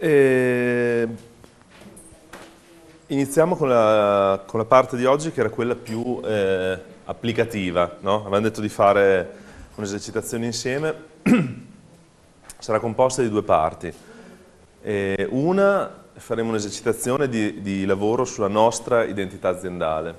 E iniziamo con la parte di oggi che era quella più applicativa, no? Avevamo detto di fare un'esercitazione insieme, sarà composta di due parti. Una, faremo un'esercitazione di lavoro sulla nostra identità aziendale,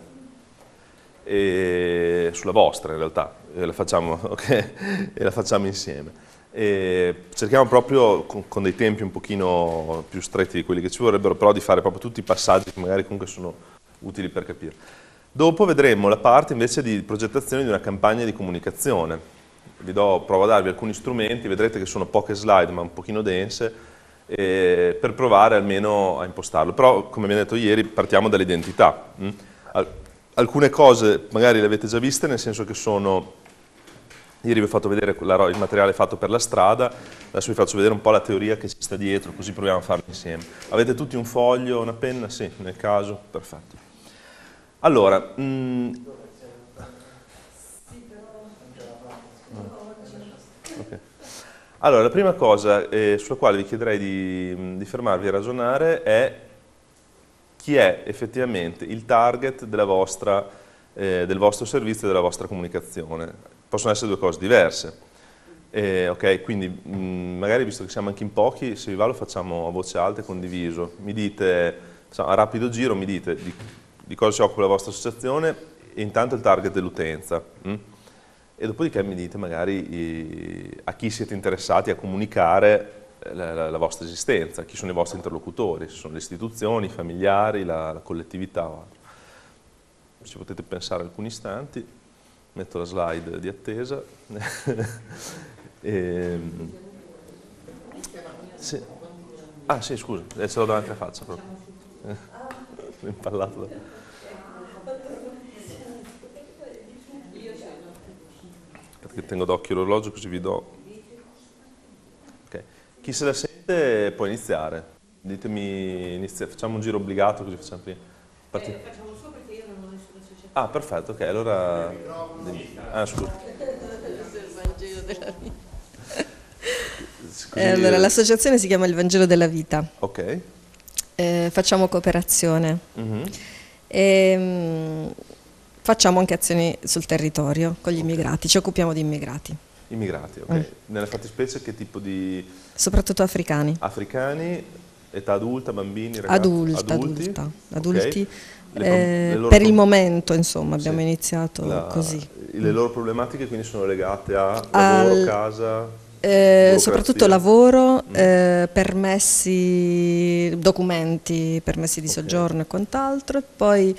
e sulla vostra in realtà, la facciamo, okay? E la facciamo insieme. E cerchiamo proprio con dei tempi un pochino più stretti di quelli che ci vorrebbero, però di fare proprio tutti i passaggi che magari comunque sono utili per capire. Dopo vedremo la parte invece di progettazione di una campagna di comunicazione. Provo a darvi alcuni strumenti, vedrete che sono poche slide ma un pochino dense, per provare almeno a impostarlo. Però, come abbiamo detto ieri, partiamo dall'identità. Alcune cose magari le avete già viste, nel senso che sono... Ieri vi ho fatto vedere il materiale fatto per la strada, adesso vi faccio vedere un po' la teoria che ci sta dietro, così proviamo a farlo insieme. Avete tutti un foglio, una penna? Sì, nel caso, perfetto. Allora, okay. Allora, la prima cosa sulla quale vi chiederei di fermarvi a ragionare è chi è effettivamente il target del vostro servizio e della vostra comunicazione. Possono essere due cose diverse. Ok, quindi magari visto che siamo anche in pochi, se vi va lo facciamo a voce alta e condiviso. Mi dite, a rapido giro, mi dite di cosa si occupa la vostra associazione e intanto il target dell'utenza. E dopodiché mi dite magari a chi siete interessati a comunicare la vostra esistenza, chi sono i vostri interlocutori, se sono le istituzioni, i familiari, la collettività o altro. Ci potete pensare alcuni istanti, metto la slide di attesa. Sì. Ah sì, scusa, ce l'ho davanti alla faccia proprio. L'ho impallato da... Perché tengo d'occhio l'orologio così vi do... Okay. Chi se la sente può iniziare. Ditemi, facciamo un giro obbligato così facciamo prima. Facciamo solo perché io non ho nessuna società. Ah, perfetto, ok, allora... Ah, scusa. Il Vangelo della vita. Allora, l'associazione si chiama Il Vangelo della Vita. Ok. Facciamo cooperazione. Facciamo anche azioni sul territorio con gli immigrati, ci occupiamo di immigrati. Immigrati, ok. Nella fattispecie che tipo di... Soprattutto africani. Africani, età adulta, bambini, ragazzi? Adulti. Okay. Per il momento, insomma, abbiamo iniziato così. Le loro problematiche quindi sono legate a lavoro, casa... soprattutto lavoro, permessi, documenti, permessi di soggiorno e quant'altro, e poi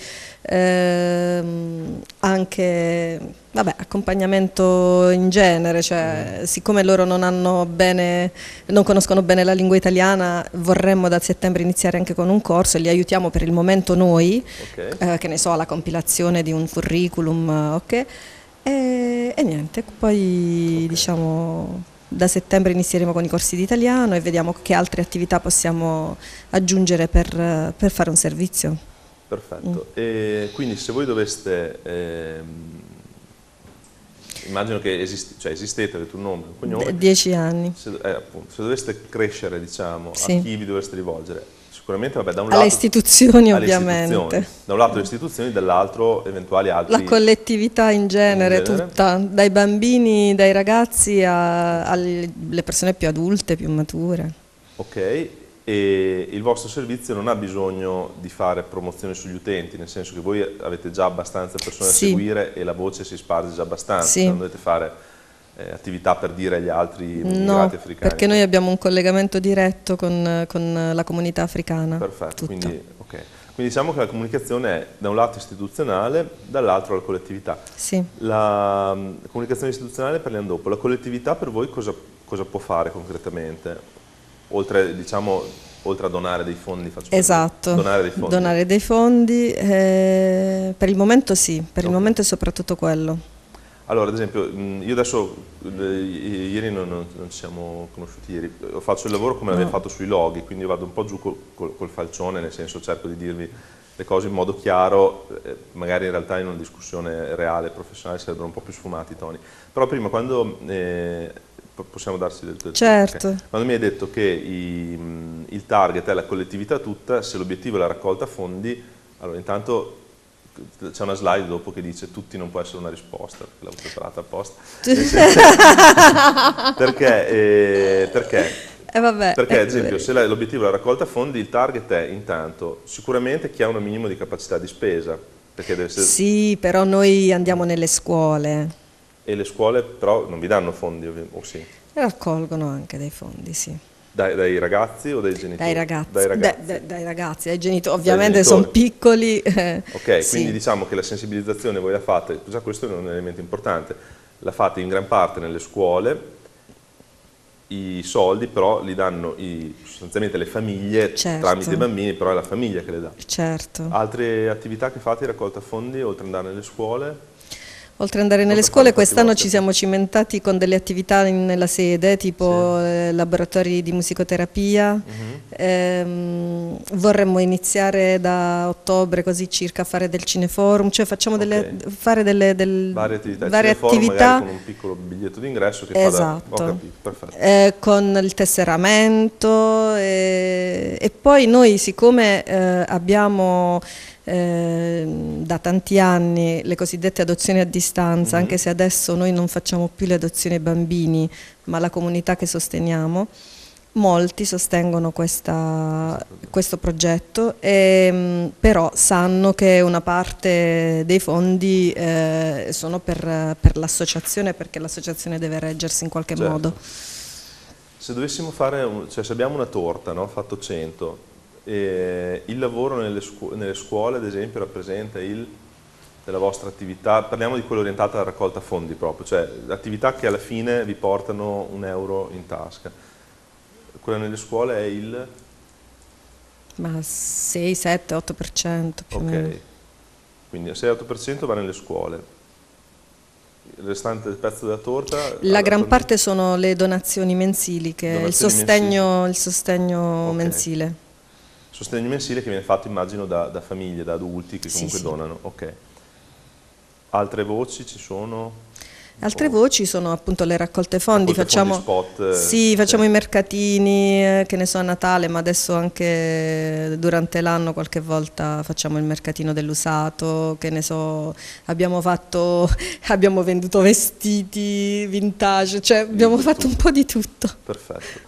anche accompagnamento in genere, cioè siccome loro non conoscono bene la lingua italiana, vorremmo da settembre iniziare anche con un corso e li aiutiamo per il momento noi, che ne so, alla compilazione di un curriculum, e niente, poi diciamo... Da settembre inizieremo con i corsi di italiano e vediamo che altre attività possiamo aggiungere per fare un servizio. Perfetto. E quindi se voi doveste, immagino che esistete, avete un nome, un cognome. 10 anni. Appunto, se doveste crescere, diciamo, a chi vi dovreste rivolgere? Sicuramente, da un lato... Alle istituzioni, ovviamente. Da un lato le istituzioni, dall'altro eventuali altri... La collettività in genere, tutta, dai bambini, dai ragazzi alle persone più adulte, più mature. Ok, e il vostro servizio non ha bisogno di fare promozione sugli utenti, nel senso che voi avete già abbastanza persone da seguire e la voce si sparge già abbastanza, non dovete fare... attività per dire agli altri immigrati africani? Perché noi abbiamo un collegamento diretto con la comunità africana. Perfetto, quindi diciamo che la comunicazione è da un lato istituzionale, dall'altro la collettività. Sì. La comunicazione istituzionale parliamo dopo. La collettività per voi cosa può fare concretamente? Oltre a donare dei fondi? Donare dei fondi. Per il momento sì, per il momento è soprattutto quello. Allora, ad esempio, io adesso, ieri non ci siamo conosciuti ieri, faccio il lavoro come l'avevo fatto sui loghi, quindi vado un po' giù col falcione, nel senso cerco di dirvi le cose in modo chiaro, magari in realtà in una discussione reale, professionale, sarebbero un po' più sfumati i toni. Però prima, quando possiamo darci del tempo. Certo. Okay. Quando mi hai detto che il target è la collettività tutta, se l'obiettivo è la raccolta fondi, allora intanto c'è una slide dopo che dice tutti non può essere una risposta, perché l'avevo preparata apposta. Perché ad esempio se l'obiettivo è la raccolta fondi, il target è intanto sicuramente chi ha un minimo di capacità di spesa. Perché deve essere... Sì, però noi andiamo nelle scuole. E le scuole però non vi danno fondi, o sì? Raccolgono anche dei fondi, sì. Dai ragazzi o dai genitori? Dai ragazzi, dai ragazzi, dai genitori, Dai ovviamente genitori. sono piccoli. Ok, sì. quindi diciamo che la sensibilizzazione voi la fate, già questo è un elemento importante, la fate in gran parte nelle scuole, i soldi però li danno sostanzialmente le famiglie, Certo. tramite i bambini, però è la famiglia che le dà. Certo. Altre attività che fate di raccolta fondi, oltre ad andare nelle scuole? Oltre ad andare nelle Cosa scuole, fanno i fatti quest'anno vostri? ci siamo cimentati con delle attività nella sede, tipo laboratori di musicoterapia. Vorremmo iniziare da ottobre così circa a fare del cineforum, cioè facciamo fare varie attività, varie cineforum, attività. magari con un piccolo biglietto d'ingresso che fa da... Esatto. Ho capito, perfetto. Con il tesseramento e poi noi siccome abbiamo da tanti anni le cosiddette adozioni a distanza, anche se adesso noi non facciamo più le adozioni ai bambini, ma la comunità che sosteniamo, molti sostengono questo progetto, però sanno che una parte dei fondi sono per l'associazione, perché l'associazione deve reggersi in qualche modo. Se dovessimo fare, cioè se abbiamo una torta, no, fatto 100, il lavoro nelle scuole ad esempio rappresenta della vostra attività, parliamo di quella orientata alla raccolta fondi proprio, cioè attività che alla fine vi portano €1 in tasca. Quella nelle scuole è il? Ma 6, 7, 8% più o meno. Ok, quindi il 6-8% va nelle scuole. Il restante pezzo della torta? La gran parte sono le donazioni mensili, che è il sostegno mensile. Sostegno mensile che viene fatto immagino da famiglie, da adulti che comunque donano. Ok. Altre voci ci sono? Altre voci sono appunto le raccolte fondi, facciamo spot, facciamo i mercatini, che ne so, a Natale, ma adesso anche durante l'anno qualche volta facciamo il mercatino dell'usato, che ne so, abbiamo venduto vestiti vintage, cioè abbiamo fatto un po' di tutto. Perfetto.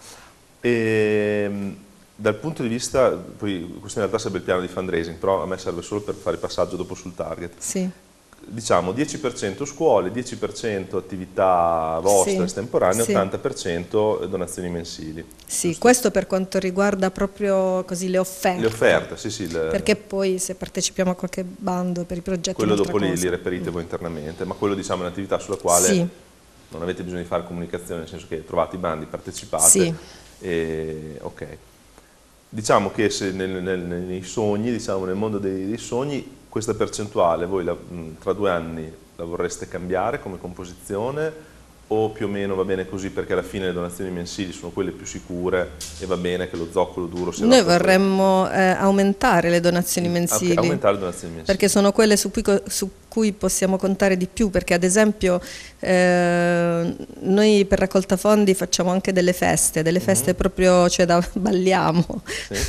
Dal punto di vista, poi questo in realtà sarebbe il piano di fundraising, però a me serve solo per fare il passaggio dopo sul target. Sì. Diciamo 10% scuole, 10% attività vostre estemporanee, 80% donazioni mensili. Sì, questo per quanto riguarda proprio così le offerte. Le offerte, sì. Perché poi se partecipiamo a qualche bando per i progetti quello dopo li reperite voi internamente, ma quello diciamo è un'attività sulla quale non avete bisogno di fare comunicazione, nel senso che trovate i bandi, partecipate. Ok. Diciamo che se nei sogni, diciamo nel mondo dei sogni, questa percentuale voi tra 2 anni la vorreste cambiare come composizione o più o meno va bene così perché alla fine le donazioni mensili sono quelle più sicure e va bene che lo zoccolo duro sia... Noi vorremmo aumentare le donazioni mensili, aumentare le donazioni mensili perché sono quelle su cui possiamo contare di più, perché ad esempio noi per raccolta fondi facciamo anche delle feste proprio, cioè balliamo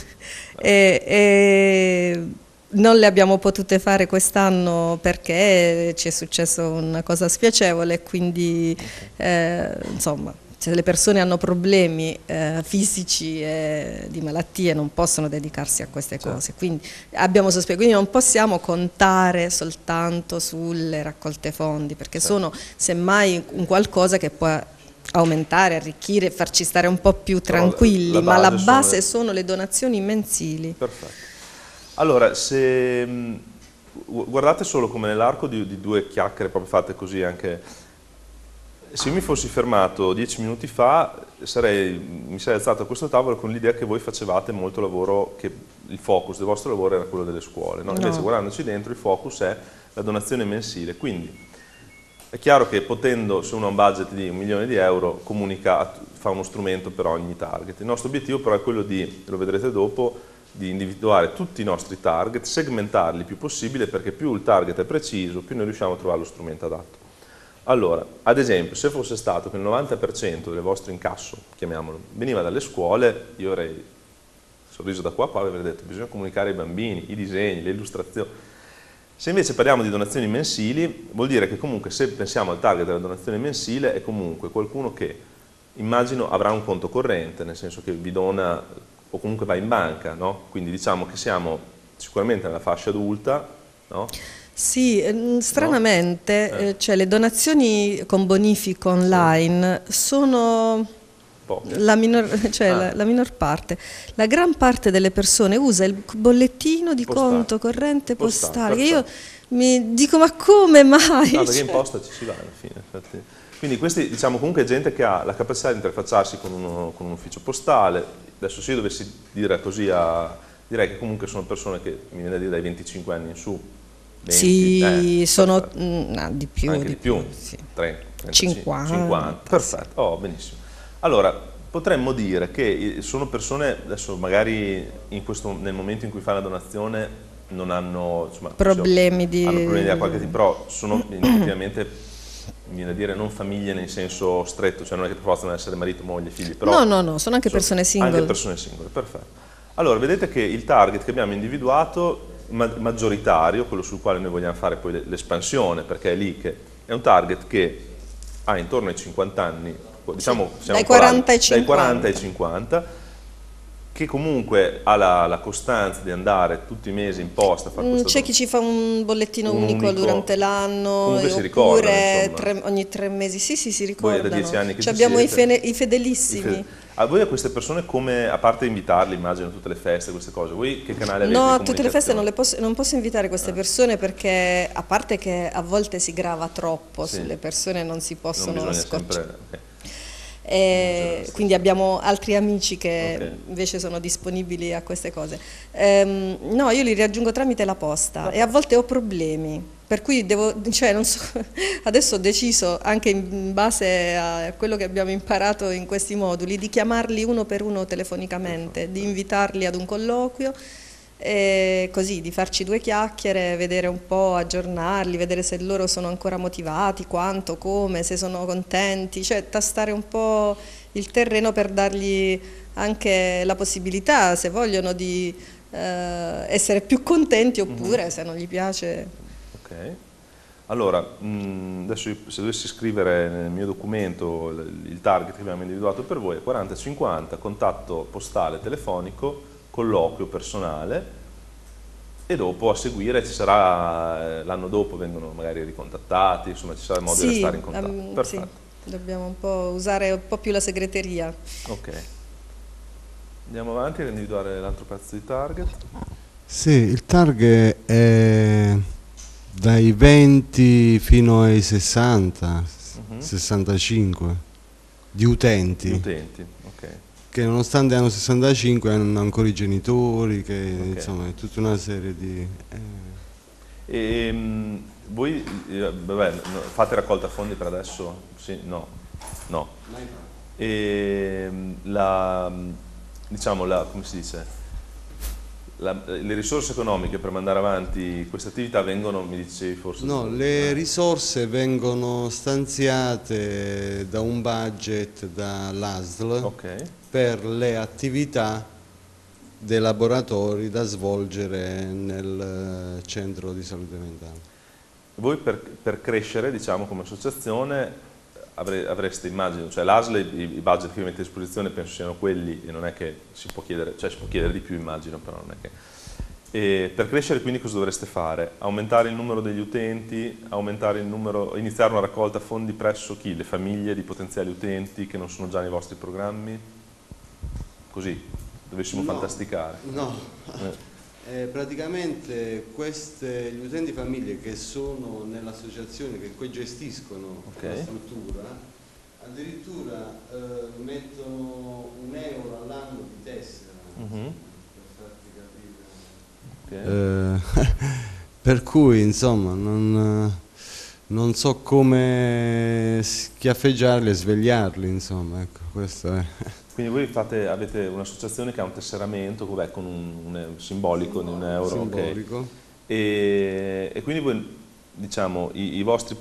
e non le abbiamo potute fare quest'anno perché ci è successo una cosa spiacevole, quindi insomma, se le persone hanno problemi fisici e di malattie non possono dedicarsi a queste cose, quindi abbiamo sospeso, quindi non possiamo contare soltanto sulle raccolte fondi, perché sono semmai un qualcosa che può aumentare, arricchire, farci stare un po' più tranquilli, ma la base sono le donazioni mensili. Perfetto. Allora, se guardate solo come nell'arco di 2 chiacchiere proprio fatte così anche, se io mi fossi fermato 10 minuti fa mi sarei alzato a questo tavolo con l'idea che voi facevate molto lavoro, che il focus del vostro lavoro era quello delle scuole, no? Invece guardandoci dentro il focus è la donazione mensile, quindi è chiaro che potendo, se uno ha un budget di €1.000.000, fa uno strumento per ogni target. Il nostro obiettivo però è quello di, lo vedrete dopo, di individuare tutti i nostri target, segmentarli il più possibile, perché più il target è preciso, più noi riusciamo a trovare lo strumento adatto. Allora, ad esempio, se fosse stato che il 90% del vostro incasso, chiamiamolo, veniva dalle scuole, io avrei sorriso da qua a qua e avrei detto bisogna comunicare ai bambini, i disegni, le illustrazioni. Se invece parliamo di donazioni mensili, vuol dire che comunque se pensiamo al target della donazione mensile è comunque qualcuno che, immagino, avrà un conto corrente, nel senso che vi dona o comunque va in banca, no? Quindi diciamo che siamo sicuramente nella fascia adulta, no? Sì, stranamente, cioè, le donazioni con bonifico online sono Poche. la minor parte. La gran parte delle persone usa il bollettino di Postale. conto corrente postale. Che io Perfetto. mi dico, ma come mai? No, perché in posta ci si va alla fine, infatti. Quindi questi, diciamo, comunque è gente che ha la capacità di interfacciarsi con un ufficio postale. Adesso se io dovessi dire così, direi che comunque sono persone che mi viene da dire dai 25 anni in su. 20, Sì, sono perfetto. di più. Anche di più, Sì. 30, 35, 50. 50. Perfetto, benissimo. Allora, potremmo dire che sono persone, adesso magari nel momento in cui fai la donazione non hanno, insomma, Problemi di... hanno problemi di qualche tipo, però sono effettivamente, mi viene a dire, non famiglie nel senso stretto, cioè non è che per forza devono essere marito, moglie, figli, però... No, sono anche persone single. Anche persone singole, perfetto. Allora, vedete che il target che abbiamo individuato, maggioritario, quello sul quale noi vogliamo fare poi l'espansione, perché è lì che è un target che ha intorno ai 50 anni, diciamo dai 40 ai 50. Dai 40 ai 50, che comunque ha la costanza di andare tutti i mesi in posta a fare questa C'è chi ci fa un bollettino unico durante l'anno, comunque si ricordano, oppure ogni 3 mesi. Sì, si ricordano. Voi da 10 anni che ci abbiamo siete. i fedelissimi. A voi a queste persone come, a parte invitarli, immagino, a tutte le feste, queste cose, voi che canale avete? No, di a tutte le feste comunicazione? non posso invitare queste persone perché, a parte che a volte si grava troppo Sì. sulle persone, non si Non possono bisogna scocciare. sempre... Quindi abbiamo altri amici che Ok. invece sono disponibili a queste cose. No, io li raggiungo tramite la posta e a volte ho problemi. Per cui non so, adesso ho deciso, anche in base a quello che abbiamo imparato in questi moduli, di chiamarli uno per uno telefonicamente, di invitarli ad un colloquio, e così di farci 2 chiacchiere, vedere un po', aggiornarli, vedere se loro sono ancora motivati, quanto, come, se sono contenti, cioè tastare un po' il terreno per dargli anche la possibilità, se vogliono, di essere più contenti, oppure se non gli piace... Ok, allora adesso se dovessi scrivere nel mio documento il target che abbiamo individuato per voi è 40-50, contatto postale telefonico, colloquio personale e dopo a seguire ci sarà, l'anno dopo vengono magari ricontattati, insomma ci sarà il modo di restare in contatto. Perfetto. Sì, dobbiamo un po' usare un po' più la segreteria. Ok, andiamo avanti ad individuare l'altro pezzo di target. Sì, il target è dai 20 fino ai 60, 65 di utenti. Di utenti, ok. Che nonostante hanno 65 hanno ancora i genitori, che Ok. insomma è tutta una serie di... Voi vabbè, fate raccolta fondi per adesso? Sì, no. Diciamo come si dice? Le risorse economiche per mandare avanti queste attività vengono, mi dicevi forse? No, le risorse vengono stanziate da un budget dall'ASL Ok. per le attività dei laboratori da svolgere nel centro di salute mentale. Voi per crescere, diciamo, come associazione avreste, immagino, cioè l'ASL, i budget che vi mette a disposizione penso siano quelli e non è che si può chiedere, cioè si può chiedere di più, immagino, però non è che... E per crescere quindi cosa dovreste fare? Aumentare il numero degli utenti, iniziare una raccolta fondi presso chi? Le famiglie di potenziali utenti che non sono già nei vostri programmi? Così, dovessimo fantasticare. No. Praticamente gli utenti famiglie che sono nell'associazione, che poi gestiscono la struttura, addirittura mettono €1 all'anno di tessera, per farti capire. Per cui insomma non so come schiaffeggiarli e svegliarli, insomma, ecco, questo è. Quindi voi avete un'associazione che ha un tesseramento con un simbolico di €1. Simbolico. Okay. E quindi voi, diciamo, i vostri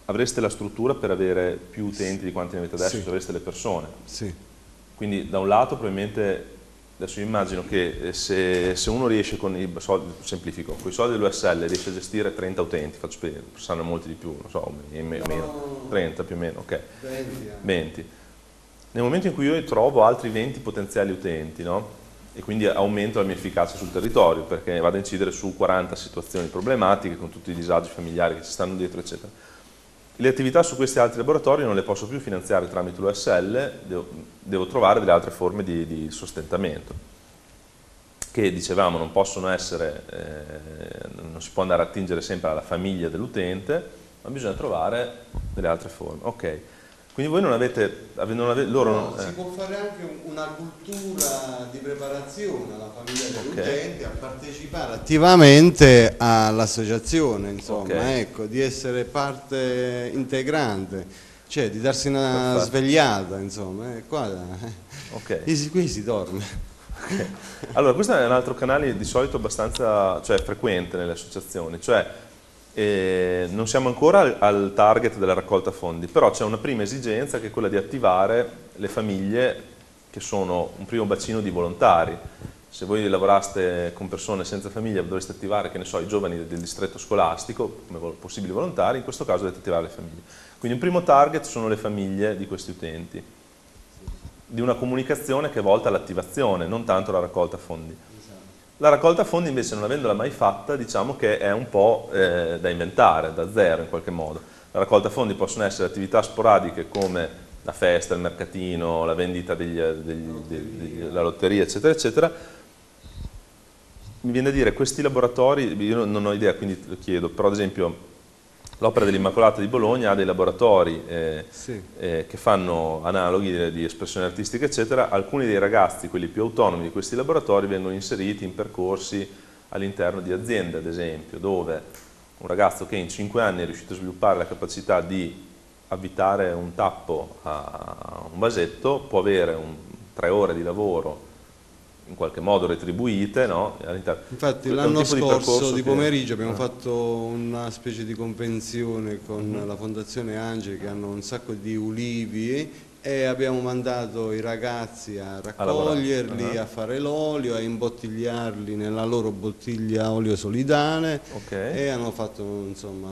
avreste la struttura per avere più utenti di quanti ne avete adesso, Sì. se avreste le persone. Sì. Quindi da un lato probabilmente, adesso io immagino che se uno riesce con i soldi, semplifico, con i soldi dell'USL riesce a gestire 30 utenti, faccio per, saranno molti di più, non so, meno, 30 più o meno, ok, 20. Nel momento in cui io trovo altri 20 potenziali utenti, no? E quindi aumento la mia efficacia sul territorio, perché vado a incidere su 40 situazioni problematiche con tutti i disagi familiari che ci stanno dietro, eccetera. Le attività su questi altri laboratori non le posso più finanziare tramite l'USL, devo trovare delle altre forme di sostentamento, che dicevamo non possono essere, non si può andare a attingere sempre alla famiglia dell'utente, ma bisogna trovare delle altre forme. Ok, quindi voi non avete, loro... Si può fare anche una cultura di preparazione alla famiglia dell'utente, a partecipare attivamente all'associazione, insomma, ecco, di essere parte integrante, cioè di darsi una svegliata, insomma, qui si dorme. Okay. Allora, questo è un altro canale di solito abbastanza frequente nelle associazioni, cioè non siamo ancora al target della raccolta fondi, però c'è una prima esigenza che è quella di attivare le famiglie che sono un primo bacino di volontari. Se voi lavoraste con persone senza famiglia dovreste attivare, che ne so, i giovani del distretto scolastico come possibili volontari, in questo caso dovete attivare le famiglie. Quindi un primo target sono le famiglie di questi utenti, di una comunicazione che è volta all'attivazione, non tanto alla raccolta fondi. La raccolta fondi invece, non avendola mai fatta, diciamo che è un po' da inventare, da zero in qualche modo. La raccolta fondi possono essere attività sporadiche come la festa, il mercatino, la vendita della lotteria, eccetera, eccetera. Mi viene da dire, questi laboratori, io non ho idea, quindi lo chiedo, però ad esempio l'Opera dell'Immacolata di Bologna ha dei laboratori che fanno analoghi di espressione artistica, eccetera. Alcuni dei ragazzi, quelli più autonomi di questi laboratori, vengono inseriti in percorsi all'interno di aziende, ad esempio, dove un ragazzo che in 5 anni è riuscito a sviluppare la capacità di avvitare un tappo a un vasetto, può avere 3 ore di lavoro in qualche modo retribuite, no? Infatti l'anno scorso di pomeriggio abbiamo fatto una specie di convenzione con la Fondazione Angeli, che hanno un sacco di ulivi, e abbiamo mandato i ragazzi a raccoglierli, a fare l'olio, a imbottigliarli nella loro bottiglia olio solidale, e hanno fatto, insomma,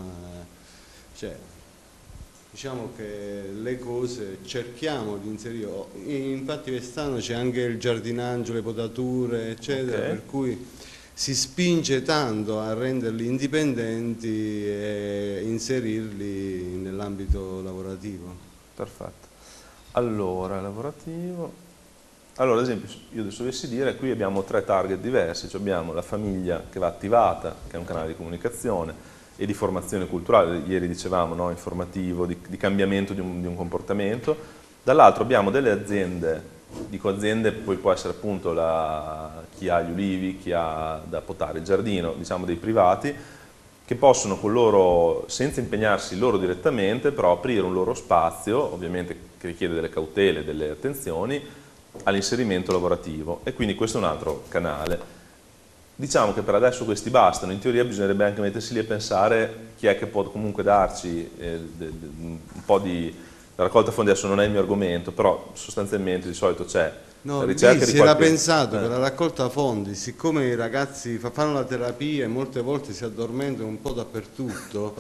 diciamo che le cose cerchiamo di inserire. Infatti quest'anno c'è anche il giardinaggio, le potature, eccetera, per cui si spinge tanto a renderli indipendenti e inserirli nell'ambito lavorativo. Perfetto. Allora, lavorativo. Allora, ad esempio, io adesso dovessi dire, qui abbiamo 3 target diversi, cioè abbiamo la famiglia che va attivata, che è un canale di comunicazione e di formazione culturale, ieri dicevamo, no? Informativo, di cambiamento di un comportamento. Dall'altro abbiamo delle aziende, dico aziende, poi può essere appunto chi ha gli ulivi, chi ha da potare il giardino, diciamo dei privati, che possono con loro, senza impegnarsi loro direttamente, però aprire un loro spazio, ovviamente che richiede delle cautele, delle attenzioni, all'inserimento lavorativo. E quindi questo è un altro canale. Diciamo che per adesso questi bastano, in teoria bisognerebbe anche mettersi lì a pensare chi è che può comunque darci un po' di... La raccolta fondi adesso non è il mio argomento, però sostanzialmente di solito c'è No, ricerca si di era qualche... pensato per la raccolta fondi, siccome i ragazzi fanno la terapia e molte volte si addormentano un po' dappertutto,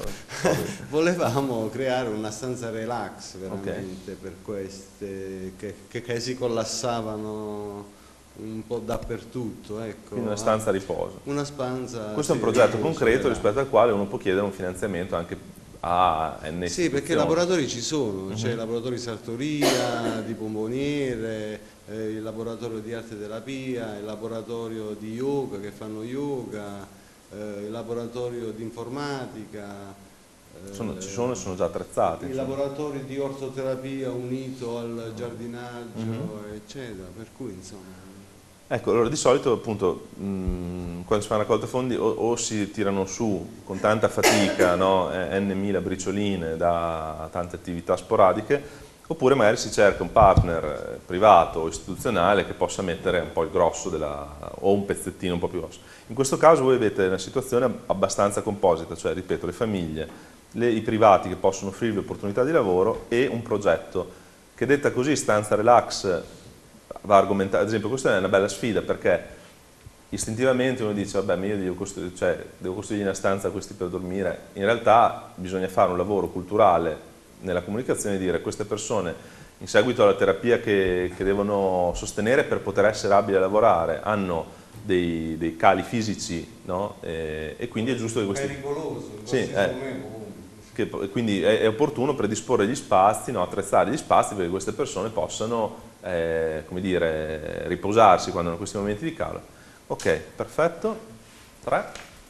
volevamo creare una stanza relax veramente per queste che si collassavano un po' dappertutto, ecco. Quindi una stanza a riposo. Una stanza, questo è un progetto concreto rispetto al quale uno può chiedere un finanziamento anche a N Sì, perché i laboratori ci sono, c'è il laboratorio di sartoria, di bomboniere, il laboratorio di arte terapia, il laboratorio di yoga che fanno yoga, il laboratorio di informatica. Ci sono e sono già attrezzati. Il laboratorio di ortoterapia unito al giardinaggio, eccetera, per cui insomma... Ecco, allora di solito appunto quando si fa una raccolta fondi o si tirano su con tanta fatica, no, n.000 bricioline da tante attività sporadiche, oppure magari si cerca un partner privato o istituzionale che possa mettere un po' il grosso o un pezzettino un po' più grosso. In questo caso voi avete una situazione abbastanza composita, cioè ripeto, le famiglie i privati che possono offrirvi opportunità di lavoro e un progetto che, detta così, stanza relax, va argomentata. Ad esempio, questa è una bella sfida, perché istintivamente uno dice vabbè, ma io devo costruire una stanza a questi per dormire. In realtà bisogna fare un lavoro culturale nella comunicazione e dire: queste persone, in seguito alla terapia che devono sostenere per poter essere abili a lavorare, hanno dei cali fisici, no? E quindi è giusto che questi... È pericoloso, sì, quindi è opportuno predisporre gli spazi, no? Attrezzare gli spazi perché queste persone possano, come dire, riposarsi quando hanno questi momenti di calo. Ok, perfetto. 3.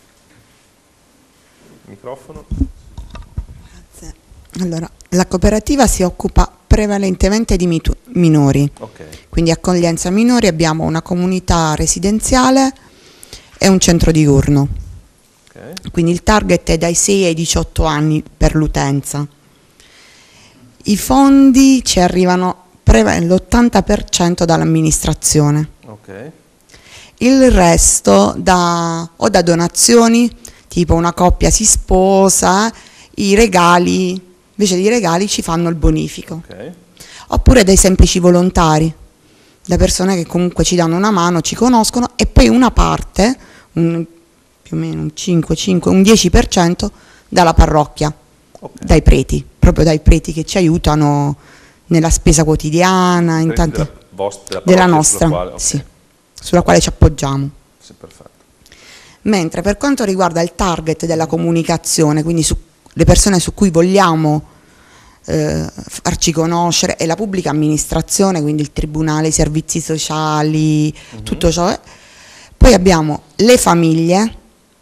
Microfono. Grazie. Allora, la cooperativa si occupa prevalentemente di minori, Okay. Quindi accoglienza minori, abbiamo una comunità residenziale e un centro diurno. Okay. Quindi il target è dai 6 ai 18 anni per l'utenza. I fondi ci arrivano l'80% dall'amministrazione. Okay. Il resto da donazioni, tipo una coppia si sposa, i regali, invece di regali ci fanno il bonifico. Okay. Oppure dai semplici volontari, da persone che comunque ci danno una mano, ci conoscono, e poi una parte, più o meno un 10% dalla parrocchia, Okay. dai preti, proprio dai preti che ci aiutano nella spesa quotidiana, in tante... della nostra, sulla quale, okay. Sì, sulla quale ci appoggiamo. Sì, perfetto. Mentre per quanto riguarda il target della comunicazione, quindi le persone su cui vogliamo farci conoscere, è la pubblica amministrazione, quindi il tribunale, i servizi sociali, tutto ciò. Poi abbiamo le famiglie,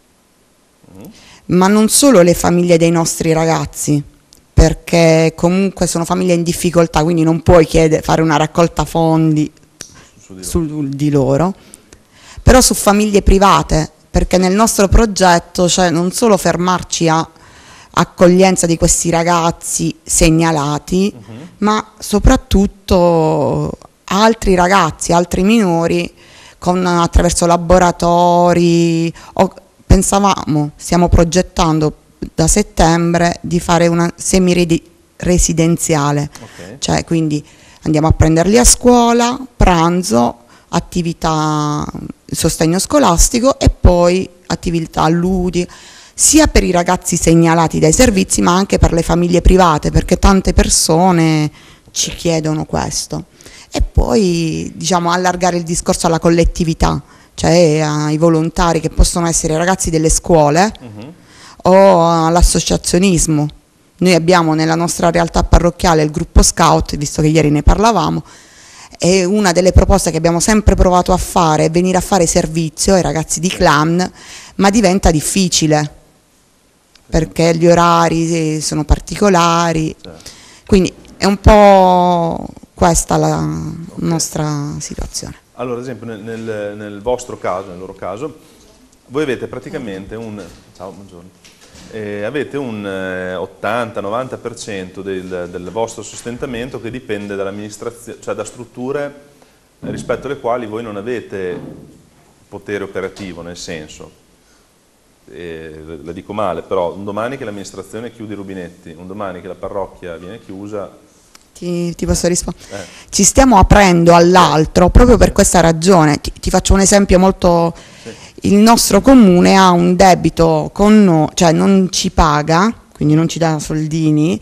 ma non solo le famiglie dei nostri ragazzi, perché comunque sono famiglie in difficoltà, quindi non puoi fare una raccolta fondi su di loro, però su famiglie private, perché nel nostro progetto c'è non solo fermarci a accoglienza di questi ragazzi segnalati, ma soprattutto altri ragazzi, altri minori, attraverso laboratori. Stiamo progettando da settembre di fare una semi-residenziale, Okay. cioè quindi andiamo a prenderli a scuola, pranzo, attività sostegno scolastico e poi attività ludiche, sia per i ragazzi segnalati dai servizi ma anche per le famiglie private, perché tante persone ci chiedono questo. E poi diciamo allargare il discorso alla collettività, cioè ai volontari che possono essere i ragazzi delle scuole o all'associazionismo. Noi abbiamo nella nostra realtà parrocchiale il gruppo scout, visto che ieri ne parlavamo, e una delle proposte che abbiamo sempre provato a fare è venire a fare servizio ai ragazzi di clan, ma diventa difficile perché gli orari sono particolari, quindi è un po' questa la nostra situazione. Allora, ad esempio, nel vostro caso, nel loro caso, voi avete praticamente ciao, buongiorno. Avete un 80-90% del vostro sostentamento che dipende dall'amministrazione, cioè da strutture rispetto alle quali voi non avete potere operativo, nel senso, la dico male, però un domani che l'amministrazione chiude i rubinetti, un domani che la parrocchia viene chiusa... Ti posso rispondere? Ci stiamo aprendo all'altro proprio per questa ragione. Ti faccio un esempio molto... Sì. Il nostro comune ha un debito con noi, cioè non ci paga, quindi non ci dà soldini,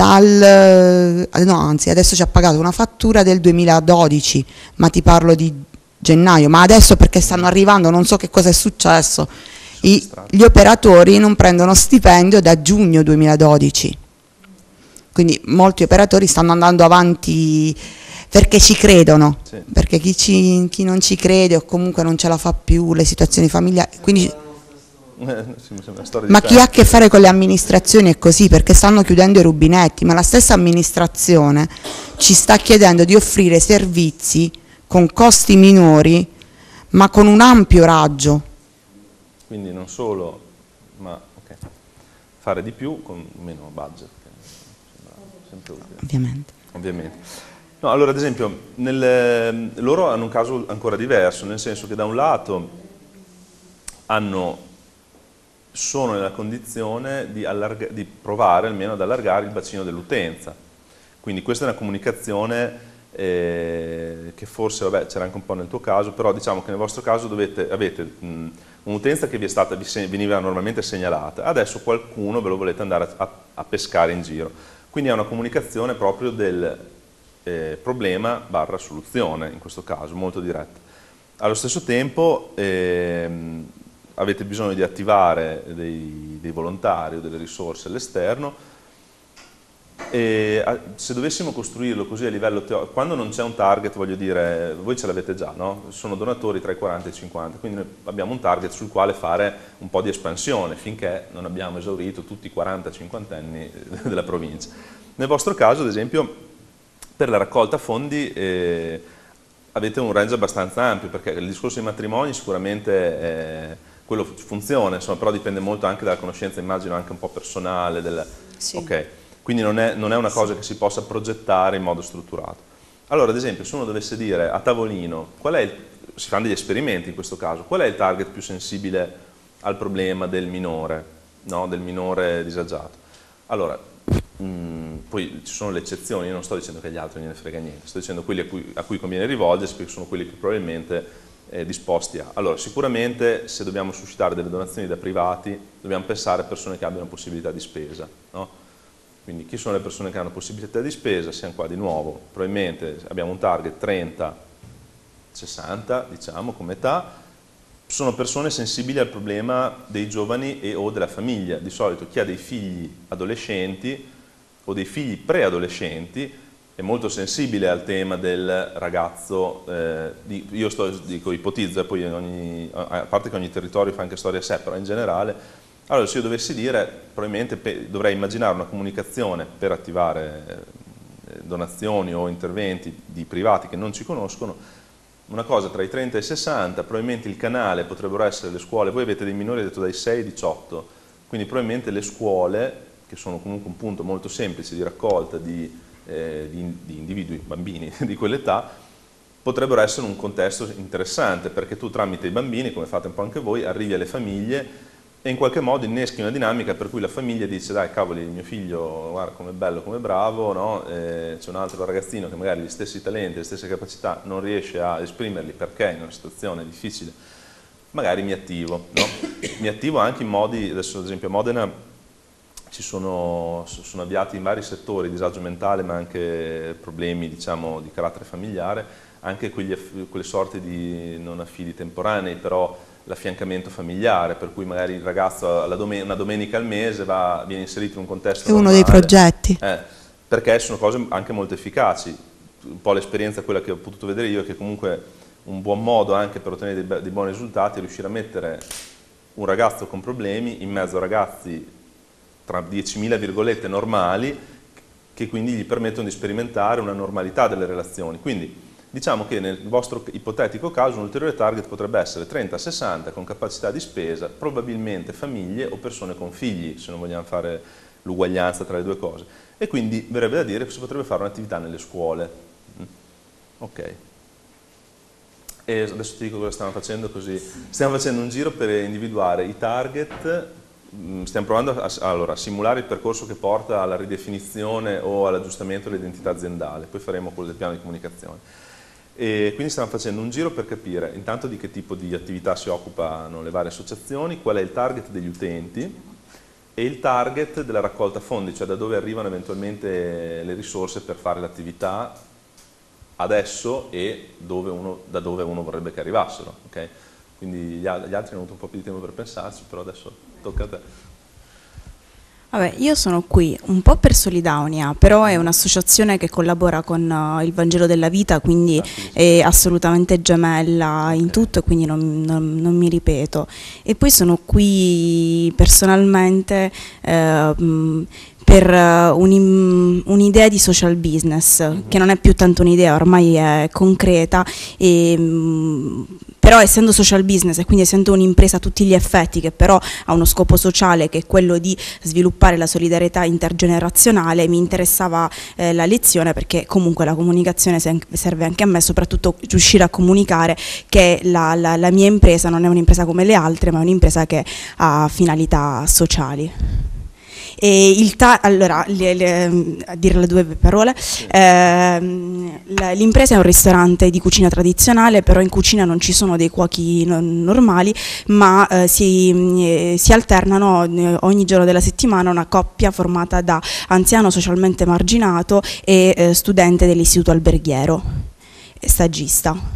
anzi adesso ci ha pagato una fattura del 2012, ma ti parlo di gennaio, ma adesso perché stanno arrivando, non so che cosa è successo, gli operatori non prendono stipendio da giugno 2012. Quindi molti operatori stanno andando avanti perché ci credono, sì. Perché chi non ci crede o comunque non ce la fa più, le situazioni familiari, quindi, ma chi ha a che fare con le amministrazioni è così, perché stanno chiudendo i rubinetti, ma la stessa amministrazione ci sta chiedendo di offrire servizi con costi minori, ma con un ampio raggio. Quindi non solo, ma fare di più con meno budget. Sempre utile. Ovviamente. No, allora ad esempio loro hanno un caso ancora diverso, nel senso che da un lato hanno sono nella condizione di provare almeno ad allargare il bacino dell'utenza. Quindi questa è una comunicazione che forse, vabbè, c'era anche un po' nel tuo caso, però diciamo che nel vostro caso avete un'utenza che veniva normalmente segnalata, adesso qualcuno ve lo volete andare a pescare in giro. Quindi è una comunicazione proprio del problema / soluzione, in questo caso, molto diretta. Allo stesso tempo avete bisogno di attivare dei volontari o delle risorse all'esterno, e se dovessimo costruirlo così a livello teorico, quando non c'è un target, voglio dire, voi ce l'avete già, no? Sono donatori tra i 40 e i 50, quindi noi abbiamo un target sul quale fare un po' di espansione finché non abbiamo esaurito tutti i 40-50 anni della provincia. Nel vostro caso, ad esempio, per la raccolta fondi avete un range abbastanza ampio, perché il discorso dei matrimoni sicuramente quello funziona, insomma, però dipende molto anche dalla conoscenza, immagino, anche un po' personale. Sì. Okay. Quindi non è una cosa che si possa progettare in modo strutturato. Allora, ad esempio, se uno dovesse dire a tavolino, si fanno degli esperimenti in questo caso, qual è il target più sensibile al problema del minore, no? Del minore disagiato? Allora, poi ci sono le eccezioni, io non sto dicendo che agli altri non gliene frega niente, sto dicendo quelli a cui conviene rivolgersi, perché sono quelli più probabilmente disposti a. Allora, sicuramente se dobbiamo suscitare delle donazioni da privati, dobbiamo pensare a persone che abbiano possibilità di spesa, no? Quindi chi sono le persone che hanno possibilità di spesa? Siamo qua di nuovo, probabilmente abbiamo un target 30-60, diciamo, come età, sono persone sensibili al problema dei giovani e o della famiglia. Di solito chi ha dei figli adolescenti o dei figli preadolescenti è molto sensibile al tema del ragazzo, io ipotizzo, e poi a parte che ogni territorio fa anche storia a sé, però in generale. Allora, se io dovessi dire, probabilmente dovrei immaginare una comunicazione per attivare donazioni o interventi di privati che non ci conoscono, una cosa tra i 30 e i 60, probabilmente il canale potrebbero essere le scuole, voi avete dei minori, detto dai 6 ai 18, quindi probabilmente le scuole, che sono comunque un punto molto semplice di raccolta di individui, bambini di quell'età, potrebbero essere un contesto interessante, perché tu tramite i bambini, come fate un po' anche voi, arrivi alle famiglie e in qualche modo inneschi una dinamica per cui la famiglia dice: dai, cavoli, mio figlio, guarda com'è bello, com'è bravo, no? C'è un altro ragazzino che magari gli stessi talenti, le stesse capacità non riesce a esprimerli perché in una situazione difficile, magari mi attivo, no? Mi attivo anche in modi, adesso ad esempio a Modena sono avviati in vari settori, disagio mentale ma anche problemi, diciamo, di carattere familiare, anche quelle sorte di non affidi temporanei, però l'affiancamento familiare, per cui magari il ragazzo una domenica al mese viene inserito in un contesto normale. È uno dei progetti. Perché sono cose anche molto efficaci. Un po' l'esperienza, quella che ho potuto vedere io, è che comunque un buon modo anche per ottenere dei buoni risultati è riuscire a mettere un ragazzo con problemi in mezzo a ragazzi tra 10.000 virgolette normali, che quindi gli permettono di sperimentare una normalità delle relazioni. Quindi diciamo che nel vostro ipotetico caso un ulteriore target potrebbe essere 30-60 con capacità di spesa, probabilmente famiglie o persone con figli, se non vogliamo fare l'uguaglianza tra le due cose. E quindi verrebbe da dire che si potrebbe fare un'attività nelle scuole. Ok. E adesso ti dico cosa stiamo facendo, così. Stiamo facendo un giro per individuare i target, stiamo provando a simulare il percorso che porta alla ridefinizione o all'aggiustamento dell'identità aziendale, poi faremo quello del piano di comunicazione. E quindi stiamo facendo un giro per capire intanto di che tipo di attività si occupano le varie associazioni, qual è il target degli utenti e il target della raccolta fondi, cioè da dove arrivano eventualmente le risorse per fare l'attività adesso e da dove uno vorrebbe che arrivassero. Okay? Quindi gli altri hanno avuto un po' più di tempo per pensarci, però adesso tocca a te. Vabbè, io sono qui un po' per Solidaunia, però è un'associazione che collabora con il Vangelo della Vita, quindi è assolutamente gemella in tutto, quindi non mi ripeto. E poi sono qui personalmente per un'idea di social business, che non è più tanto un'idea, ormai è concreta, però essendo social business e quindi essendo un'impresa a tutti gli effetti che però ha uno scopo sociale che è quello di sviluppare la solidarietà intergenerazionale, mi interessava la lezione, perché comunque la comunicazione serve anche a me, soprattutto riuscire a comunicare che la mia impresa non è un'impresa come le altre, ma è un'impresa che ha finalità sociali. E allora, a dire le due parole, l'impresa è un ristorante di cucina tradizionale, però in cucina non ci sono dei cuochi normali, ma si alternano ogni giorno della settimana una coppia formata da anziano socialmente marginato e studente dell'istituto alberghiero, stagista.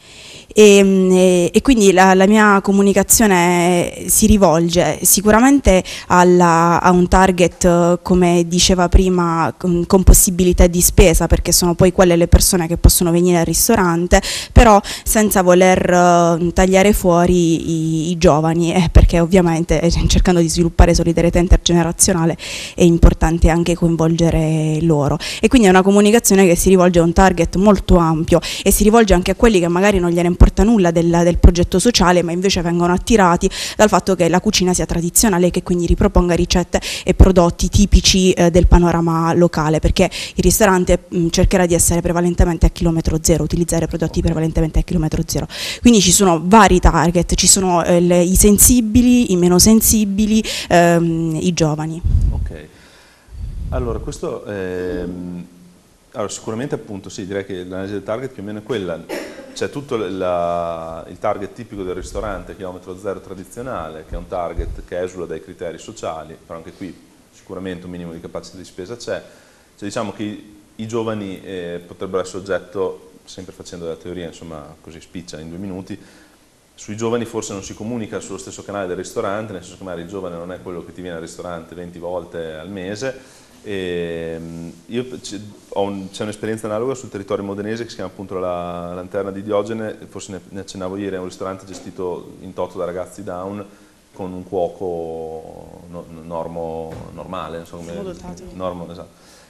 E quindi la mia comunicazione si rivolge sicuramente a un target, come diceva prima, con possibilità di spesa, perché sono poi quelle le persone che possono venire al ristorante, però senza voler tagliare fuori i giovani, perché ovviamente cercando di sviluppare solidarietà intergenerazionale è importante anche coinvolgere loro. E quindi è una comunicazione che si rivolge a un target molto ampio e si rivolge anche a quelli che magari non gliene importa nulla del progetto sociale, ma invece vengono attirati dal fatto che la cucina sia tradizionale e che quindi riproponga ricette e prodotti tipici del panorama locale, perché il ristorante cercherà di essere prevalentemente a chilometro zero, utilizzare prodotti prevalentemente a chilometro zero. Quindi ci sono vari target, ci sono i sensibili, i meno sensibili, i giovani. Ok, allora questo allora, sicuramente appunto sì, direi che l'analisi del target più o meno è quella. C'è tutto il target tipico del ristorante chilometro zero tradizionale, che è un target che esula dai criteri sociali, però anche qui sicuramente un minimo di capacità di spesa c'è. Cioè, diciamo che i giovani potrebbero essere oggetto, sempre facendo della teoria, insomma così spiccia in 2 minuti, sui giovani forse non si comunica sullo stesso canale del ristorante, nel senso che magari il giovane non è quello che ti viene al ristorante 20 volte al mese. C'è un'esperienza analoga sul territorio modenese che si chiama appunto la Lanterna di Diogene, forse ne accennavo ieri, è un ristorante gestito in toto da ragazzi down con un cuoco normale, insomma, esatto.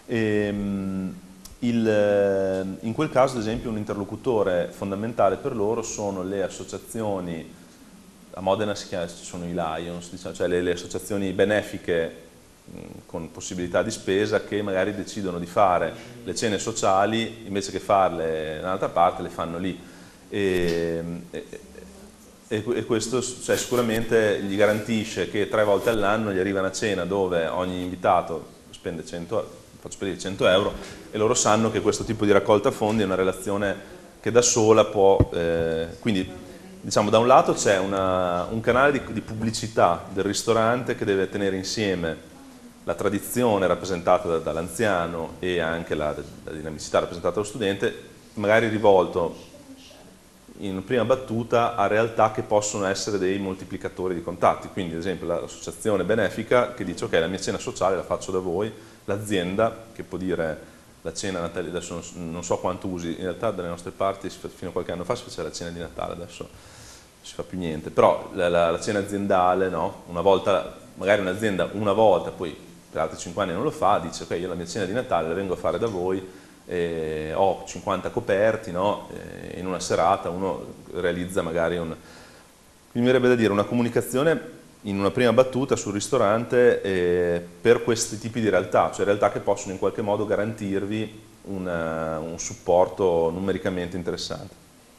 In quel caso ad esempio un interlocutore fondamentale per loro sono le associazioni, a Modena ci sono i Lions, diciamo, cioè le associazioni benefiche con possibilità di spesa che magari decidono di fare le cene sociali, invece che farle in un'altra parte le fanno lì e questo cioè, sicuramente gli garantisce che 3 volte all'anno gli arriva una cena dove ogni invitato spende 100 euro e loro sanno che questo tipo di raccolta fondi è una relazione che da sola può quindi diciamo da un lato c'è un canale di pubblicità del ristorante che deve tenere insieme la tradizione rappresentata dall'anziano e anche la dinamicità rappresentata dallo studente, magari rivolto in prima battuta a realtà che possono essere dei moltiplicatori di contatti, quindi ad esempio l'associazione benefica che dice ok, la mia cena sociale la faccio da voi, l'azienda che può dire la cena Natale, adesso non so quanto usi, in realtà dalle nostre parti fino a qualche anno fa si faceva la cena di Natale, adesso non si fa più niente, però la cena aziendale, no? Una volta, magari un'azienda una volta, poi per altri 5 anni non lo fa, dice ok, io la mia cena di Natale la vengo a fare da voi, ho 50 coperti, no? In una serata uno realizza magari quindi mi verrebbe da dire una comunicazione in una prima battuta sul ristorante per questi tipi di realtà, cioè realtà che possono in qualche modo garantirvi un supporto numericamente interessante.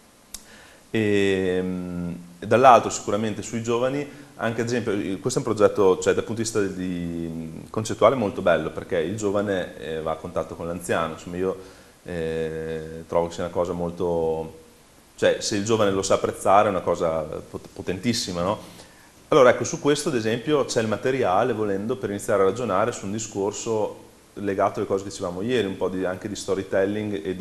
E dall'altro sicuramente sui giovani, anche ad esempio, questo è un progetto, cioè, dal punto di vista concettuale molto bello, perché il giovane va a contatto con l'anziano, insomma io trovo che sia una cosa molto, cioè se il giovane lo sa apprezzare è una cosa potentissima, no? Allora ecco, su questo ad esempio c'è il materiale, volendo, per iniziare a ragionare su un discorso legato alle cose che dicevamo ieri, un po' anche di storytelling e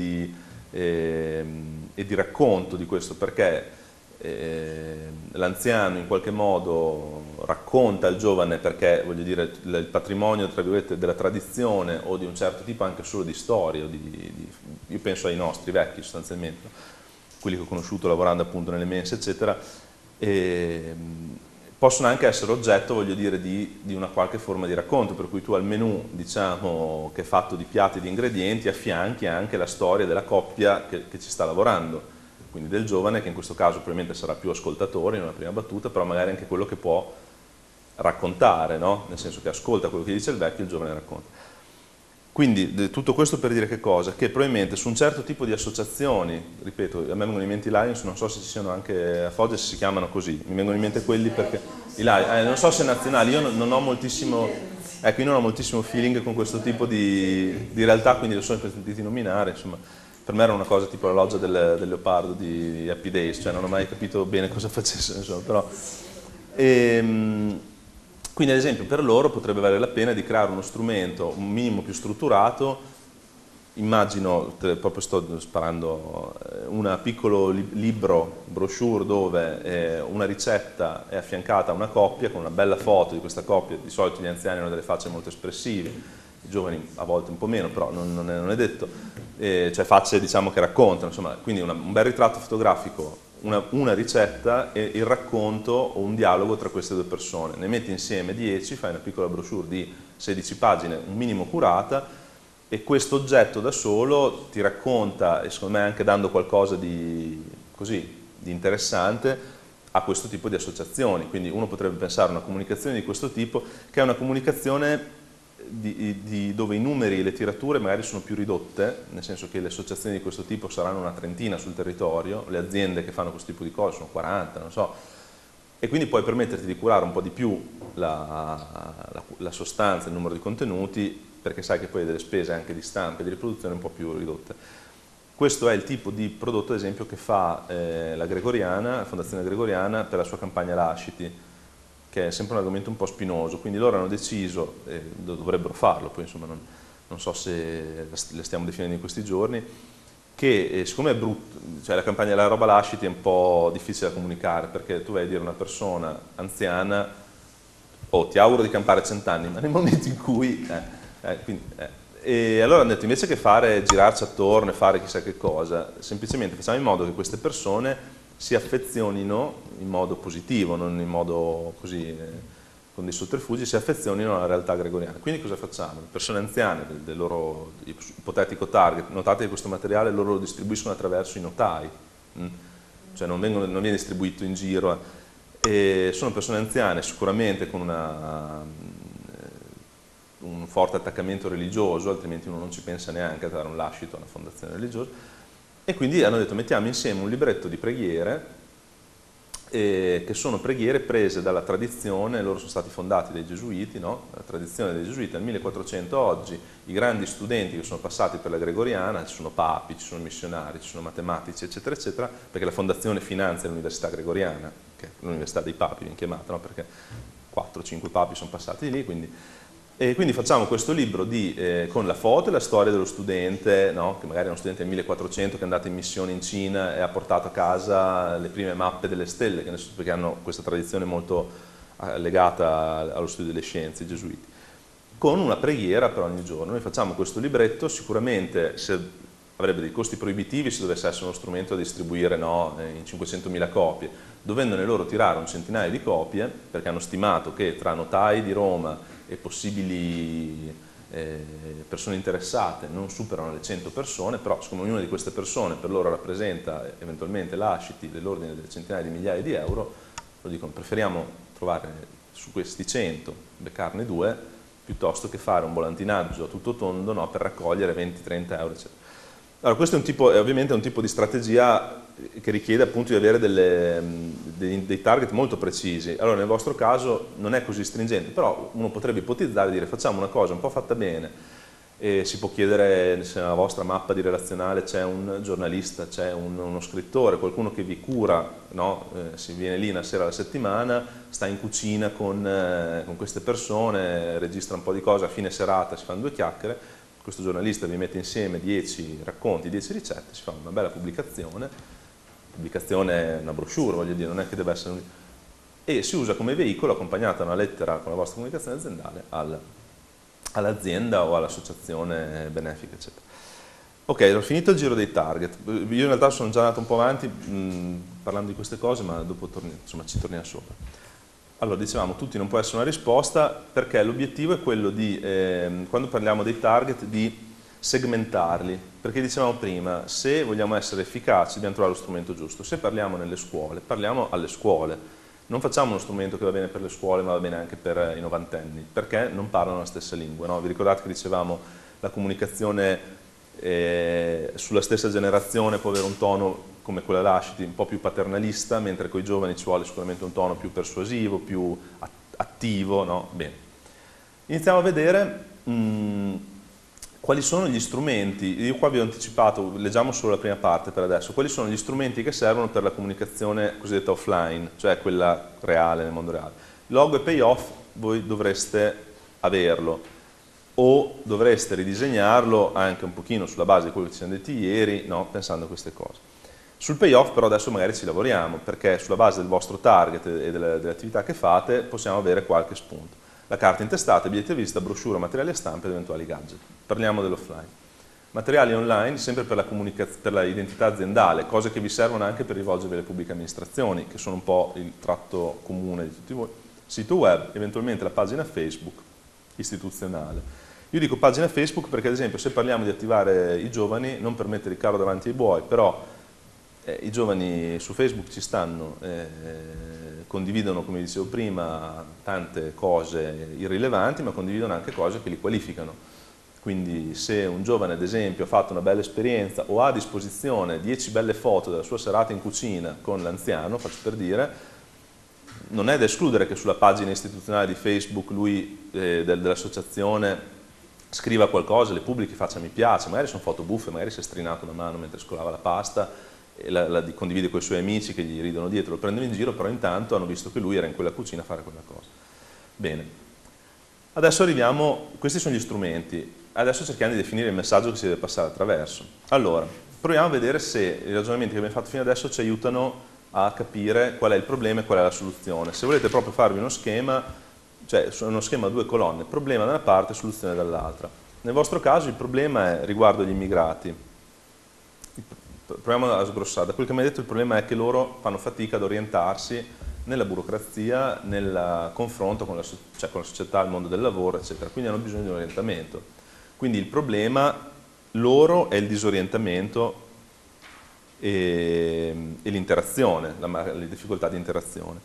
di racconto di questo, perché l'anziano in qualche modo racconta al giovane, perché voglio dire il patrimonio tra virgolette della tradizione o di un certo tipo anche solo di storia, io penso ai nostri vecchi sostanzialmente, quelli che ho conosciuto lavorando appunto nelle mense eccetera, possono anche essere oggetto, voglio dire, di una qualche forma di racconto, per cui tu al menù, diciamo, che è fatto di piatti e di ingredienti, affianchi anche la storia della coppia che ci sta lavorando, quindi del giovane, che in questo caso probabilmente sarà più ascoltatore in una prima battuta, però magari anche quello che può raccontare, no? Nel senso che ascolta quello che dice il vecchio e il giovane racconta. Quindi tutto questo per dire che cosa? Che probabilmente su un certo tipo di associazioni, ripeto, a me vengono in mente i Lions, non so se ci siano anche a Foggia, se si chiamano così, mi vengono in mente quelli perché i Lions, non so se nazionali, io non ho moltissimo, ecco, io non ho moltissimo feeling con questo tipo di realtà, quindi lo sono sentiti nominare, insomma, per me era una cosa tipo la loggia del leopardo di Happy Days, cioè non ho mai capito bene cosa facesse, insomma, però... Quindi ad esempio per loro potrebbe valere la pena di creare uno strumento un minimo più strutturato, immagino, proprio sto sparando, un piccolo libro, brochure dove una ricetta è affiancata a una coppia con una bella foto di questa coppia, di solito gli anziani hanno delle facce molto espressive, i giovani a volte un po' meno, però non è detto, cioè facce diciamo che raccontano, insomma, quindi un bel ritratto fotografico, una ricetta e il racconto o un dialogo tra queste due persone. Ne metti insieme 10, fai una piccola brochure di 16 pagine, un minimo curata, e questo oggetto da solo ti racconta, e secondo me anche dando qualcosa di interessante, a questo tipo di associazioni. Quindi uno potrebbe pensare a una comunicazione di questo tipo, che è una comunicazione dove i numeri e le tirature magari sono più ridotte, nel senso che le associazioni di questo tipo saranno una trentina sul territorio, le aziende che fanno questo tipo di cose sono 40, non so, e quindi puoi permetterti di curare un po' di più la sostanza, il numero di contenuti, perché sai che poi hai delle spese anche di stampa e di riproduzione un po' più ridotte. Questo è il tipo di prodotto, ad esempio, che fa la Gregoriana, la Fondazione Gregoriana, per la sua campagna Lasciti, che è sempre un argomento un po' spinoso, quindi loro hanno deciso, dovrebbero farlo, poi insomma non so se le stiamo definendo in questi giorni, che siccome è brutto, cioè la campagna della roba Lasciti è un po' difficile da comunicare, perché tu vai a dire a una persona anziana, oh ti auguro di campare 100 anni, ma nel momento in cui... E allora hanno detto, invece che girarci attorno e fare chissà che cosa, semplicemente facciamo in modo che queste persone si affezionino in modo positivo, non in modo così con dei sotterfugi, si affezionino alla realtà gregoriana. Quindi cosa facciamo? Le persone anziane del loro ipotetico target, notate che questo materiale loro lo distribuiscono attraverso i notai, cioè non viene distribuito in giro, e sono persone anziane sicuramente con un forte attaccamento religioso, altrimenti uno non ci pensa neanche a dare un lascito a una fondazione religiosa. E quindi hanno detto mettiamo insieme un libretto di preghiere, che sono preghiere prese dalla tradizione, loro sono stati fondati dai Gesuiti, no? La tradizione dei Gesuiti nel 1400 oggi, i grandi studenti che sono passati per la Gregoriana, ci sono papi, ci sono missionari, ci sono matematici, eccetera, eccetera, perché la fondazione finanzia l'Università Gregoriana, che è l'Università dei Papi, viene chiamata, no? Perché 4-5 papi sono passati lì, e quindi facciamo questo libro con la foto e la storia dello studente, no? Che magari è uno studente del 1400 che è andato in missione in Cina e ha portato a casa le prime mappe delle stelle, perché hanno questa tradizione molto legata allo studio delle scienze, i gesuiti, con una preghiera per ogni giorno. Noi facciamo questo libretto, sicuramente se avrebbe dei costi proibitivi se dovesse essere uno strumento da distribuire, no, in 500.000 copie, dovendone loro tirare un centinaio di copie, perché hanno stimato che tra notai di Roma e possibili persone interessate non superano le 100 persone, però siccome ognuna di queste persone per loro rappresenta eventualmente lasciti dell'ordine delle centinaia di migliaia di euro, lo dicono, preferiamo trovare su questi 100, beccarne 2, piuttosto che fare un volantinaggio a tutto tondo, no, per raccogliere 20-30 euro, eccetera. Allora, questo è ovviamente un tipo di strategia che richiede appunto di avere dei target molto precisi. Allora nel vostro caso non è così stringente, però uno potrebbe ipotizzare e dire facciamo una cosa un po' fatta bene, e si può chiedere se nella vostra mappa di relazionale c'è un giornalista, c'è uno scrittore, qualcuno che vi cura, no? Si viene lì una sera alla settimana, sta in cucina con queste persone, registra un po' di cose, a fine serata si fanno 2 chiacchiere, questo giornalista vi mette insieme 10 racconti, 10 ricette, si fa una bella pubblicazione è una brochure, voglio dire, non è che deve essere e si usa come veicolo, accompagnata a una lettera con la vostra comunicazione aziendale all'azienda o all'associazione benefica, eccetera. Ok, ho finito il giro dei target. Io in realtà sono già andato un po' avanti parlando di queste cose, ma dopo ci torniamo sopra. Allora, dicevamo, tutti non può essere una risposta, perché l'obiettivo è quello di, quando parliamo dei target, di segmentarli, perché dicevamo prima, se vogliamo essere efficaci dobbiamo trovare lo strumento giusto. Se parliamo nelle scuole, parliamo alle scuole, non facciamo uno strumento che va bene per le scuole ma va bene anche per i novantenni, perché non parlano la stessa lingua, no? Vi ricordate che dicevamo la comunicazione sulla stessa generazione può avere un tono come quella Lasciti, un po' più paternalista, mentre con i giovani ci vuole sicuramente un tono più persuasivo, più attivo, no? Bene. Iniziamo a vedere quali sono gli strumenti. Io qua vi ho anticipato, leggiamo solo la prima parte per adesso, quali sono gli strumenti che servono per la comunicazione cosiddetta offline, cioè quella reale, nel mondo reale. Logo e payoff voi dovreste averlo, o dovreste ridisegnarlo anche un pochino sulla base di quello che ci siamo detti ieri, no? Pensando a queste cose. Sul payoff però adesso magari ci lavoriamo, perché sulla base del vostro target e delle attività che fate possiamo avere qualche spunto. La carta intestata, biglietti da visita, brochure, materiali a stampa ed eventuali gadget. Parliamo dell'offline. Materiali online sempre per la identità aziendale, cose che vi servono anche per rivolgervi alle pubbliche amministrazioni, che sono un po' il tratto comune di tutti voi. Sito web, eventualmente la pagina Facebook istituzionale. Io dico pagina Facebook perché ad esempio se parliamo di attivare i giovani, non per mettere il carro davanti ai buoi, però i giovani su Facebook ci stanno, condividono, come dicevo prima, tante cose irrilevanti, ma condividono anche cose che li qualificano. Quindi se un giovane ad esempio ha fatto una bella esperienza o ha a disposizione 10 belle foto della sua serata in cucina con l'anziano, faccio per dire, non è da escludere che sulla pagina istituzionale di Facebook lui dell'associazione scriva qualcosa, le pubblichi, faccia mi piace, magari sono foto buffe, magari si è strinato una mano mentre scolava la pasta e la condivide con i suoi amici che gli ridono dietro, lo prendono in giro, però intanto hanno visto che lui era in quella cucina a fare quella cosa. Bene, adesso arriviamo, questi sono gli strumenti, adesso cerchiamo di definire il messaggio che si deve passare attraverso. Allora, proviamo a vedere se i ragionamenti che abbiamo fatto fino adesso ci aiutano a capire qual è il problema e qual è la soluzione. Se volete proprio farvi uno schema, cioè uno schema a 2 colonne, problema da una parte e soluzione dall'altra. Nel vostro caso il problema è riguardo agli immigrati. Proviamo a sgrossare. Da quel che mi ha detto il problema è che loro fanno fatica ad orientarsi nella burocrazia, nel confronto con la società, il mondo del lavoro, eccetera. Quindi hanno bisogno di un orientamento. Quindi il problema loro è il disorientamento e l'interazione, le difficoltà di interazione.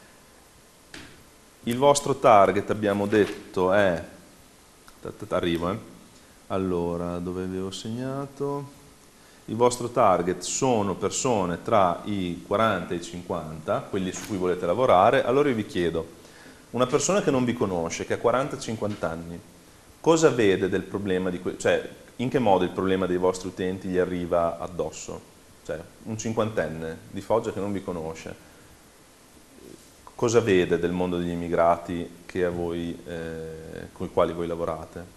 Il vostro target, abbiamo detto, è... Arrivo, Allora, dove avevo segnato? Il vostro target sono persone tra i 40 e i 50, quelli su cui volete lavorare. Allora io vi chiedo, una persona che non vi conosce, che ha 40-50 anni, cosa vede del problema cioè in che modo il problema dei vostri utenti gli arriva addosso? Cioè un cinquantenne di Foggia che non vi conosce, cosa vede del mondo degli immigrati che a voi, con i quali voi lavorate?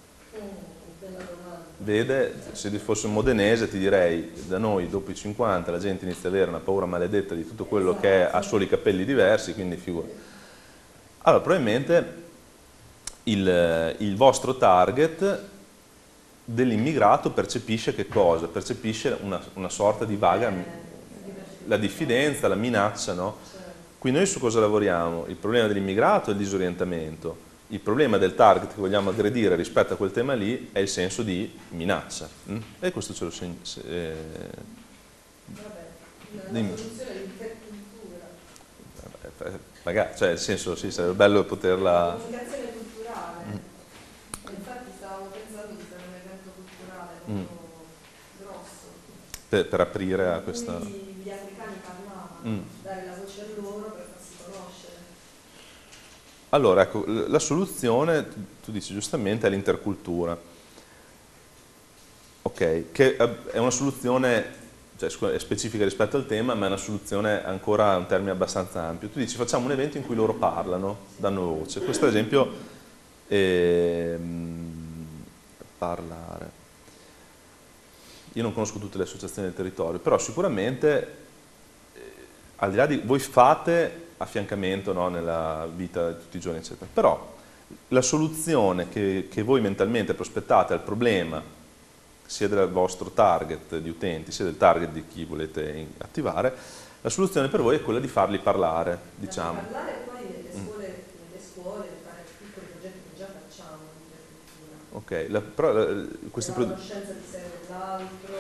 Vede, se fosse un modenese ti direi, da noi dopo i 50 la gente inizia ad avere una paura maledetta di tutto quello che ha solo i capelli diversi, quindi figura. Allora probabilmente il vostro target dell'immigrato percepisce che cosa? Percepisce una sorta di vaga, la diffidenza, la minaccia, no? Quindi noi su cosa lavoriamo? Il problema dell'immigrato è il disorientamento. Il problema del target che vogliamo aggredire rispetto a quel tema lì è il senso di minaccia. E questo ce lo segno. La soluzione è l'intercultura. Magari, cioè nel senso, sì, sarebbe bello poterla... La comunicazione culturale. Infatti stavamo pensando di fare un evento culturale molto grosso. Per aprire a questa... Quindi gli africani parlavano, dare la voce a loro per farsi conoscere. Allora, ecco, la soluzione, tu dici giustamente, è l'intercultura. Ok, che è una soluzione, cioè, è specifica rispetto al tema, ma è una soluzione ancora un termine abbastanza ampio. Tu dici, facciamo un evento in cui loro parlano, danno voce. Questo ad esempio, parlare. Io non conosco tutte le associazioni del territorio, però sicuramente, al di là di... voi fate affiancamento, no, nella vita di tutti i giorni, eccetera. Però la soluzione che voi mentalmente prospettate al problema, sia del vostro target di utenti, sia del target di chi volete attivare, la soluzione per voi è quella di farli parlare, diciamo. Parlare poi nelle scuole facciamo l'intercultura. Ok, però questi la conoscenza di sé dell'altro,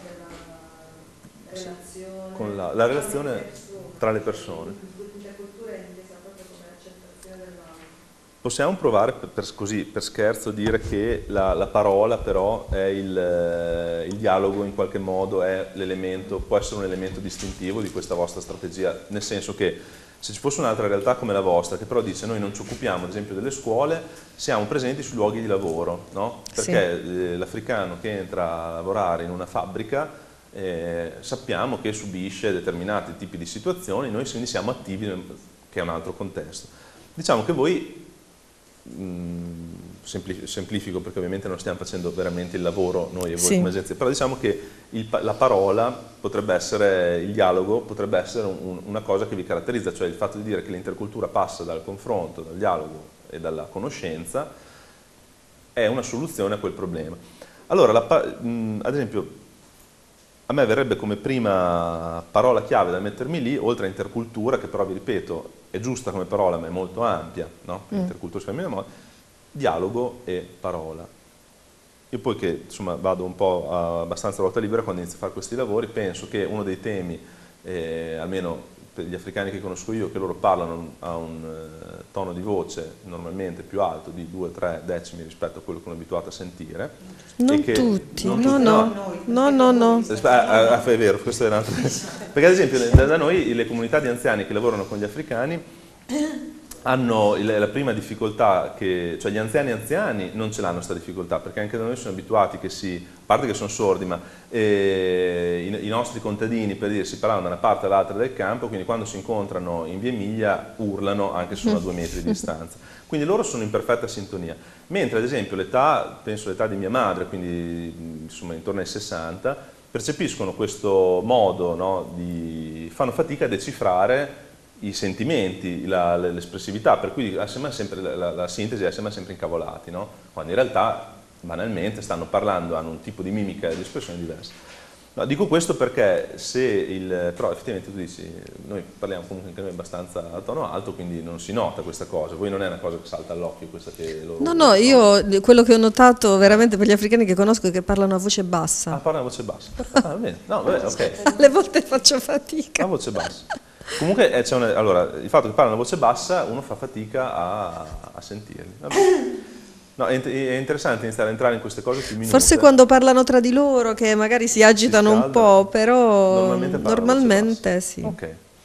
della relazione, la relazione tra le persone. L'intercultura è intesa proprio come accettazione dell'altro. Possiamo provare per scherzo dire che la parola però è il dialogo, in qualche modo è l'elemento, può essere un elemento distintivo di questa vostra strategia, nel senso che se ci fosse un'altra realtà come la vostra, che però dice noi non ci occupiamo ad esempio delle scuole, siamo presenti sui luoghi di lavoro, no? Perché sì, l'africano che entra a lavorare in una fabbrica sappiamo che subisce determinati tipi di situazioni, noi quindi siamo attivi, che è un altro contesto. Diciamo che voi, semplifico perché ovviamente non stiamo facendo veramente il lavoro noi e voi come agenzie, però diciamo che la parola potrebbe essere, il dialogo potrebbe essere una cosa che vi caratterizza, cioè il fatto di dire che l'intercultura passa dal confronto, dal dialogo e dalla conoscenza è una soluzione a quel problema. Allora, ad esempio, a me verrebbe come prima parola chiave da mettermi lì, oltre a intercultura, che però vi ripeto è giusta come parola ma è molto ampia, no? Intercultura si fa dialogo e parola. Io poi che insomma vado un po' abbastanza a ruota libera quando inizio a fare questi lavori, penso che uno dei temi, almeno per gli africani che conosco io, che loro parlano a un tono di voce normalmente più alto di 2-3 decimi rispetto a quello che sono abituato a sentire. Non che, tutti, non no. È vero, questo è un altro. Perché ad esempio da noi le comunità di anziani che lavorano con gli africani hanno la prima difficoltà, cioè gli anziani non ce l'hanno questa difficoltà, perché anche da noi sono abituati che a parte che sono sordi, ma i nostri contadini, per dire, si parlano da una parte all'altra del campo, quindi quando si incontrano in via Emilia urlano anche se sono a 2 metri di distanza. Quindi loro sono in perfetta sintonia. Mentre ad esempio penso l'età di mia madre, quindi insomma intorno ai 60, percepiscono questo modo, no, fanno fatica a decifrare i sentimenti, l'espressività, per cui sembra sempre, la sintesi sembra sempre incavolati, no? Quando in realtà banalmente stanno parlando, hanno un tipo di mimica e di espressione diversa. No, dico questo perché però effettivamente tu dici, noi parliamo comunque anche noi abbastanza a tono alto, quindi non si nota questa cosa, voi non è una cosa che salta all'occhio questa che loro... No, io quello che ho notato veramente per gli africani che conosco è che parlano a voce bassa. Ah, parlano a voce bassa, ah, bene, no, vabbè, ok. Alle volte faccio fatica. A voce bassa. Comunque allora, il fatto che parlano a voce bassa uno fa fatica a sentirli. Vabbè. No, è interessante iniziare a entrare in queste cose più minute. Forse quando parlano tra di loro che magari si agitano un po', però normalmente sì. Ok.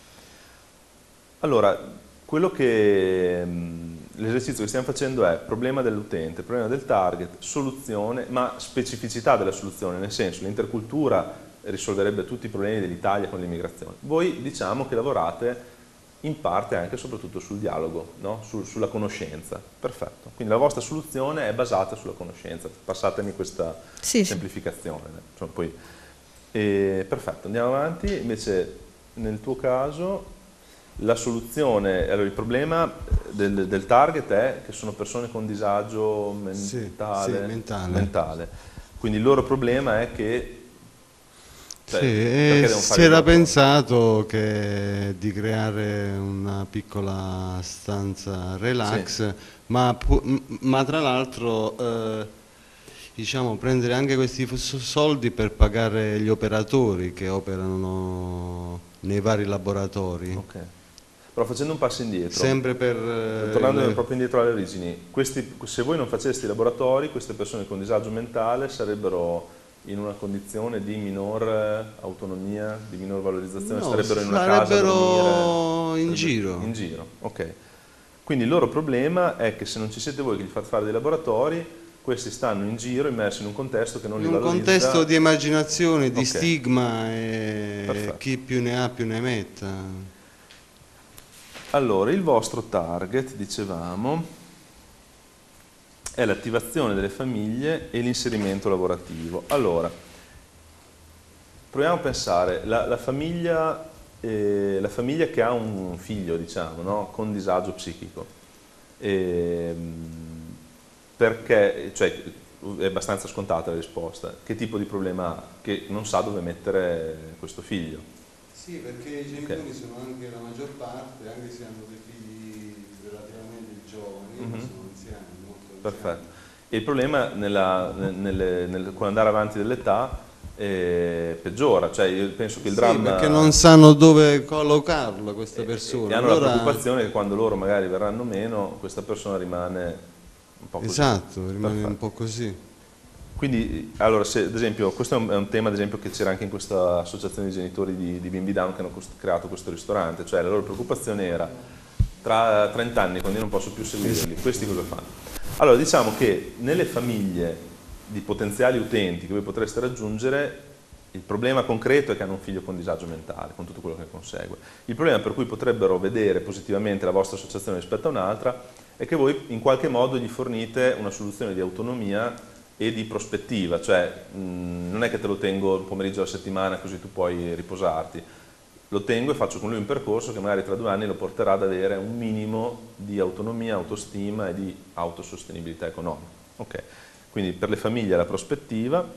Allora, l'esercizio che stiamo facendo è problema dell'utente, problema del target, soluzione, ma specificità della soluzione, nel senso l'intercultura risolverebbe tutti i problemi dell'Italia con l'immigrazione. Voi diciamo che lavorate in parte anche e soprattutto sul dialogo, no? Sulla conoscenza. Perfetto. Quindi la vostra soluzione è basata sulla conoscenza. Passatemi questa semplificazione. Insomma, perfetto, andiamo avanti. Invece nel tuo caso la soluzione, allora il problema del target è che sono persone con disagio mentale. Quindi il loro problema è che si era pensato di creare una piccola stanza relax, ma tra l'altro diciamo prendere anche questi soldi per pagare gli operatori che operano nei vari laboratori. Okay. Però facendo un passo indietro, sempre tornando proprio indietro alle origini, se voi non faceste i laboratori, queste persone con disagio mentale sarebbero in una condizione di minor autonomia, di minor valorizzazione, starebbero in una casa a dormire, in giro. In giro, ok. Quindi il loro problema è che se non ci siete voi che gli fate fare dei laboratori, questi stanno in giro immersi in un contesto che non li valorizza. In un contesto di immaginazione, di stigma, e chi più ne ha più ne metta. Allora, il vostro target, dicevamo, è l'attivazione delle famiglie e l'inserimento lavorativo. Allora, proviamo a pensare, la famiglia che ha un figlio, diciamo, no? Con disagio psichico, perché, cioè, è abbastanza scontata la risposta, che tipo di problema ha? Che non sa dove mettere questo figlio. Sì, perché i genitori sono anche la maggior parte, anche se hanno dei figli relativamente giovani, sono anziani, molto Perfetto. E il problema con andare avanti dell'età peggiora, cioè io penso che il dramma... perché non sanno dove collocarlo queste persone. E hanno la preoccupazione che quando loro magari verranno meno, questa persona rimane un po' così. Esatto, rimane un po' così. Quindi, allora, ad esempio, questo è un tema ad esempio che c'era anche in questa associazione di genitori di bimbi down che hanno creato questo ristorante, cioè la loro preoccupazione era tra 30 anni, quando io non posso più seguirli, questi cosa fanno? Allora, diciamo che nelle famiglie di potenziali utenti che voi potreste raggiungere, il problema concreto è che hanno un figlio con disagio mentale, con tutto quello che consegue. Il problema per cui potrebbero vedere positivamente la vostra associazione rispetto a un'altra è che voi in qualche modo gli fornite una soluzione di autonomia e di prospettiva, cioè non è che te lo tengo il pomeriggio della settimana così tu puoi riposarti, lo tengo e faccio con lui un percorso che magari tra 2 anni lo porterà ad avere un minimo di autonomia, autostima e di autosostenibilità economica. Okay. Quindi per le famiglie la prospettiva,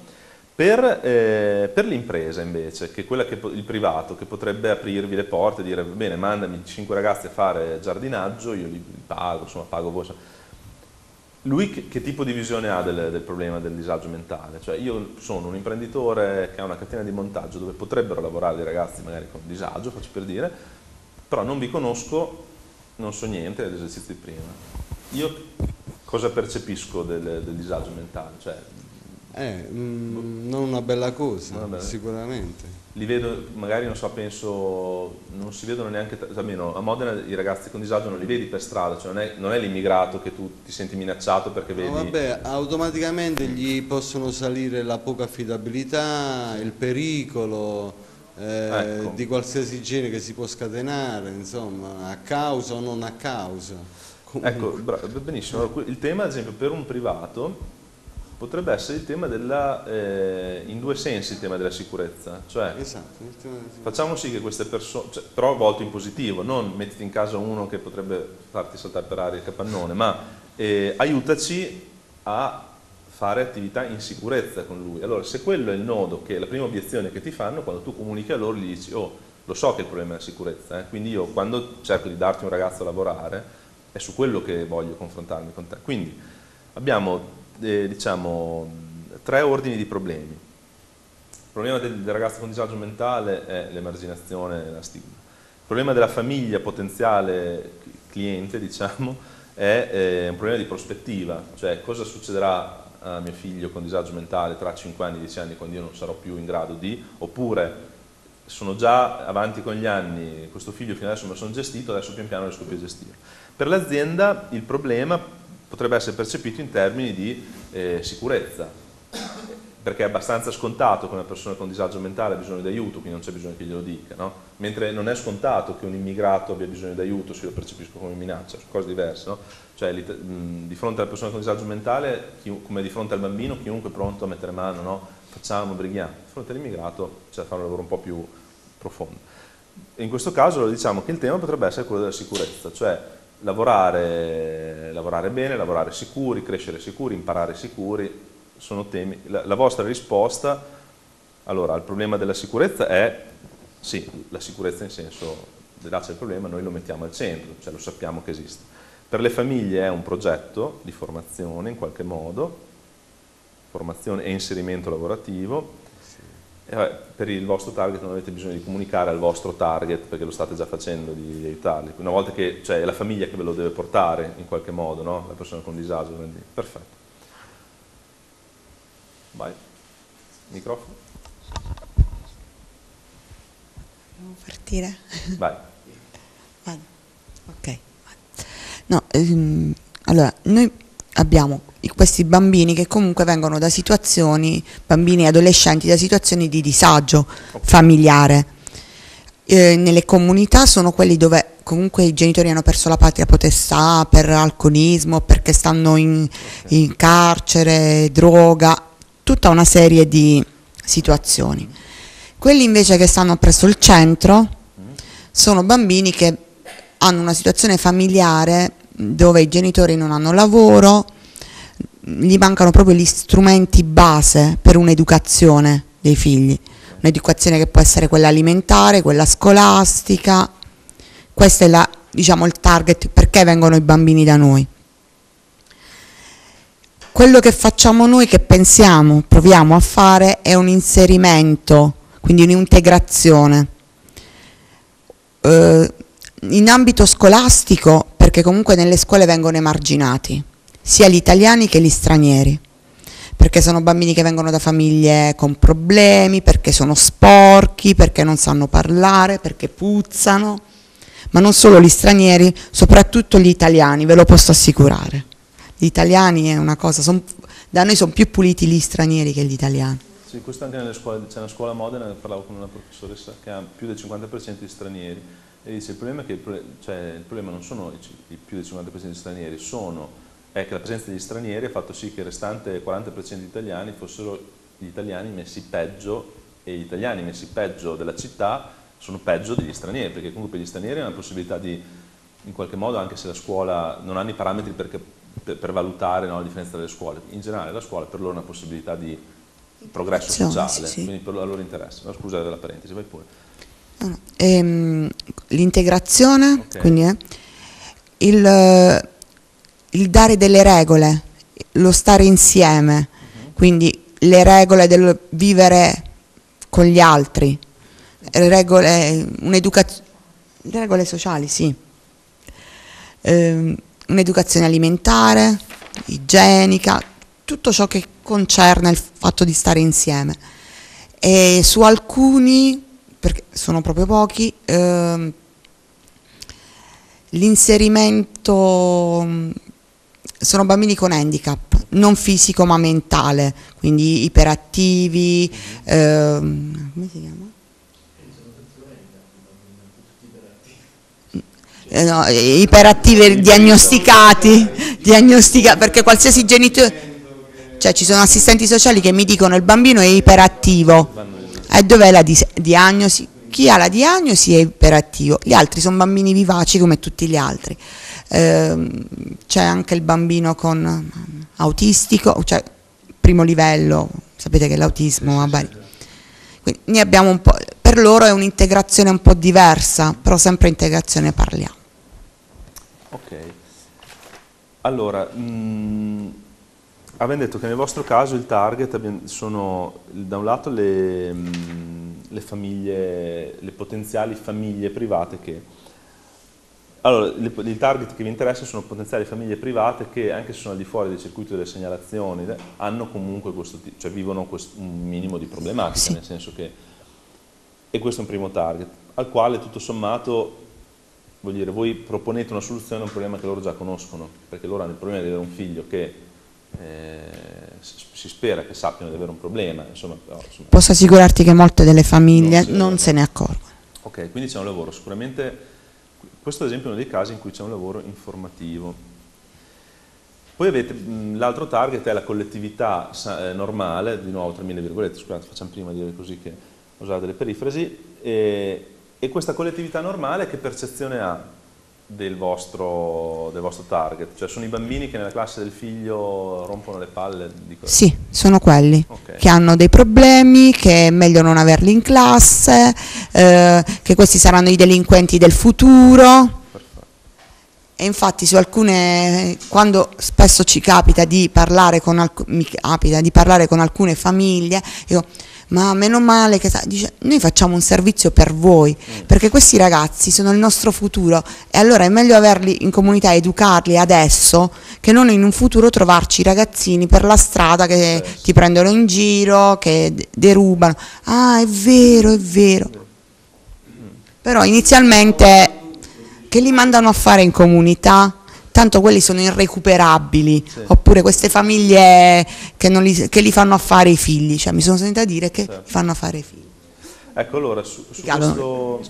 per l'impresa invece, che è quella che il privato, che potrebbe aprirvi le porte e dire bene, mandami 5 ragazzi a fare giardinaggio, io li pago, insomma pago voi. Lui che tipo di visione ha del problema del disagio mentale? Cioè io sono un imprenditore che ha una catena di montaggio dove potrebbero lavorare dei ragazzi magari con disagio, faccio per dire, però non vi conosco, non so niente dell'esercizio di prima. Io cosa percepisco del disagio mentale? Cioè, non una bella cosa, sicuramente. Li vedo, magari non so, penso, non si vedono neanche, almeno a Modena i ragazzi con disagio non li vedi per strada, cioè non è l'immigrato che tu ti senti minacciato perché vedi... No, vabbè, automaticamente gli possono salire la poca affidabilità, il pericolo ecco, di qualsiasi genere che si può scatenare, insomma, a causa o non a causa. Comunque. Ecco, benissimo. Allora, il tema, ad esempio, per un privato potrebbe essere il tema in 2 sensi il tema della sicurezza, cioè esatto, facciamo sì che queste persone, cioè, però volto in positivo, non mettiti in casa uno che potrebbe farti saltare per aria il capannone, ma aiutaci a fare attività in sicurezza con lui. Allora, se quello è il nodo, che è la prima obiezione che ti fanno, quando tu comunichi a loro gli dici, oh, lo so che il problema è la sicurezza, quindi io quando cerco di darti un ragazzo a lavorare è su quello che voglio confrontarmi con te. Quindi abbiamo diciamo 3 ordini di problemi. Il problema del ragazzo con disagio mentale è l'emarginazione e la stigma. Il problema della famiglia potenziale cliente, diciamo, è un problema di prospettiva, cioè cosa succederà a mio figlio con disagio mentale tra 5 anni, 10 anni, quando io non sarò più in grado di, oppure sono già avanti con gli anni, questo figlio fino adesso me lo sono gestito, adesso pian piano riesco più a gestire. Per l'azienda il problema potrebbe essere percepito in termini di sicurezza, perché è abbastanza scontato che una persona con disagio mentale ha bisogno di aiuto, quindi non c'è bisogno che glielo dica, no? Mentre non è scontato che un immigrato abbia bisogno di aiuto se lo percepisco come minaccia, sono cose diverse, no? Cioè di fronte alla persona con disagio mentale, come di fronte al bambino, chiunque è pronto a mettere mano, no? Facciamo, brighiamo. Di fronte all'immigrato c'è da fare un lavoro un po' più profondo. E in questo caso diciamo che il tema potrebbe essere quello della sicurezza, cioè lavorare bene, lavorare sicuri, crescere sicuri, imparare sicuri, sono temi. La vostra risposta allora al problema della sicurezza è sì, la sicurezza in senso là c'è il problema, noi lo mettiamo al centro, cioè lo sappiamo che esiste. Per le famiglie è un progetto di formazione in qualche modo, formazione e inserimento lavorativo. Per il vostro target non avete bisogno di comunicare al vostro target perché lo state già facendo di aiutarli. Una volta che è la famiglia che ve lo deve portare in qualche modo, no? La persona con disagio. Quindi. Perfetto. Vai. Microfono. Devo partire? Vai. Vado. Ok. No, allora, noi abbiamo questi bambini che comunque vengono da situazioni, bambini e adolescenti, da situazioni di disagio familiare. Nelle comunità sono quelli dove comunque i genitori hanno perso la patria potestà per alcolismo, perché stanno in carcere, droga, tutta una serie di situazioni. Quelli invece che stanno presso il centro sono bambini che hanno una situazione familiare dove i genitori non hanno lavoro, gli mancano proprio gli strumenti base per un'educazione dei figli, un'educazione che può essere quella alimentare, quella scolastica. Questo è diciamo, il target perché vengono i bambini da noi. quello che facciamo noi, che pensiamo, proviamo a fare, è un inserimento, quindi un'integrazione. In ambito scolastico, perché comunque nelle scuole vengono emarginati, sia gli italiani che gli stranieri, perché sono bambini che vengono da famiglie con problemi, perché sono sporchi, perché non sanno parlare, perché puzzano, ma non solo gli stranieri, soprattutto gli italiani, ve lo posso assicurare. Gli italiani è una cosa, da noi sono più puliti gli stranieri che gli italiani. Sì, questo anche nelle scuole, c'è una scuola a Modena, parlavo con una professoressa che ha più del 50% di stranieri, e dice il problema è che il problema non sono i più del 50% di stranieri, è che la presenza degli stranieri ha fatto sì che il restante 40% di italiani fossero gli italiani messi peggio, e gli italiani messi peggio della città sono peggio degli stranieri, perché comunque per gli stranieri hanno la possibilità di, in qualche modo, anche se la scuola non hanno i parametri per valutare, no, la differenza tra le scuole, in generale la scuola per loro è una possibilità di progresso sociale, sì. Quindi per loro interessa. No, scusa la parentesi, vai pure. L'integrazione, okay. Quindi il dare delle regole, lo stare insieme, quindi le regole del vivere con gli altri, regole sociali, sì, un'educazione alimentare, igienica, tutto ciò che concerne il fatto di stare insieme. E su alcuni, perché sono proprio pochi, l'inserimento sono bambini con handicap, non fisico ma mentale, quindi iperattivi, come si chiama? No, iperattivi diagnosticati, perché qualsiasi genitore, cioè ci sono assistenti sociali che mi dicono il bambino è iperattivo, e dov'è la diagnosi? Chi ha la diagnosi è iperattivo, gli altri sono bambini vivaci come tutti gli altri. C'è anche il bambino con autistico, cioè primo livello, sapete che l'autismo quindi ne abbiamo un po', per loro è un'integrazione un po' diversa, però sempre integrazione parliamo. Ok, allora abbiamo detto che nel vostro caso il target sono da un lato le famiglie, le potenziali famiglie private che... Allora, il target che vi interessa sono potenziali famiglie private che, anche se sono al di fuori del circuito delle segnalazioni, hanno comunque cioè vivono un minimo di problematica, sì. Nel senso che... E questo è un primo target, al quale tutto sommato, vuol dire, voi proponete una soluzione a un problema che loro già conoscono, perché loro hanno il problema di avere un figlio che si spera che sappiano di avere un problema. Insomma. Posso assicurarti che molte delle famiglie non se ne accorgono. Ok, quindi c'è un lavoro sicuramente... Questo ad esempio è uno dei casi in cui c'è un lavoro informativo. Poi avete l'altro target, è la collettività normale, di nuovo tra mille virgolette, scusate, facciamo prima dire così che usare delle perifrasi, e questa collettività normale che percezione ha del vostro target? Cioè sono i bambini che nella classe del figlio rompono le palle? Sì, sono quelli che hanno dei problemi, che è meglio non averli in classe, che questi saranno i delinquenti del futuro. Perfetto. E infatti su alcune, quando spesso ci capita di parlare con alcune famiglie, io... Ma meno male che dice, noi facciamo un servizio per voi, perché questi ragazzi sono il nostro futuro e allora è meglio averli in comunità, educarli adesso, che non in un futuro trovarci ragazzini per la strada che ti prendono in giro, che derubano. Ah, è vero, è vero. Però inizialmente che li mandano a fare in comunità? Tanto quelli sono irrecuperabili, sì. Oppure queste famiglie che li fanno a fare i figli, cioè mi sono sentita dire che fanno a fare i figli. Ecco, allora su questo...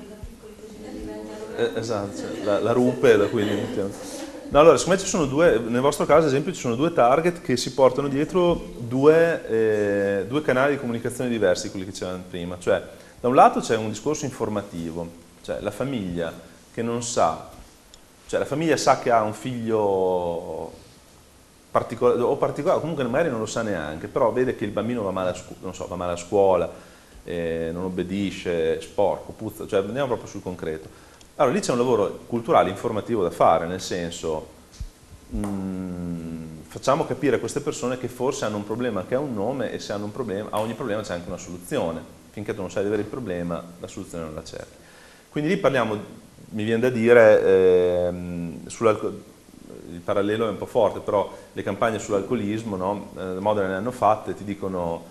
esatto, la rupe da cui no, allora, secondo me ci sono nel vostro caso ad esempio ci sono due target che si portano dietro due canali di comunicazione diversi, quelli che c'erano prima, cioè da un lato c'è un discorso informativo, cioè la famiglia che non sa, cioè la famiglia sa che ha un figlio particolare, comunque magari non lo sa neanche, però vede che il bambino va male a scuola, non obbedisce, è sporco, puzza, cioè andiamo proprio sul concreto. Allora lì c'è un lavoro culturale, informativo da fare, nel senso facciamo capire a queste persone che forse hanno un problema che ha un nome, e se hanno un problema, a ogni problema c'è anche una soluzione. Finché tu non sai di avere il problema, la soluzione non la cerchi. Quindi lì parliamo, mi viene da dire, il parallelo è un po' forte, però le campagne sull'alcolismo, no? Modena ne hanno fatte, ti dicono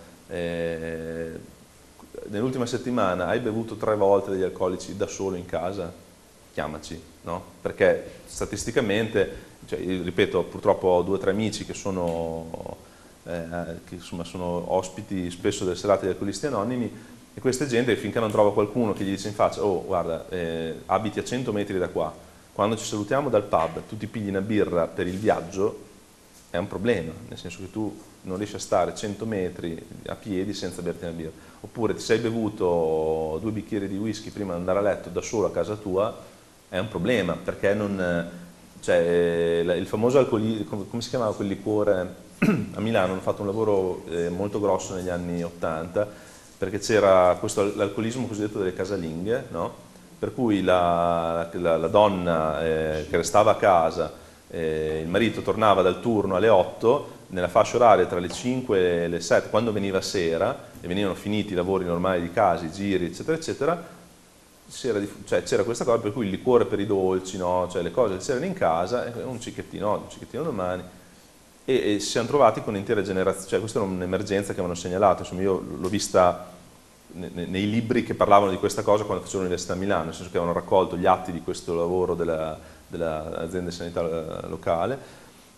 nell'ultima settimana hai bevuto 3 volte degli alcolici da solo in casa, chiamaci, no? Perché statisticamente, cioè, ripeto, purtroppo ho 2 o 3 amici che sono, che insomma sono ospiti spesso delle serate degli alcolisti anonimi, e questa gente finché non trova qualcuno che gli dice in faccia, oh guarda, abiti a 100 metri da qua, quando ci salutiamo dal pub tu ti pigli una birra per il viaggio, è un problema, nel senso che tu non riesci a stare 100 metri a piedi senza berti una birra. Oppure ti sei bevuto 2 bicchieri di whisky prima di andare a letto da solo a casa tua, è un problema, perché non, cioè, il famoso alcolismo, come si chiamava quel liquore? A Milano hanno fatto un lavoro molto grosso negli anni 80, perché c'era questo l'alcolismo cosiddetto delle casalinghe, no? Per cui la donna che restava a casa, il marito tornava dal turno alle 8, nella fascia oraria tra le 5 e le 7, quando veniva sera e venivano finiti i lavori normali di casa, i giri, eccetera, eccetera, c'era questa cosa per cui il liquore per i dolci, no? Cioè le cose che c'erano in casa, un cicchettino domani, e si siamo trovati con intere generazioni, cioè questa era un'emergenza che avevano segnalato, insomma io l'ho vista nei libri che parlavano di questa cosa quando facevo l'università a Milano, nel senso che avevano raccolto gli atti di questo lavoro dell'azienda di sanità locale,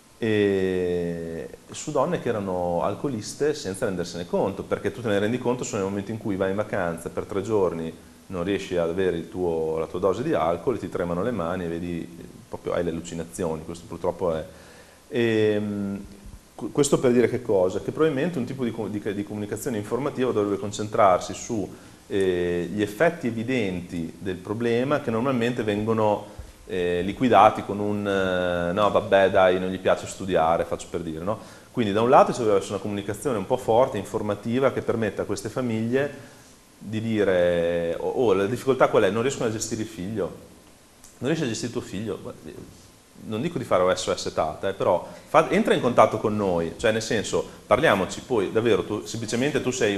e su donne che erano alcoliste senza rendersene conto, perché tu te ne rendi conto solo nel momento in cui vai in vacanza per 3 giorni, non riesci ad avere la tua dose di alcol, ti tremano le mani e vedi, proprio hai le allucinazioni, questo purtroppo è. Questo per dire che cosa? Che probabilmente un tipo di comunicazione informativa dovrebbe concentrarsi su gli effetti evidenti del problema, che normalmente vengono liquidati con un no vabbè dai non gli piace studiare, faccio per dire, no? Quindi da un lato ci dovrebbe essere una comunicazione un po' forte, informativa, che permetta a queste famiglie di dire la difficoltà qual è? Non riescono a gestire il figlio, non riesci a gestire il tuo figlio, non dico di fare SOS Tata, però entra in contatto con noi, cioè nel senso parliamoci, poi davvero semplicemente tu sei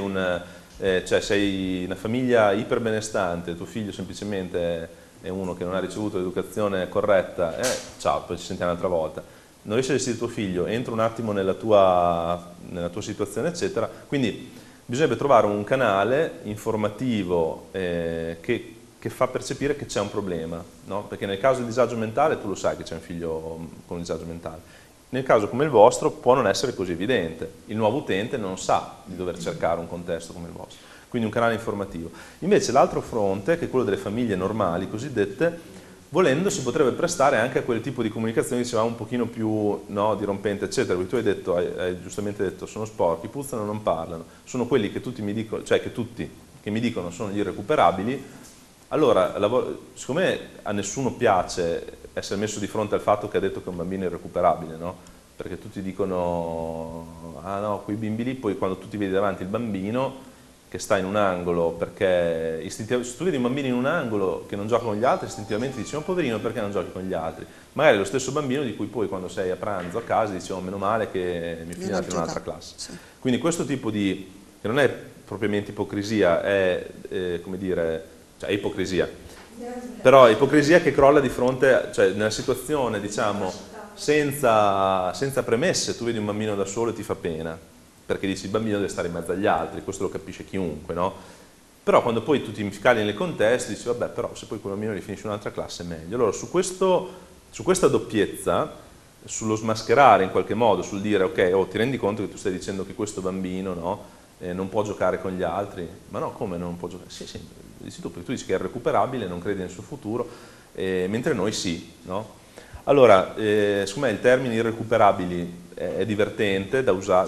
sei una famiglia iperbenestante, tuo figlio semplicemente è uno che non ha ricevuto l'educazione corretta, ciao, poi ci sentiamo un'altra volta. Non riesci a gestire tuo figlio, entra un attimo nella tua situazione, eccetera. Quindi bisognerebbe trovare un canale informativo che fa percepire che c'è un problema, no? Perché nel caso di disagio mentale tu lo sai che c'è un figlio con un disagio mentale. Nel caso come il vostro può non essere così evidente. Il nuovo utente non sa di dover cercare un contesto come il vostro. Quindi un canale informativo. Invece l'altro fronte, che è quello delle famiglie normali cosiddette, volendo si potrebbe prestare anche a quel tipo di comunicazione, dicevamo, un pochino più dirompente, eccetera. Perché tu hai detto, hai giustamente detto, sono sporchi, puzzano, non parlano. Sono quelli che tutti mi dicono, cioè che mi dicono sono gli irrecuperabili. Allora, secondo me a nessuno piace essere messo di fronte al fatto che ha detto che un bambino è irrecuperabile, no? Perché tutti dicono, ah no, quei bimbi lì, poi quando tu ti vedi davanti il bambino che sta in un angolo, perché istintivamente, se tu vedi un bambino in un angolo che non gioca con gli altri, istintivamente dici, oh poverino, perché non giochi con gli altri? Magari è lo stesso bambino di cui poi quando sei a pranzo a casa dici, oh meno male che mi figlio è andato in un'altra classe. Sì. Quindi questo tipo di, che non è propriamente ipocrisia, è come dire, cioè è ipocrisia, però è ipocrisia che crolla di fronte, cioè nella situazione diciamo senza premesse, tu vedi un bambino da solo e ti fa pena, perché dici il bambino deve stare in mezzo agli altri, questo lo capisce chiunque, no? Però quando poi tu ti cali nel contesto dici vabbè però se poi quel bambino rifinisce un'altra classe è meglio. Allora su questa doppiezza, sullo smascherare in qualche modo, sul dire ok, ti rendi conto che tu stai dicendo che questo bambino, no, non può giocare con gli altri, ma no, come non può giocare? Sì, dici tu, perché tu dici che è recuperabile, non credi nel suo futuro, mentre noi sì, no? Allora, secondo me il termine irrecuperabili è divertente da usare,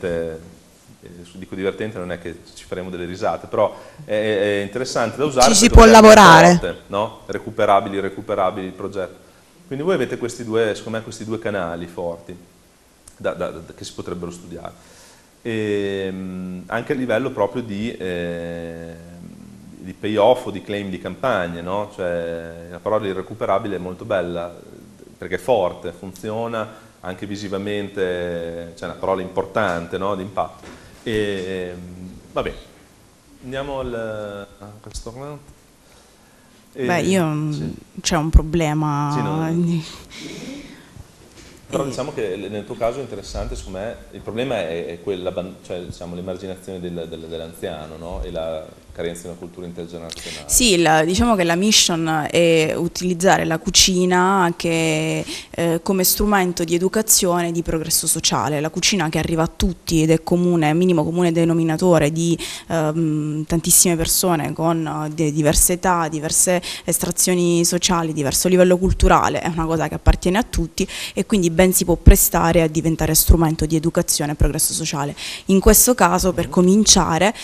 dico divertente non è che ci faremo delle risate, però è interessante da usare. Ci si può lavorare. Forte, no? Recuperabili, il progetto. Quindi voi avete questi due, secondo me, questi due canali forti che si potrebbero studiare. Anche a livello proprio di payoff o di claim di campagne, no? Cioè, la parola irrecuperabile è molto bella perché è forte, funziona, anche visivamente c'è una parola importante, no? Di impatto. Va bene, andiamo al ristorante. Sì. C'è un problema. Sì, no. Però diciamo che nel tuo caso è interessante, secondo me, il problema è quella, cioè, diciamo, l'emarginazione dell'anziano, no? E la carenza di una cultura intergenerazionale. Sì, diciamo che la mission è utilizzare la cucina come strumento di educazione e di progresso sociale. La cucina che arriva a tutti ed è comune, minimo comune denominatore di tantissime persone con diverse età, diverse estrazioni sociali, diverso livello culturale, è una cosa che appartiene a tutti e quindi ben si può prestare a diventare strumento di educazione e progresso sociale. In questo caso, per cominciare,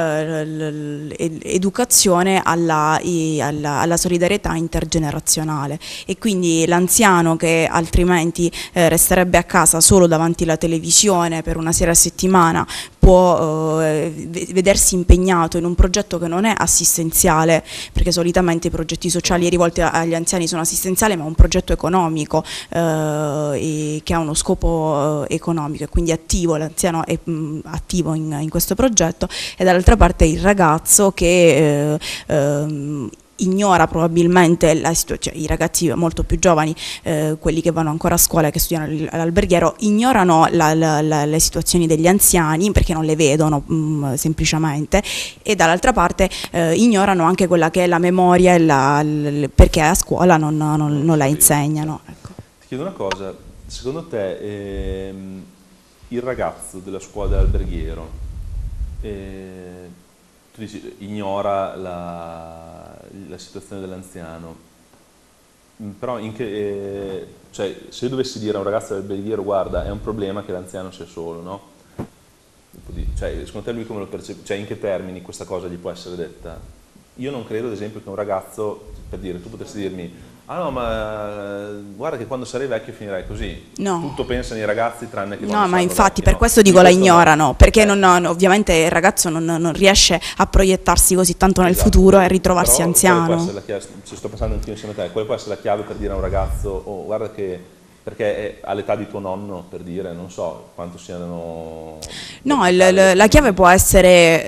educazione alla solidarietà intergenerazionale, e quindi l'anziano che altrimenti resterebbe a casa solo davanti alla televisione per una sera a settimana può vedersi impegnato in un progetto che non è assistenziale, perché solitamente i progetti sociali rivolti agli anziani sono assistenziali, ma un progetto economico che ha uno scopo economico, e quindi attivo, l'anziano è attivo in questo progetto, e dall'altra parte il ragazzo che ignora probabilmente cioè, i ragazzi molto più giovani, quelli che vanno ancora a scuola e che studiano all'alberghiero, ignorano le situazioni degli anziani perché non le vedono semplicemente, e dall'altra parte ignorano anche quella che è la memoria perché a scuola non la insegnano. Ecco. Ti chiedo una cosa, secondo te il ragazzo della scuola dell'alberghiero tu dici, ignora la situazione dell'anziano, però cioè, se io dovessi dire a un ragazzo dell'alberghiero guarda, è un problema che l'anziano sia solo, no? Cioè, secondo te lui come lo percepisce? Cioè, in che termini questa cosa gli può essere detta? Io non credo, ad esempio, che un ragazzo, per dire, tu potresti dirmi ah no, ma guarda che quando sarai vecchio finirai così. No. Tutto pensano i ragazzi tranne che no, ma infatti vecchi, per questo dico la ignorano, perché ovviamente il ragazzo non riesce a proiettarsi così tanto nel futuro e ritrovarsi però anziano. Ci sto pensando anch'io insieme a te, quale può essere la chiave per dire a un ragazzo oh, guarda che perché è all'età di tuo nonno, per dire, non so quanto siano. No, la chiave può essere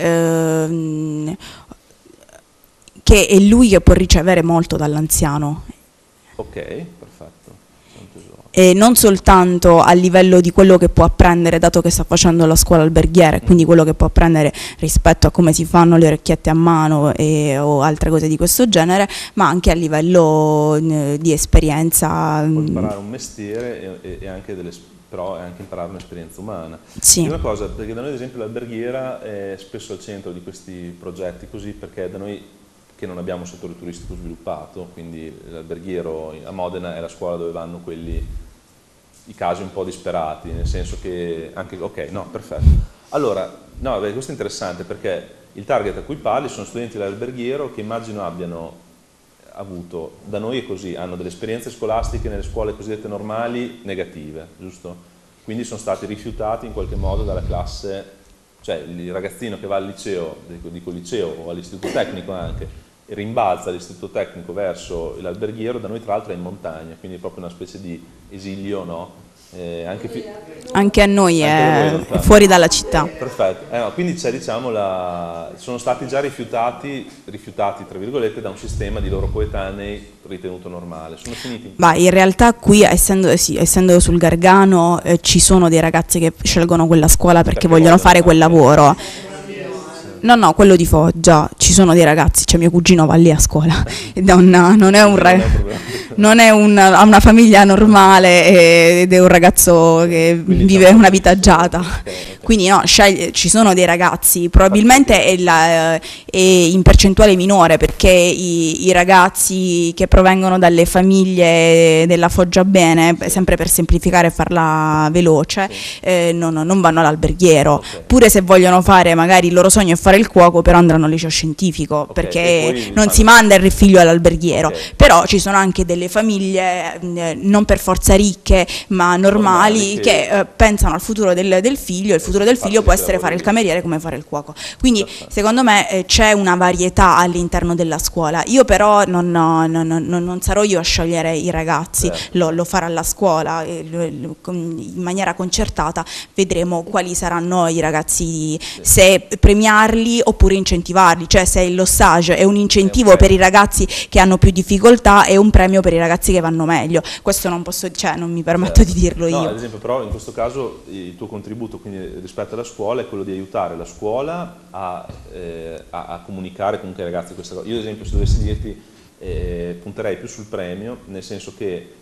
che è lui che può ricevere molto dall'anziano. Ok, perfetto. E non soltanto a livello di quello che può apprendere, dato che sta facendo la scuola alberghiera, quindi quello che può apprendere rispetto a come si fanno le orecchiette a mano o altre cose di questo genere, ma anche a livello di esperienza. Può imparare un mestiere e anche però è anche imparare un'esperienza umana. Sì. Una cosa, perché da noi ad esempio l'alberghiera è spesso al centro di questi progetti così, perché da noi che non abbiamo un settore turistico sviluppato, quindi l'alberghiero a Modena è la scuola dove vanno i casi un po' disperati, nel senso che anche, ok, no, perfetto. Allora, no, beh, questo è interessante perché il target a cui parli sono studenti dell'alberghiero che immagino abbiano avuto, da noi è così, hanno delle esperienze scolastiche nelle scuole cosiddette normali negative, giusto? Quindi sono stati rifiutati in qualche modo dalla classe, cioè il ragazzino che va al liceo, dico liceo o all'istituto tecnico anche, rimbalza dall'istituto tecnico verso l'alberghiero, da noi tra l'altro è in montagna, quindi è proprio una specie di esilio, no? Anche a noi è fuori dalla città. Perfetto, no, quindi c'è, diciamo, sono stati già rifiutati tra virgolette da un sistema di loro coetanei ritenuto normale. Sono finiti? Ma in realtà qui, essendo sul Gargano, ci sono dei ragazzi che scelgono quella scuola perché vogliono fare quel lavoro. No, quello di Foggia, ci sono dei ragazzi, cioè mio cugino va lì a scuola, ha una famiglia normale ed è un ragazzo che vive una vita agiata, quindi no, ci sono dei ragazzi, probabilmente è in percentuale minore perché i ragazzi che provengono dalle famiglie della Foggia Bene, sempre per semplificare e farla veloce, non vanno all'alberghiero, pure se vogliono fare, magari il loro sogno è fare fare il cuoco, però andranno al liceo scientifico, perché non si manda il figlio all'alberghiero. Però ci sono anche delle famiglie non per forza ricche, ma normali, che pensano al futuro del figlio, e il futuro del figlio può essere fare il cameriere come fare il cuoco. Quindi secondo me c'è una varietà all'interno della scuola. Io però non sarò io a scegliere i ragazzi, lo farà la scuola in maniera concertata. Vedremo quali saranno i ragazzi, se premiarli oppure incentivarli, cioè se lo stage è un incentivo per i ragazzi che hanno più difficoltà e un premio per i ragazzi che vanno meglio. Questo non posso, cioè non mi permetto di dirlo io. Ad esempio, però in questo caso il tuo contributo, quindi rispetto alla scuola, è quello di aiutare la scuola a comunicare comunque ai ragazzi questa cosa. Io ad esempio, se dovessi dirti, punterei più sul premio, nel senso che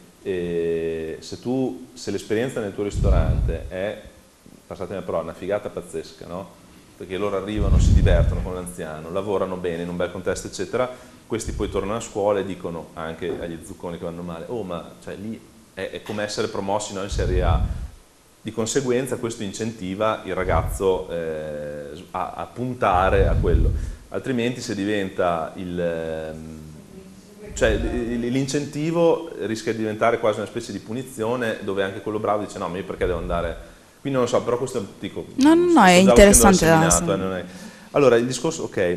se l'esperienza nel tuo ristorante è, passatemi la parola, una figata pazzesca, no? Perché loro arrivano, si divertono con l'anziano, lavorano bene in un bel contesto, eccetera, questi poi tornano a scuola e dicono anche agli zucconi che vanno male: oh, ma cioè, lì è come essere promossi, no, in Serie A. Di conseguenza questo incentiva il ragazzo a puntare a quello, altrimenti se diventa l'incentivo rischia di diventare quasi una specie di punizione, dove anche quello bravo dice: no, ma io perché devo andare? Quindi non lo so, però questo dico, no, è interessante allora il discorso, ok,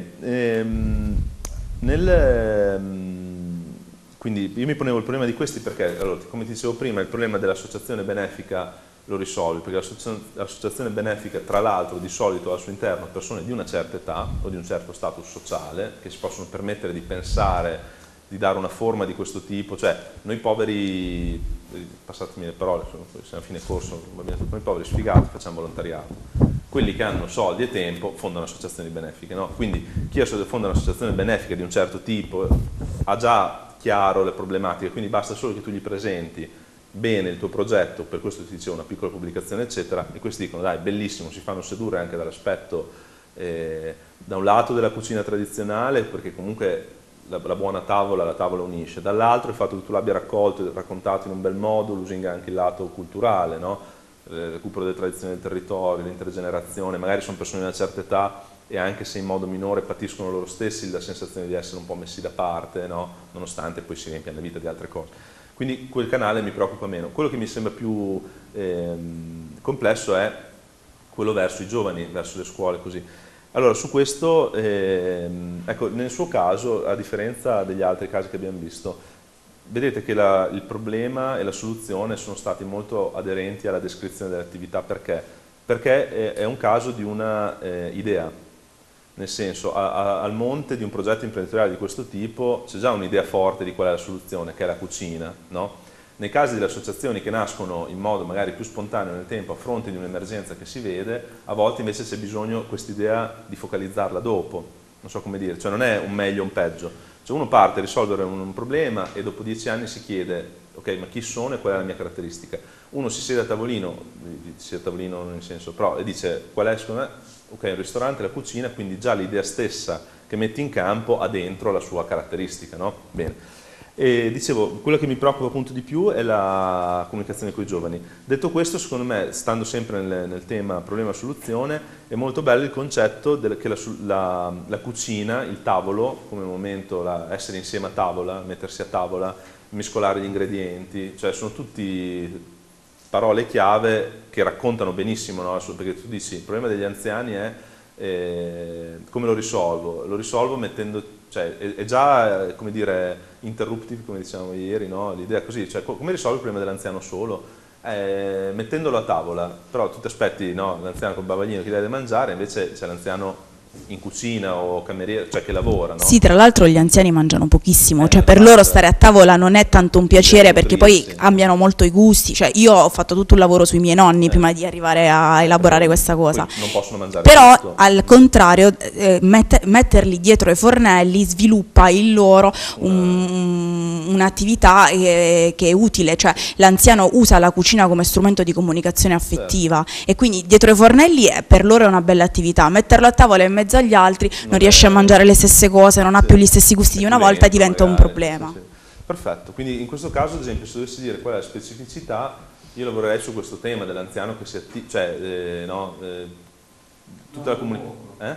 quindi io mi ponevo il problema di questi perché, allora, come ti dicevo prima, il problema dell'associazione benefica lo risolvi, perché l'associazione benefica tra l'altro di solito ha al suo interno persone di una certa età o di un certo status sociale che si possono permettere di pensare di dare una forma di questo tipo, cioè noi poveri, passatemi le parole, siamo a fine corso, va bene, noi poveri sfigati facciamo volontariato, quelli che hanno soldi e tempo fondano associazioni benefiche, no? Quindi chi fonda un'associazione benefica di un certo tipo ha già chiaro le problematiche, quindi basta solo che tu gli presenti bene il tuo progetto, per questo ti dicevo una piccola pubblicazione eccetera, e questi dicono: dai, bellissimo, si fanno sedurre anche dall'aspetto da un lato della cucina tradizionale, perché comunque la buona tavola, la tavola unisce, dall'altro il fatto che tu l'abbia raccolto e raccontato in un bel modo lusinga anche il lato culturale, no? Il recupero delle tradizioni del territorio, l'intergenerazione, magari sono persone di una certa età e anche se in modo minore patiscono loro stessi la sensazione di essere un po' messi da parte, no? Nonostante poi si riempia la vita di altre cose. Quindi quel canale mi preoccupa meno. Quello che mi sembra più complesso è quello verso i giovani, verso le scuole, così. Allora, su questo, ecco, nel suo caso, a differenza degli altri casi che abbiamo visto, vedete che il problema e la soluzione sono stati molto aderenti alla descrizione dell'attività. Perché? Perché è un caso di una idea, nel senso, al monte di un progetto imprenditoriale di questo tipo c'è già un'idea forte di qual è la soluzione, che è la cucina, no? Nei casi delle associazioni che nascono in modo magari più spontaneo nel tempo a fronte di un'emergenza che si vede, a volte invece c'è bisogno quest'idea di focalizzarla dopo, non so come dire, cioè non è un meglio o un peggio, cioè uno parte a risolvere un problema e dopo 10 anni si chiede: ok, ma chi sono e qual è la mia caratteristica? Uno si siede a tavolino nel senso, però, e dice: qual è secondo me? Ok, il ristorante, la cucina, quindi già l'idea stessa che metti in campo ha dentro la sua caratteristica, no? Bene. E dicevo, quello che mi preoccupa appunto di più è la comunicazione con i giovani. Detto questo, secondo me, stando sempre nel tema problema-soluzione, è molto bello il concetto che la cucina, il tavolo, come momento, essere insieme a tavola, mettersi a tavola, mescolare gli ingredienti, cioè sono tutti parole chiave che raccontano benissimo, no? Perché tu dici, il problema degli anziani è come lo risolvo? Lo risolvo mettendo, cioè è già, come dire, interruptive, come dicevamo ieri, no? L'idea così, cioè come risolvo il problema dell'anziano solo? Mettendolo a tavola, però tu ti aspetti, no, l'anziano col bavaglino che deve mangiare, invece c'è l'anziano in cucina o cameriere, cioè che lavora, no? Sì, tra l'altro gli anziani mangiano pochissimo, cioè per loro stare a tavola non è tanto un piacere, perché poi cambiano molto i gusti, cioè io ho fatto tutto un lavoro sui miei nonni prima di arrivare a elaborare questa cosa. Non possono mangiare però tutto. Al contrario, metterli dietro ai fornelli sviluppa in loro un'attività che è utile, cioè l'anziano usa la cucina come strumento di comunicazione affettiva, e quindi dietro ai fornelli per loro è una bella attività. Metterlo a tavola in mezzo agli altri non riesce a mangiare le stesse cose, non ha più gli stessi gusti di una volta, diventa un problema. Perfetto, quindi in questo caso, ad esempio, se dovessi dire qual è la specificità, io lavorerei su questo tema dell'anziano che si attiva, cioè tutta la comunicazione.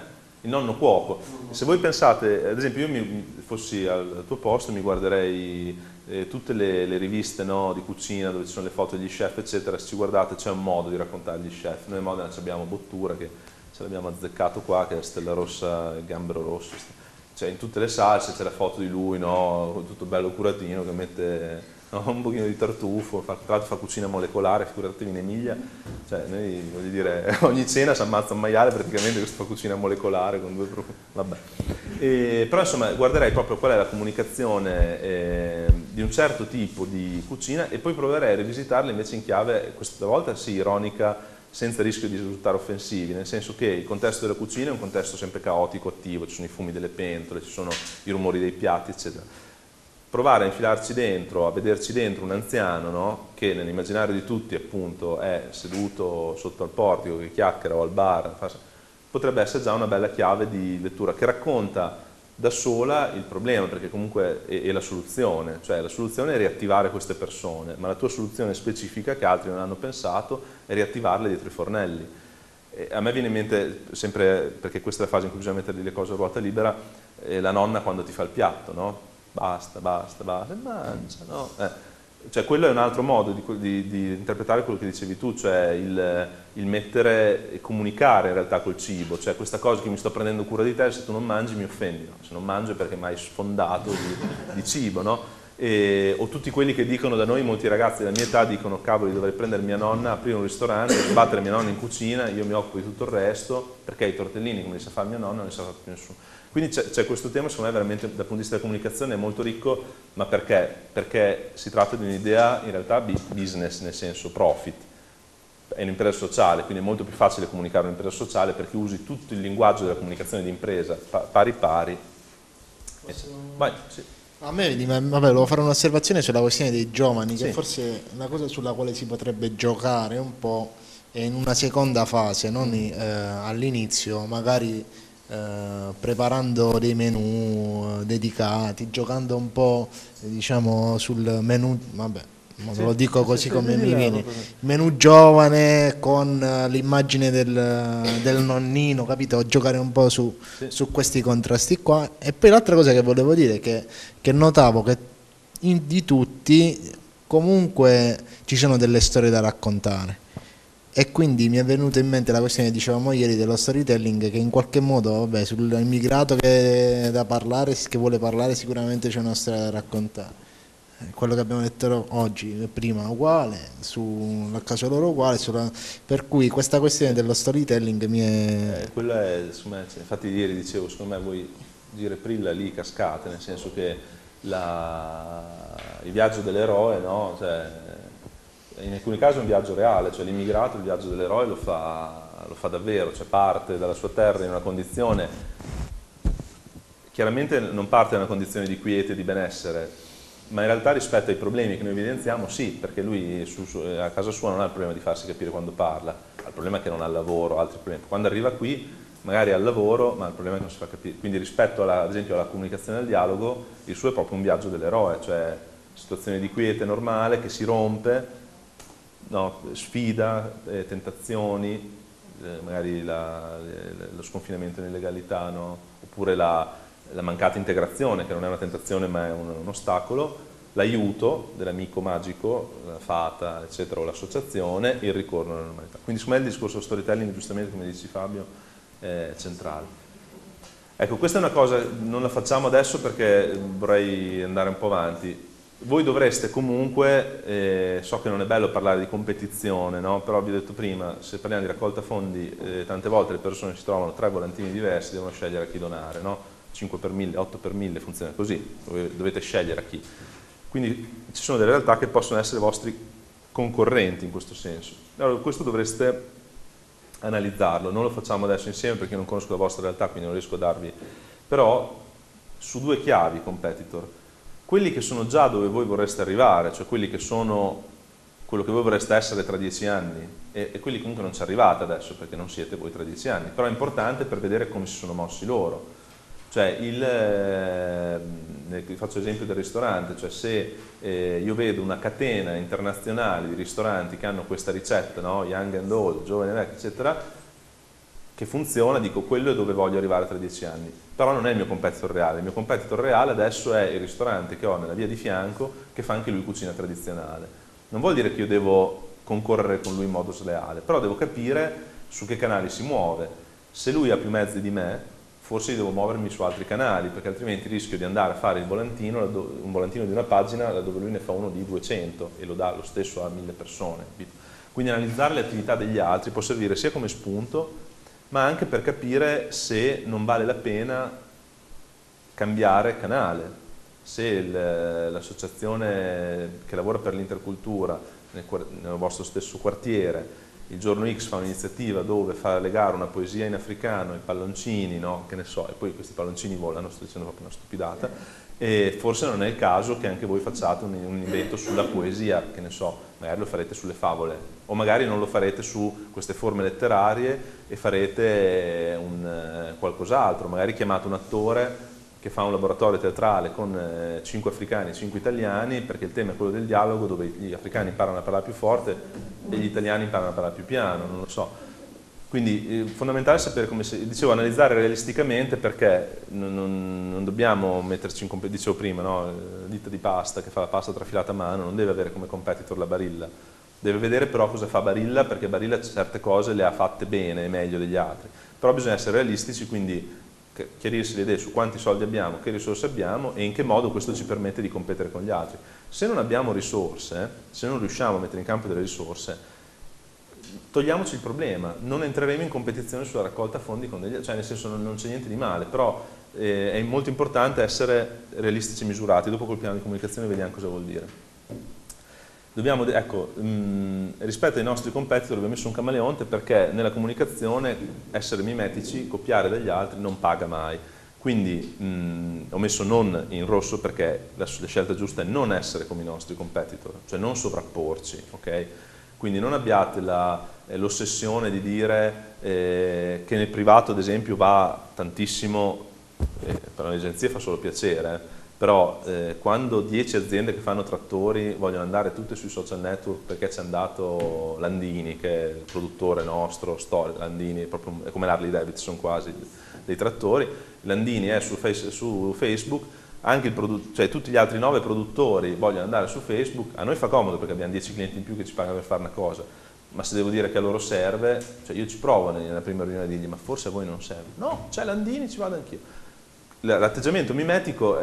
il nonno cuoco. Se voi pensate, ad esempio io fossi al tuo posto mi guarderei tutte le riviste, no, di cucina dove ci sono le foto degli chef eccetera, se ci guardate c'è un modo di raccontare gli chef. Noi in Modena abbiamo Bottura che ce l'abbiamo azzeccato qua, che è Stella Rossa e Gambero Rosso, cioè in tutte le salse c'è la foto di lui, no, tutto bello curatino che mette un pochino di tartufo, tra l'altro fa cucina molecolare, figuratevi in Emilia, cioè noi, voglio dire, ogni cena si ammazza un maiale praticamente che fa cucina molecolare con 2 profumi, vabbè. Però insomma guarderei proprio qual è la comunicazione di un certo tipo di cucina e poi proverei a rivisitarla invece in chiave, questa volta sì, ironica, senza rischio di risultare offensivi, nel senso che il contesto della cucina è un contesto sempre caotico, attivo, ci sono i fumi delle pentole, ci sono i rumori dei piatti, eccetera. Provare a infilarci dentro, a vederci dentro un anziano, no? Che nell'immaginario di tutti appunto è seduto sotto al portico, che chiacchiera o al bar, potrebbe essere già una bella chiave di lettura che racconta da sola il problema, perché comunque è la soluzione, cioè la soluzione è riattivare queste persone, ma la tua soluzione specifica che altri non hanno pensato è riattivarle dietro i fornelli. E a me viene in mente sempre, perché questa è la fase in cui bisogna mettere le cose a ruota libera, la nonna quando ti fa il piatto, no? Basta, basta, basta, e mangia, no? Cioè quello è un altro modo di interpretare quello che dicevi tu, cioè il mettere e comunicare in realtà col cibo, cioè questa cosa che mi sto prendendo cura di te, se tu non mangi mi offendi, no? Se non mangio è perché mi hai sfondato di cibo, no? O tutti quelli che dicono da noi, molti ragazzi della mia età dicono cavoli dovrei prendere mia nonna, aprire un ristorante, sbattere mia nonna in cucina, io mi occupo di tutto il resto, perché i tortellini come li sa fare mia nonna non li sa fare più nessuno. Quindi c'è questo tema, secondo me veramente dal punto di vista della comunicazione è molto ricco, ma perché? Perché si tratta di un'idea in realtà business, nel senso profit, è un'impresa sociale, quindi è molto più facile comunicare un'impresa sociale perché usi tutto il linguaggio della comunicazione di impresa pari pari. Vai, sì. A me, vabbè, volevo fare un'osservazione sulla questione dei giovani, che forse è una cosa sulla quale si potrebbe giocare un po' in una seconda fase, non all'inizio, magari preparando dei menù dedicati, giocando un po' diciamo sul menù, vabbè, lo dico così come mi viene, menù giovane con l'immagine del nonnino, capito? Giocare un po' su questi contrasti qua. E poi l'altra cosa che volevo dire è che notavo che di tutti comunque ci sono delle storie da raccontare. E quindi mi è venuta in mente la questione che dicevamo ieri dello storytelling, che in qualche modo, vabbè, sull'immigrato che è da parlare, che vuole parlare, sicuramente c'è una storia da raccontare. Quello che abbiamo detto oggi, prima uguale, sul caso loro uguale, per cui questa questione dello storytelling mi è... Quello è, infatti ieri dicevo, secondo me voi Gireprillo lì cascate, nel senso che il viaggio dell'eroe, no? Cioè, in alcuni casi è un viaggio reale, cioè l'immigrato il viaggio dell'eroe lo fa davvero, cioè parte dalla sua terra in una condizione, chiaramente non parte da una condizione di quiete e di benessere, ma in realtà rispetto ai problemi che noi evidenziamo sì, perché lui a casa sua non ha il problema di farsi capire quando parla, ha il problema che non ha lavoro, altri problemi. Quando arriva qui magari ha il lavoro, ma il problema è che non si fa capire. Quindi rispetto ad esempio alla comunicazione e al dialogo, il suo è proprio un viaggio dell'eroe, cioè situazione di quiete normale che si rompe, no, sfida, tentazioni, magari lo sconfinamento in illegalità, no? Oppure la mancata integrazione, che non è una tentazione ma è un ostacolo, l'aiuto dell'amico magico, la fata, eccetera, o l'associazione, e il ritorno alla normalità. Quindi secondo me il discorso storytelling, giustamente come dici Fabio, è centrale. Ecco, questa è una cosa, non la facciamo adesso perché vorrei andare un po' avanti. Voi dovreste comunque, so che non è bello parlare di competizione, no? Però vi ho detto prima, se parliamo di raccolta fondi, tante volte le persone si trovano 3 volantini diversi, devono scegliere a chi donare, no? 5 per 1000, 8 per 1000, funziona così, dovete scegliere a chi. Quindi ci sono delle realtà che possono essere vostri concorrenti in questo senso. Allora, questo dovreste analizzarlo, non lo facciamo adesso insieme perché non conosco la vostra realtà, quindi non riesco a darvi, però su 2 chiavi competitor, quelli che sono già dove voi vorreste arrivare, cioè quelli che sono quello che voi vorreste essere tra 10 anni e quelli comunque non ci arrivate adesso perché non siete voi tra 10 anni, però è importante per vedere come si sono mossi loro. Cioè, faccio l'esempio del ristorante, cioè se io vedo una catena internazionale di ristoranti che hanno questa ricetta, no? Young and old, giovane e vecchio, eccetera, che funziona, dico quello è dove voglio arrivare tra 10 anni, però non è il mio competitor reale. Il mio competitor reale adesso è il ristorante che ho nella via di fianco, che fa anche lui cucina tradizionale. Non vuol dire che io devo concorrere con lui in modo sleale, però devo capire su che canali si muove. Se lui ha più mezzi di me, forse io devo muovermi su altri canali, perché altrimenti rischio di andare a fare il volantino, un volantino di una pagina dove lui ne fa uno di 200 e lo dà lo stesso a 1000 persone. Quindi analizzare le attività degli altri può servire sia come spunto, ma anche per capire se non vale la pena cambiare canale. Se l'associazione che lavora per l'intercultura nel vostro stesso quartiere il giorno X fa un'iniziativa dove fa legare una poesia in africano ai palloncini, no? Che ne so, e poi questi palloncini volano, sto dicendo proprio una stupidata, e forse non è il caso che anche voi facciate un evento sulla poesia, che ne so, magari lo farete sulle favole, o magari non lo farete su queste forme letterarie e farete qualcos'altro, magari chiamate un attore che fa un laboratorio teatrale con 5 africani e 5 italiani, perché il tema è quello del dialogo, dove gli africani imparano a parlare più forte e gli italiani imparano a parlare più piano, non lo so. Quindi è fondamentale sapere come dicevo, analizzare realisticamente, perché non dobbiamo metterci in competizione, dicevo prima, no? La ditta di pasta che fa la pasta trafilata a mano non deve avere come competitor la Barilla, deve vedere però cosa fa Barilla, perché Barilla certe cose le ha fatte bene e meglio degli altri, però bisogna essere realistici, quindi chiarirsi le idee su quanti soldi abbiamo, che risorse abbiamo e in che modo questo ci permette di competere con gli altri. Se non abbiamo risorse, se non riusciamo a mettere in campo delle risorse, togliamoci il problema, non entreremo in competizione sulla raccolta fondi con degli altri, cioè nel senso non c'è niente di male, però è molto importante essere realistici e misurati. Dopo col piano di comunicazione vediamo cosa vuol dire. Dobbiamo, ecco, rispetto ai nostri competitor abbiamo messo un camaleonte, perché nella comunicazione essere mimetici, copiare dagli altri non paga mai. Quindi ho messo non in rosso perché la scelta giusta è non essere come i nostri competitor, cioè non sovrapporci, ok? Quindi non abbiate l'ossessione di dire che nel privato ad esempio va tantissimo, per un'agenzia fa solo piacere, però quando 10 aziende che fanno trattori vogliono andare tutte sui social network perché c'è andato Landini, che è il produttore nostro storico, Landini è come l'Harley Davidson quasi dei trattori, Landini è su Facebook, anche cioè tutti gli altri 9 produttori vogliono andare su Facebook, a noi fa comodo perché abbiamo 10 clienti in più che ci pagano per fare una cosa, ma se devo dire che a loro serve, cioè io ci provo nella prima riunione a dirgli ma forse a voi non serve, no, c'è Landini, ci vado anch'io. L'atteggiamento mimetico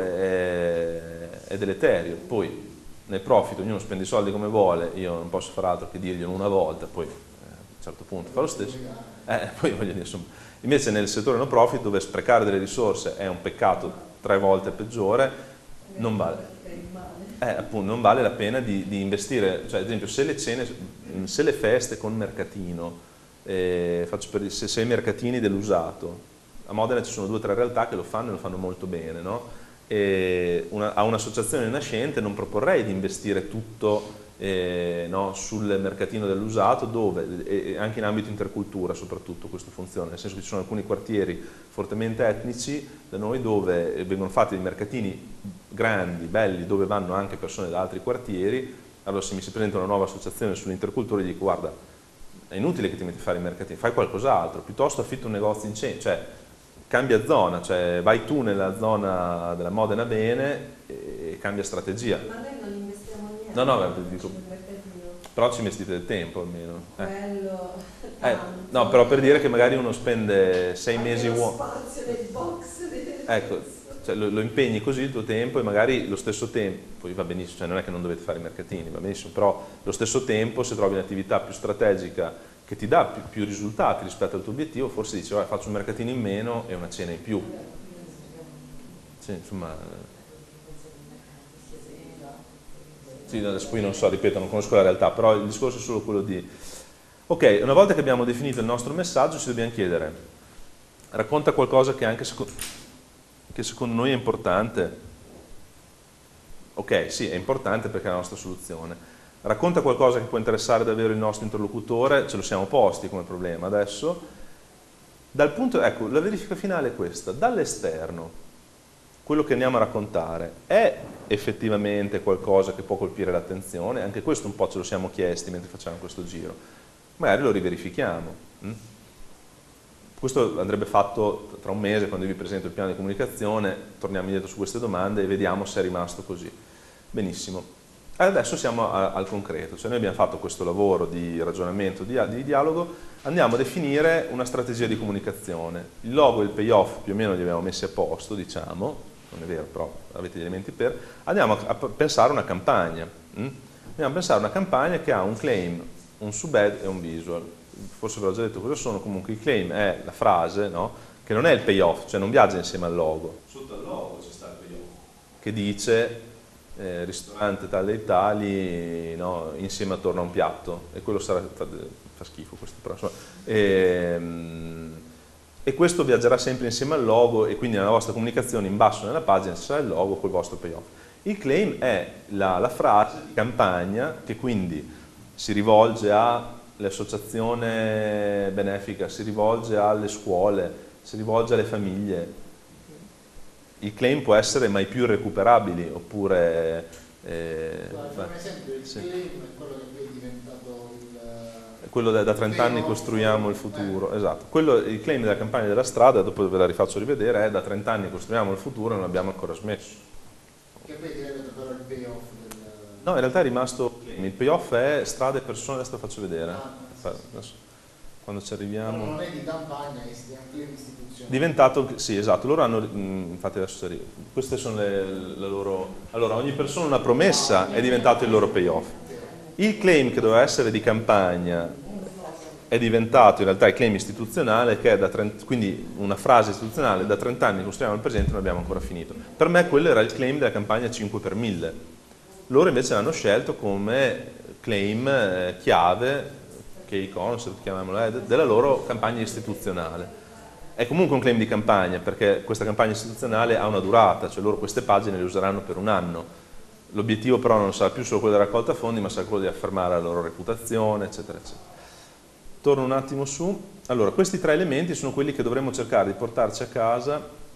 è deleterio, poi nel profit ognuno spende i soldi come vuole, io non posso fare altro che dirglielo una volta, poi a un certo punto fa lo stesso, poi voglio dire, insomma, invece nel settore no profit, dove sprecare delle risorse è un peccato 3 volte peggiore, non vale, appunto, non vale la pena di investire, cioè ad esempio se le feste con mercatino, se i mercatini dell'usato, a Modena ci sono 2 o 3 realtà che lo fanno e lo fanno molto bene, no? A un'associazione nascente non proporrei di investire tutto no, sul mercatino dell'usato, dove anche in ambito intercultura soprattutto questo funziona, nel senso che ci sono alcuni quartieri fortemente etnici da noi dove vengono fatti dei mercatini grandi, belli, dove vanno anche persone da altri quartieri. Allora se mi si presenta una nuova associazione sull'intercultura gli dico guarda, è inutile che ti metti a fare i mercatini, fai qualcos'altro, piuttosto affitta un negozio in centro, cioè cambia zona, cioè vai tu nella zona della Modena bene e cambia strategia. Ma noi non investiamo niente. No, dico, però ci investite del tempo almeno. Quello, no, però per dire che magari uno spende 6 mesi spazio nel box. Ecco, cioè lo impegni così il tuo tempo e magari lo stesso tempo, poi va benissimo, cioè non è che non dovete fare i mercatini, va benissimo, però lo stesso tempo se trovi un'attività più strategica che ti dà più risultati rispetto al tuo obiettivo, forse dici faccio un mercatino in meno e una cena in più. Sì, insomma. Sì, adesso poi non so, ripeto, non conosco la realtà, però il discorso è solo quello di... Ok, una volta che abbiamo definito il nostro messaggio ci dobbiamo chiedere, racconta qualcosa che anche secondo noi è importante. Ok, sì, è importante perché è la nostra soluzione. Racconta qualcosa che può interessare davvero il nostro interlocutore, ce lo siamo posti come problema adesso. Ecco, la verifica finale è questa, dall'esterno, quello che andiamo a raccontare è effettivamente qualcosa che può colpire l'attenzione? Anche questo un po' ce lo siamo chiesti mentre facciamo questo giro. Magari lo riverifichiamo. Questo andrebbe fatto tra un mese, quando vi presento il piano di comunicazione, torniamo indietro su queste domande e vediamo se è rimasto così. Benissimo. Adesso siamo al concreto, cioè noi abbiamo fatto questo lavoro di ragionamento, di dialogo, andiamo a definire una strategia di comunicazione. Il logo e il payoff più o meno li abbiamo messi a posto, diciamo, non è vero, però avete gli elementi per, andiamo a pensare una campagna. Andiamo a pensare una campagna che ha un claim, un sub-head e un visual. Forse ve l'ho già detto cosa sono, comunque il claim è la frase, no? Che non è il payoff, cioè non viaggia insieme al logo. Sotto al logo c'è sta il payoff, che dice ristorante tale dei tali, no? Insieme attorno a un piatto, e quello sarà, fa schifo questo però, insomma, e questo viaggerà sempre insieme al logo, e quindi nella vostra comunicazione in basso nella pagina ci sarà il logo col vostro payoff. Il claim è la frase di campagna che quindi si rivolge all'associazione benefica, si rivolge alle scuole, si rivolge alle famiglie. Il claim può essere mai più recuperabili, oppure... per esempio il claim è quello che poi è diventato quello da 30 anni costruiamo il futuro, esatto. Il claim della campagna della strada, dopo ve la rifaccio rivedere, è da 30 anni costruiamo il futuro e non abbiamo ancora smesso. Che poi diventa però il payoff del... No, in realtà è rimasto il payoff è strade e persone, adesso lo faccio vedere. Adesso, quando ci arriviamo... Però non è di campagna, è un claim istituzionale. Diventato, sì, esatto, loro hanno, infatti adesso ci arrivo. Queste sono le loro... Allora, ogni persona una promessa è diventato il loro payoff. Il claim che doveva essere di campagna è diventato in realtà il claim istituzionale, che è da 30, quindi una frase istituzionale: da 30 anni costruiamo il presente e non abbiamo ancora finito. Per me quello era il claim della campagna 5 per 1000. Loro invece l'hanno scelto come claim chiave, key concept, chiamiamolo, della loro campagna istituzionale. È comunque un claim di campagna, perché questa campagna istituzionale ha una durata, cioè loro queste pagine le useranno per un anno. L'obiettivo però non sarà più solo quello della raccolta fondi, ma sarà quello di affermare la loro reputazione, eccetera, eccetera. Torno un attimo su. Allora, questi tre elementi sono quelli che dovremmo cercare di portarci a casa,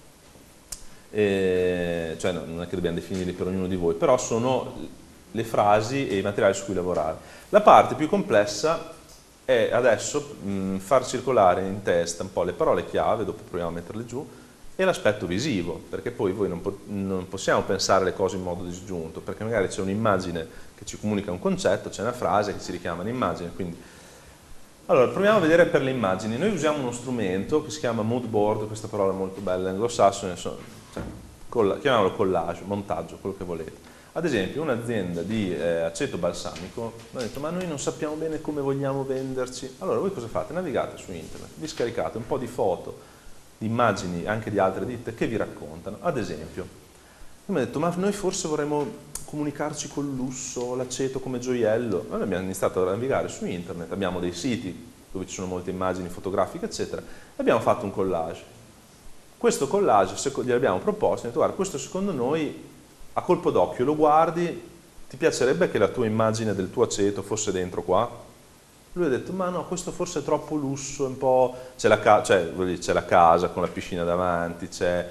cioè non è che dobbiamo definirli per ognuno di voi, però sono le frasi e i materiali su cui lavorare. La parte più complessa è adesso far circolare in testa un po' le parole chiave, dopo proviamo a metterle giù, e l'aspetto visivo, perché poi voi non possiamo pensare le cose in modo disgiunto, perché magari c'è un'immagine che ci comunica un concetto, c'è una frase che ci richiama un'immagine, quindi... Allora, proviamo a vedere per le immagini. Noi usiamo uno strumento che si chiama mood board, questa parola è molto bella, anglosassone, cioè, chiamiamolo collage, montaggio, quello che volete. Ad esempio, un'azienda di aceto balsamico mi ha detto: ma noi non sappiamo bene come vogliamo venderci. Allora, voi cosa fate? Navigate su internet, vi scaricate un po' di foto, di immagini anche di altre ditte che vi raccontano. Ad esempio, mi ha detto: ma noi forse vorremmo comunicarci col lusso, l'aceto come gioiello. Noi abbiamo iniziato a navigare su internet, abbiamo dei siti dove ci sono molte immagini fotografiche, eccetera, e abbiamo fatto un collage. Questo collage gli abbiamo proposto, e detto: guarda, questo secondo noi, a colpo d'occhio lo guardi, ti piacerebbe che la tua immagine del tuo aceto fosse dentro qua? Lui ha detto: ma no, questo forse è troppo lusso, un po'... c'è la casa con la piscina davanti, c'è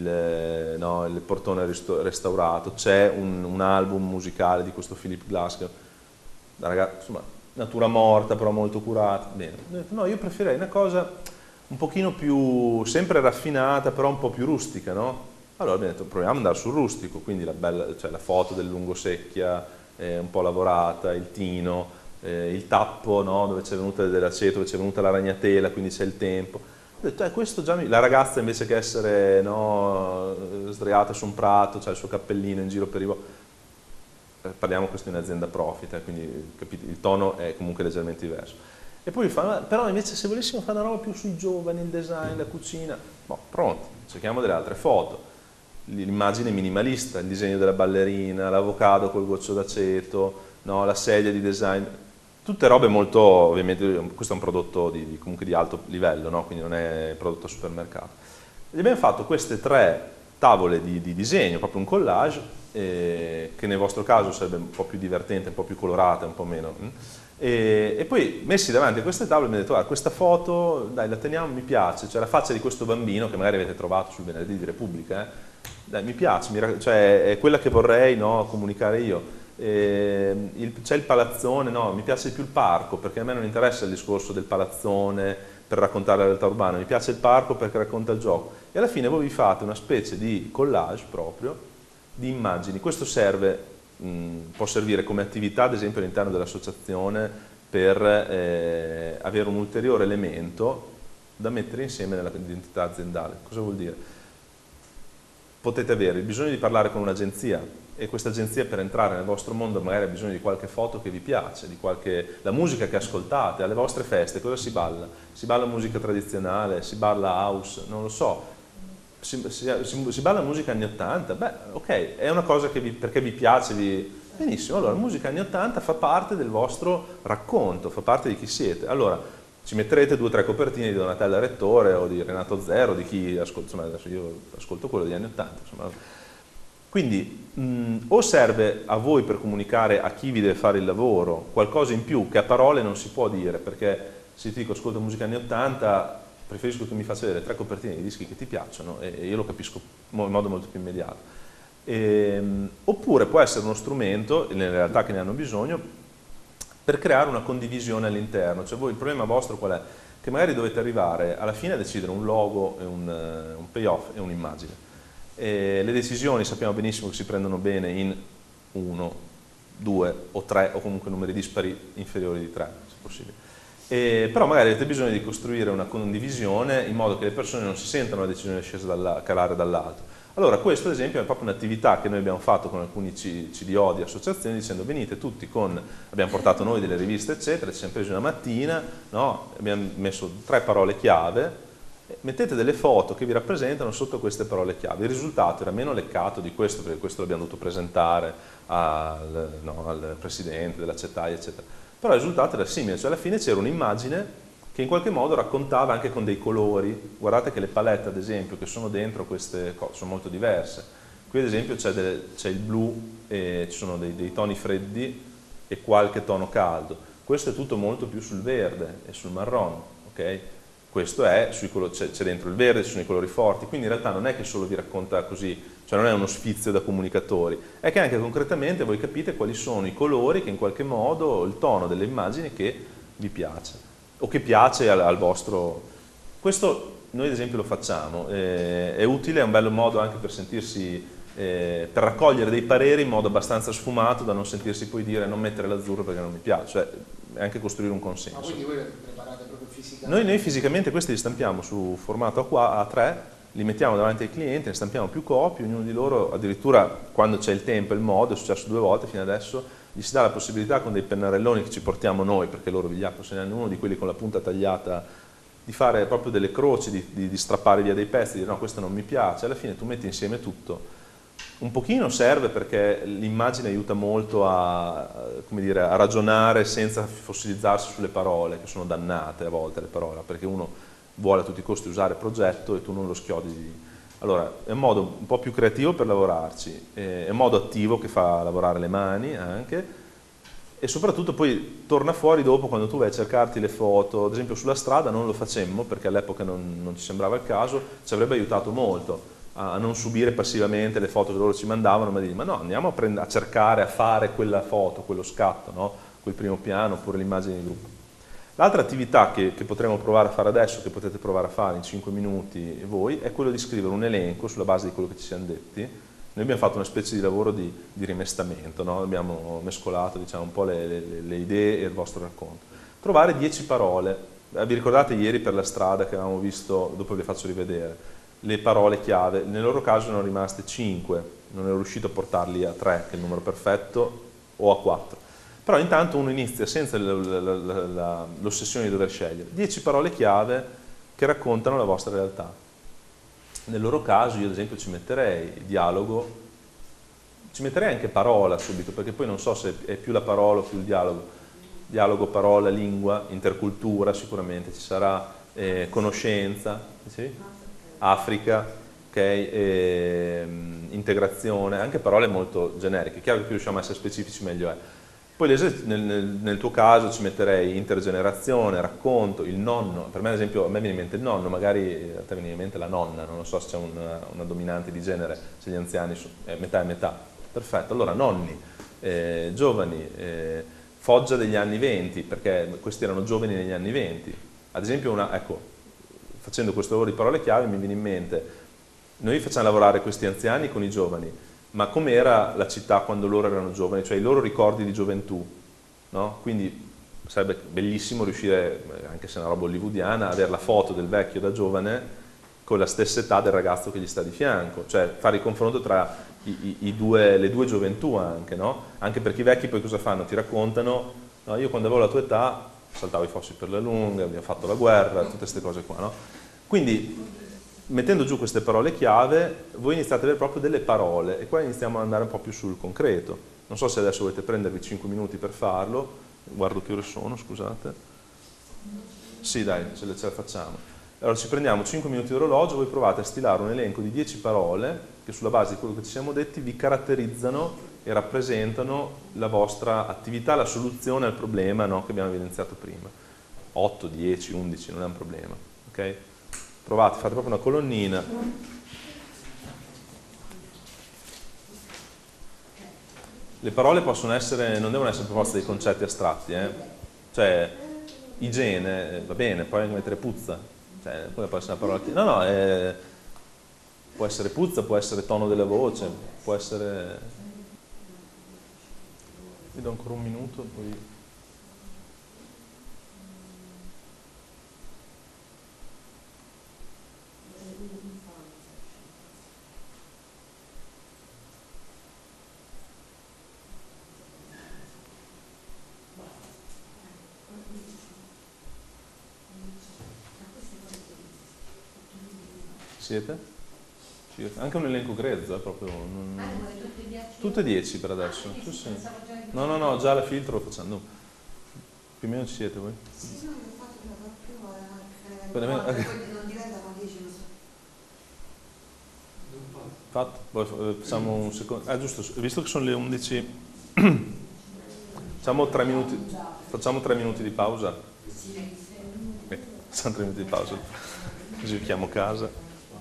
il portone restaurato, c'è un album musicale di questo Philip Glass, insomma, natura morta però molto curata. Bene, ho detto: no, io preferirei una cosa un pochino più, sempre raffinata, però un po' più rustica, no? Allora abbiamo detto: proviamo ad andare sul rustico, quindi la foto del lungosecchia un po' lavorata, il tino, il tappo, no? Dove c'è venuta dell'aceto, dove c'è venuta la ragnatela, quindi c'è il tempo. Ho detto: questo già la ragazza, invece che essere, no, sdraiata su un prato, c'ha il suo cappellino in giro per i... parliamo questo di un'azienda profit, quindi capite, il tono è comunque leggermente diverso. E poi fa: però invece se volessimo fare una roba più sui giovani, il design, la cucina, pronti, cerchiamo delle altre foto. L'immagine minimalista, il disegno della ballerina, l'avocado col goccio d'aceto, no, la sedia di design... Tutte robe molto, ovviamente, questo è un prodotto comunque di alto livello, no? Quindi non è prodotto al supermercato. Gli abbiamo fatto queste tre tavole di disegno, proprio un collage, che nel vostro caso sarebbe un po' più divertente, un po' più colorata, un po' meno. E poi messi davanti a queste tavole mi ha detto: guarda, questa foto, dai, la teniamo, mi piace, cioè la faccia di questo bambino che magari avete trovato sul Venerdì di Repubblica, dai, mi piace, cioè è quella che vorrei, no, comunicare io. C'è il palazzone, no, mi piace più il parco, perché a me non interessa il discorso del palazzone, per raccontare la realtà urbana, mi piace il parco perché racconta il gioco, e alla fine voi vi fate una specie di collage proprio di immagini. Questo serve, può servire come attività ad esempio all'interno dell'associazione per avere un ulteriore elemento da mettere insieme nella identità aziendale. Cosa vuol dire? Potete avere il bisogno di parlare con un'agenzia, e questa agenzia per entrare nel vostro mondo magari ha bisogno di qualche foto che vi piace, la musica che ascoltate, alle vostre feste cosa si balla? Si balla musica tradizionale, si balla house, non lo so, si balla musica anni 80, beh ok, è una cosa che perché vi piace, benissimo, allora musica anni 80 fa parte del vostro racconto, fa parte di chi siete, allora ci metterete 2 o 3 copertine di Donatella Rettore o di Renato Zero, di chi ascolta, insomma adesso io ascolto quello degli anni 80, insomma. Quindi o serve a voi per comunicare a chi vi deve fare il lavoro qualcosa in più che a parole non si può dire, perché se ti dico ascolto musica anni 80 preferisco che mi faccia vedere 3 copertine di dischi che ti piacciono e io lo capisco in modo molto più immediato. Oppure può essere uno strumento, nelle realtà che ne hanno bisogno, per creare una condivisione all'interno. Cioè voi il problema vostro qual è? Che magari dovete arrivare alla fine a decidere un logo, un payoff e un'immagine. Le decisioni sappiamo benissimo che si prendono bene in 1, 2 o 3 o comunque numeri dispari inferiori di 3 se possibile. Però magari avete bisogno di costruire una condivisione in modo che le persone non si sentano la decisione scesa calare dall'alto. Allora questo ad esempio è proprio un'attività che noi abbiamo fatto con alcuni CDO di associazioni dicendo venite tutti abbiamo portato noi delle riviste eccetera, ci siamo presi una mattina, no? Abbiamo messo 3 parole chiave, mettete delle foto che vi rappresentano sotto queste parole chiave. Il risultato era meno leccato di questo, perché questo l'abbiamo dovuto presentare al presidente della CETAI, eccetera. Però il risultato era simile, cioè alla fine c'era un'immagine che in qualche modo raccontava anche con dei colori. Guardate che le palette, ad esempio, che sono dentro queste cose sono molto diverse. Qui, ad esempio, c'è il blu, e ci sono dei toni freddi e qualche tono caldo. Questo è tutto molto più sul verde e sul marrone, ok? Questo è, c'è dentro il verde, ci sono i colori forti, quindi in realtà non è che solo vi racconta così, cioè non è uno sfizio da comunicatori, è che anche concretamente voi capite quali sono i colori che in qualche modo, il tono delle immagini che vi piace, o che piace al vostro... Questo noi ad esempio lo facciamo, è utile, è un bello modo anche per sentirsi, per raccogliere dei pareri in modo abbastanza sfumato da non sentirsi poi dire non mettere l'azzurro perché non mi piace, cioè è anche costruire un consenso. Ma quindi voi preparate proprio fisicamente? Noi fisicamente questi li stampiamo su formato A3, li mettiamo davanti ai clienti, ne stampiamo più copie, ognuno di loro addirittura quando c'è il tempo e il modo, è successo 2 volte fino adesso, gli si dà la possibilità con dei pennarelloni che ci portiamo noi, perché loro Vigliacco se ne hanno uno di quelli con la punta tagliata, di fare proprio delle croci, di strappare via dei pezzi, di dire no questo non mi piace, alla fine tu metti insieme tutto. Un pochino serve perché l'immagine aiuta molto a ragionare senza fossilizzarsi sulle parole, che sono dannate a volte le parole, perché uno vuole a tutti i costi usare progetto e tu non lo schiodi. Allora, è un modo un po' più creativo per lavorarci, è un modo attivo che fa lavorare le mani anche, e soprattutto poi torna fuori dopo quando tu vai a cercarti le foto, ad esempio sulla strada non lo facemmo perché all'epoca non ci sembrava il caso, ci avrebbe aiutato molto a non subire passivamente le foto che loro ci mandavano, ma dire ma no, andiamo a cercare, a fare quella foto, quello scatto, no? Quel primo piano oppure l'immagine di gruppo. L'altra attività che potremo provare a fare adesso, che potete provare a fare in 5 minuti voi, è quello di scrivere un elenco sulla base di quello che ci siamo detti. Noi abbiamo fatto una specie di lavoro di rimestamento, no? Abbiamo mescolato diciamo, un po' le idee e il vostro racconto. Trovare 10 parole, vi ricordate ieri per la strada che avevamo visto, dopo vi faccio rivedere, le parole chiave, nel loro caso erano rimaste 5, non ero riuscito a portarli a 3, che è il numero perfetto, o a 4. Però intanto uno inizia senza l'ossessione di dover scegliere. 10 parole chiave che raccontano la vostra realtà. Nel loro caso io ad esempio ci metterei il dialogo, ci metterei anche parola subito, perché poi non so se è più la parola o più il dialogo. Dialogo, parola, lingua, intercultura sicuramente, ci sarà conoscenza, sì? Africa, okay? Integrazione, anche parole molto generiche, chiaro che più riusciamo a essere specifici meglio è. Poi nel tuo caso ci metterei intergenerazione, racconto, il nonno, per me ad esempio a me viene in mente il nonno, magari a te viene in mente la nonna, non so se c'è una dominante di genere, se gli anziani sono metà e metà, perfetto, allora nonni, giovani, Foggia degli anni 20, perché questi erano giovani negli anni 20, Ad esempio, ecco, facendo questo lavoro di parole chiave mi viene in mente, noi facciamo lavorare questi anziani con i giovani, ma com'era la città quando loro erano giovani, cioè i loro ricordi di gioventù, no? Quindi sarebbe bellissimo riuscire, anche se è una roba hollywoodiana, a avere la foto del vecchio da giovane con la stessa età del ragazzo che gli sta di fianco, cioè fare il confronto tra le due gioventù anche, no? Anche perché i vecchi poi cosa fanno? Ti raccontano, no, io quando avevo la tua età saltavo i fossi per le lunghe, abbiamo fatto la guerra, tutte queste cose qua, no? Quindi mettendo giù queste parole chiave, voi iniziate ad avere proprio delle parole e qua iniziamo ad andare un po' più sul concreto. Non so se adesso volete prendervi 5 minuti per farlo, guardo che ore sono, scusate. Sì, dai, ce la facciamo. Allora ci prendiamo 5 minuti di orologio, voi provate a stilare un elenco di 10 parole che sulla base di quello che ci siamo detti vi caratterizzano e rappresentano la vostra attività, la soluzione al problema, no, che abbiamo evidenziato prima. 8, 10, 11, non è un problema. Ok? Provate, fate proprio una colonnina. Le parole possono essere, non devono essere per forza dei concetti astratti, cioè igiene, va bene, poi anche mettere puzza, cioè, poi può essere una parola, no, può essere puzza, può essere tono della voce, può essere, vi do ancora un minuto, poi... Siete? Anche un elenco grezzo, proprio. Tutte 10 per adesso. Sì, sì. No, già la filtro lo facciamo. Più o meno ci siete voi? Sì, no, io ho fatto prima per più, non diventano 10, non so. Fatto? Poi facciamo un secondo. Giusto, visto che sono le 11, facciamo 3 minuti di pausa. Facciamo 3 minuti di pausa, così chiamo casa.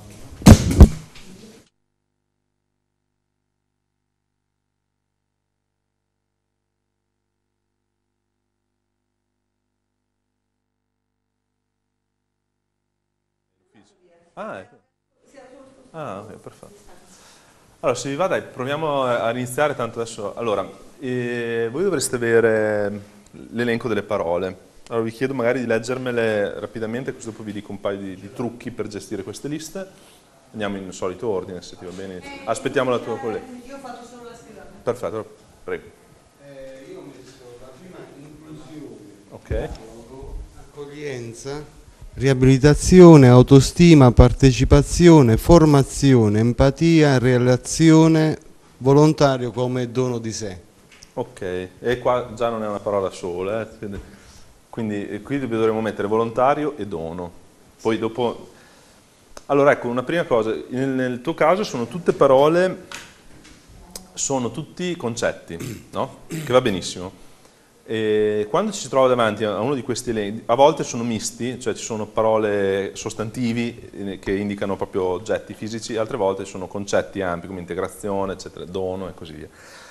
Ok, perfetto. Allora, se vi va, dai, proviamo a iniziare, tanto adesso... Allora, voi dovreste avere l'elenco delle parole. Allora, vi chiedo magari di leggermele rapidamente, così dopo vi dico un paio di trucchi per gestire queste liste. Andiamo in solito ordine, se ti va bene. Aspettiamo la tua collega. Io ho fatto solo la scrivania. Perfetto, prego. Io ho messo la prima inclusione. Ok. Accoglienza. Riabilitazione, autostima, partecipazione, formazione, empatia, relazione, volontario come dono di sé. Ok, e qua già non è una parola sola, quindi qui dovremmo mettere volontario e dono. Poi dopo... Allora ecco, una prima cosa, nel tuo caso sono tutte parole, sono tutti concetti, no? Che va benissimo. E quando ci si trova davanti a uno di questi elenchi, a volte sono misti, cioè ci sono parole sostantivi che indicano proprio oggetti fisici, altre volte sono concetti ampi come integrazione, eccetera, dono e così via.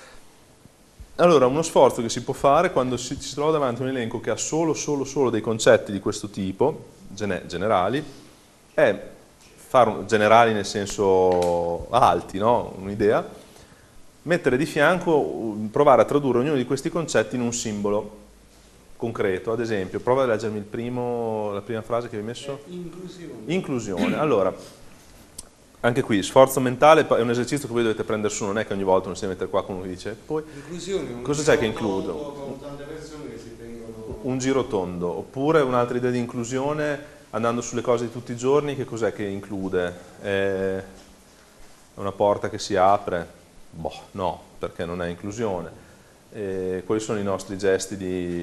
Allora, uno sforzo che si può fare quando ci si trova davanti a un elenco che ha solo dei concetti di questo tipo, generali, è generali nel senso alti, no? Un'idea, mettere di fianco, provare a tradurre ognuno di questi concetti in un simbolo concreto. Ad esempio, prova a leggermi la prima frase che hai messo. Inclusione. Allora, anche qui, sforzo mentale è un esercizio che voi dovete prendere su, non è che ogni volta uno si deve mettere qua come uno dice. Poi, cosa c'è che includo? Con tante persone che si tengono... Un giro tondo. Oppure un'altra idea di inclusione, andando sulle cose di tutti i giorni, che cos'è che include? È una porta che si apre? Boh, no, perché non è inclusione. Quali sono i nostri gesti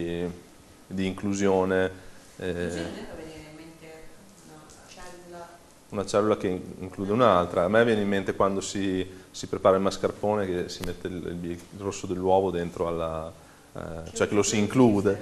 di inclusione? Una cellula che include un'altra. A me viene in mente quando si prepara il mascarpone, che si mette il rosso dell'uovo dentro cioè che lo si include.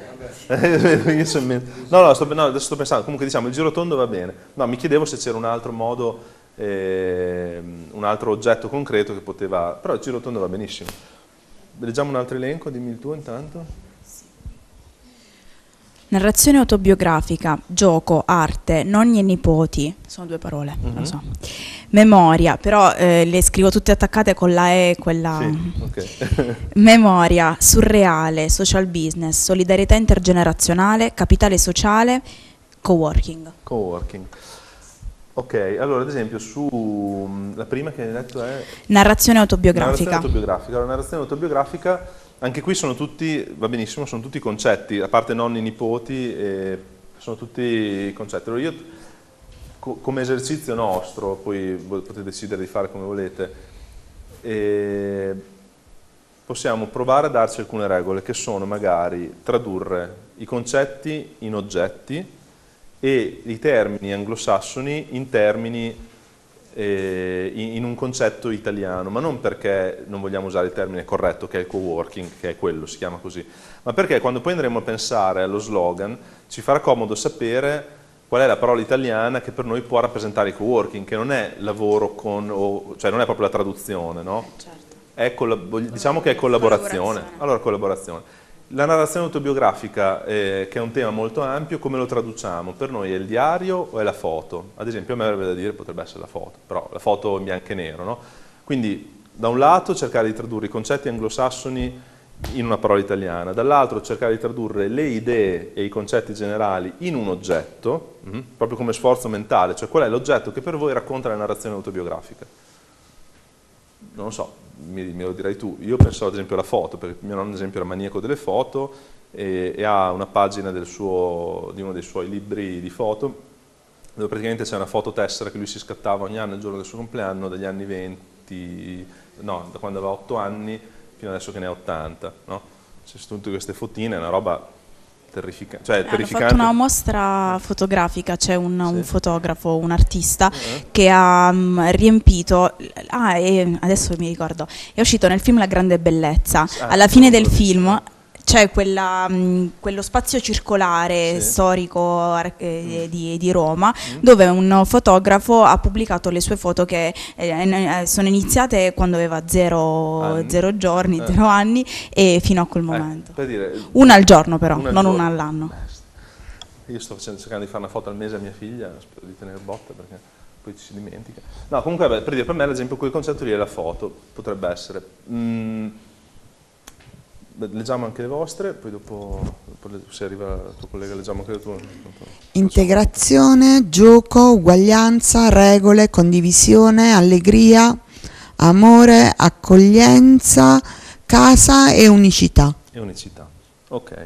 No, adesso sto pensando, comunque diciamo il girotondo va bene. No, mi chiedevo se c'era un altro modo, un altro oggetto concreto che poteva, però il girotondo va benissimo. Leggiamo un altro elenco, dimmi il tuo intanto. Narrazione autobiografica, gioco, arte, nonni e nipoti, sono 2 parole, lo so. Memoria, però le scrivo tutte attaccate con la E, quella... Sì, okay. Memoria, surreale, social business, solidarietà intergenerazionale, capitale sociale, coworking. Coworking. Ok, allora ad esempio su la prima che hai detto è... Narrazione autobiografica. La narrazione autobiografica, anche qui sono tutti, va benissimo, sono tutti concetti, a parte nonni, nipoti, sono tutti concetti. Allora io, come esercizio nostro, poi potete decidere di fare come volete, possiamo provare a darci alcune regole che sono magari tradurre i concetti in oggetti e i termini anglosassoni in termini in un concetto italiano, ma non perché non vogliamo usare il termine corretto che è il coworking, che è quello, si chiama così, ma perché quando poi andremo a pensare allo slogan ci farà comodo sapere qual è la parola italiana che per noi può rappresentare il coworking, che non è lavoro con, cioè non è proprio la traduzione, no? Certo. È diciamo che è collaborazione. Allora, collaborazione. La narrazione autobiografica, che è un tema molto ampio, come lo traduciamo? Per noi è il diario o è la foto? Ad esempio a me avrebbe da dire potrebbe essere la foto, però la foto in bianco e nero, no? Quindi da un lato cercare di tradurre i concetti anglosassoni in una parola italiana, dall'altro cercare di tradurre le idee e i concetti generali in un oggetto, proprio come sforzo mentale, cioè qual è l'oggetto che per voi racconta la narrazione autobiografica? Non lo so, me lo dirai tu. Io pensavo ad esempio alla foto, perché mio nonno ad esempio era maniaco delle foto e ha una pagina di uno dei suoi libri di foto dove praticamente c'è una fototessera che lui si scattava ogni anno il giorno del suo compleanno dagli anni 20, no, da quando aveva 8 anni fino adesso che ne ha 80, no? C'è tutte queste fotine, è una roba terrificante. Cioè, hanno fatto una mostra fotografica, c'è un fotografo, un artista che ha riempito, e adesso mi ricordo, è uscito nel film La grande bellezza, alla fine del film c'è quello spazio circolare storico di Roma dove un fotografo ha pubblicato le sue foto che sono iniziate quando aveva 0 giorni, 0 anni e fino a quel momento. Per dire, una al giorno però, non una all'anno. Io sto cercando di fare una foto al mese a mia figlia, spero di tenere botta perché poi ci si dimentica. No, comunque per dire, per me l'esempio quel concetto lì è la foto, potrebbe essere. Leggiamo anche le vostre, poi dopo se arriva il tuo collega leggiamo anche le tue. Integrazione, gioco, uguaglianza, regole, condivisione, allegria, amore, accoglienza, casa e unicità. E unicità, ok.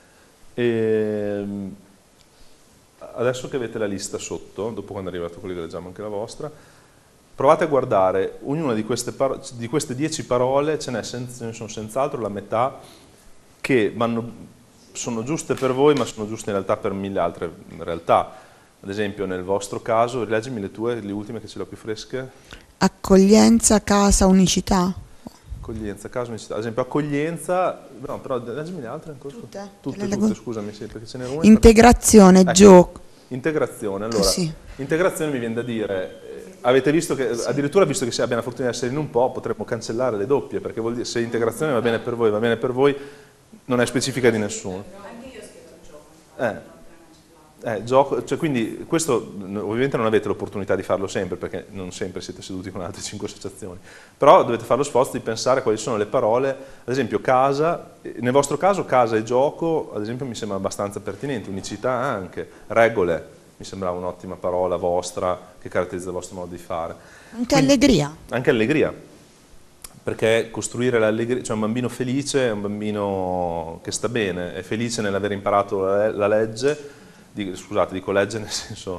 Adesso che avete la lista sotto, dopo quando arriva il tuo collega leggiamo anche la vostra, provate a guardare ognuna di queste 10 parole, ce ne sono senz'altro la metà che sono giuste per voi, ma sono giuste in realtà per 1000 altre realtà. Ad esempio, nel vostro caso, rileggimi le tue, le ultime che ce le ho più fresche. Accoglienza, casa, unicità. Accoglienza, casa, unicità. Ad esempio, accoglienza, no, però leggimi le altre ancora. Tutte, scusami, sì, perché ce n'era una. Integrazione, gioco. Integrazione, allora, integrazione mi viene da dire... Avete visto che, addirittura visto che se abbiamo la fortuna di essere in un po', potremmo cancellare le doppie, perché vuol dire se integrazione va bene per voi, non è specifica di nessuno. Anche io ho scritto gioco. Gioco, cioè quindi questo ovviamente non avete l'opportunità di farlo sempre, perché non sempre siete seduti con altre 5 associazioni, però dovete fare lo sforzo di pensare quali sono le parole, ad esempio casa, nel vostro caso casa e gioco, ad esempio mi sembra abbastanza pertinente, unicità anche, regole. Mi sembrava un'ottima parola vostra che caratterizza il vostro modo di fare. Anche allegria. Anche allegria, perché costruire l'allegria, cioè un bambino felice è un bambino che sta bene, è felice nell'aver imparato la legge, dico legge nel senso,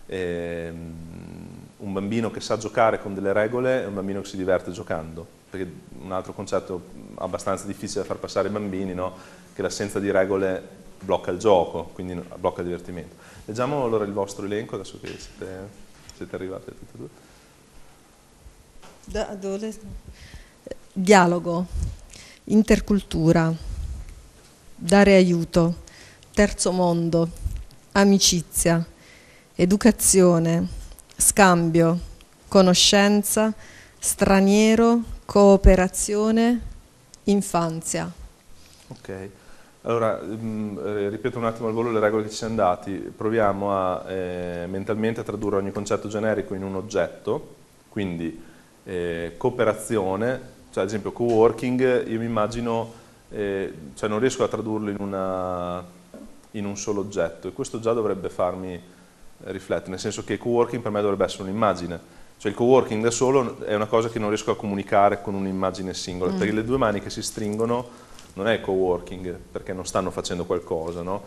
un bambino che sa giocare con delle regole è un bambino che si diverte giocando, perché un altro concetto abbastanza difficile da far passare ai bambini, no? Che l'assenza di regole blocca il gioco, quindi blocca il divertimento. Leggiamo allora il vostro elenco, adesso che siete arrivate tutte e due. Dialogo, intercultura, dare aiuto, terzo mondo, amicizia, educazione, scambio, conoscenza, straniero, cooperazione, infanzia. Ok. Allora, ripeto un attimo al volo le regole che ci siamo dati, proviamo a mentalmente a tradurre ogni concetto generico in un oggetto, quindi cooperazione, cioè ad esempio coworking, io mi immagino, cioè non riesco a tradurlo in un solo oggetto, e questo già dovrebbe farmi riflettere, nel senso che coworking per me dovrebbe essere un'immagine, cioè il coworking da solo è una cosa che non riesco a comunicare con un'immagine singola, perché le due mani che si stringono non è coworking, perché non stanno facendo qualcosa, no?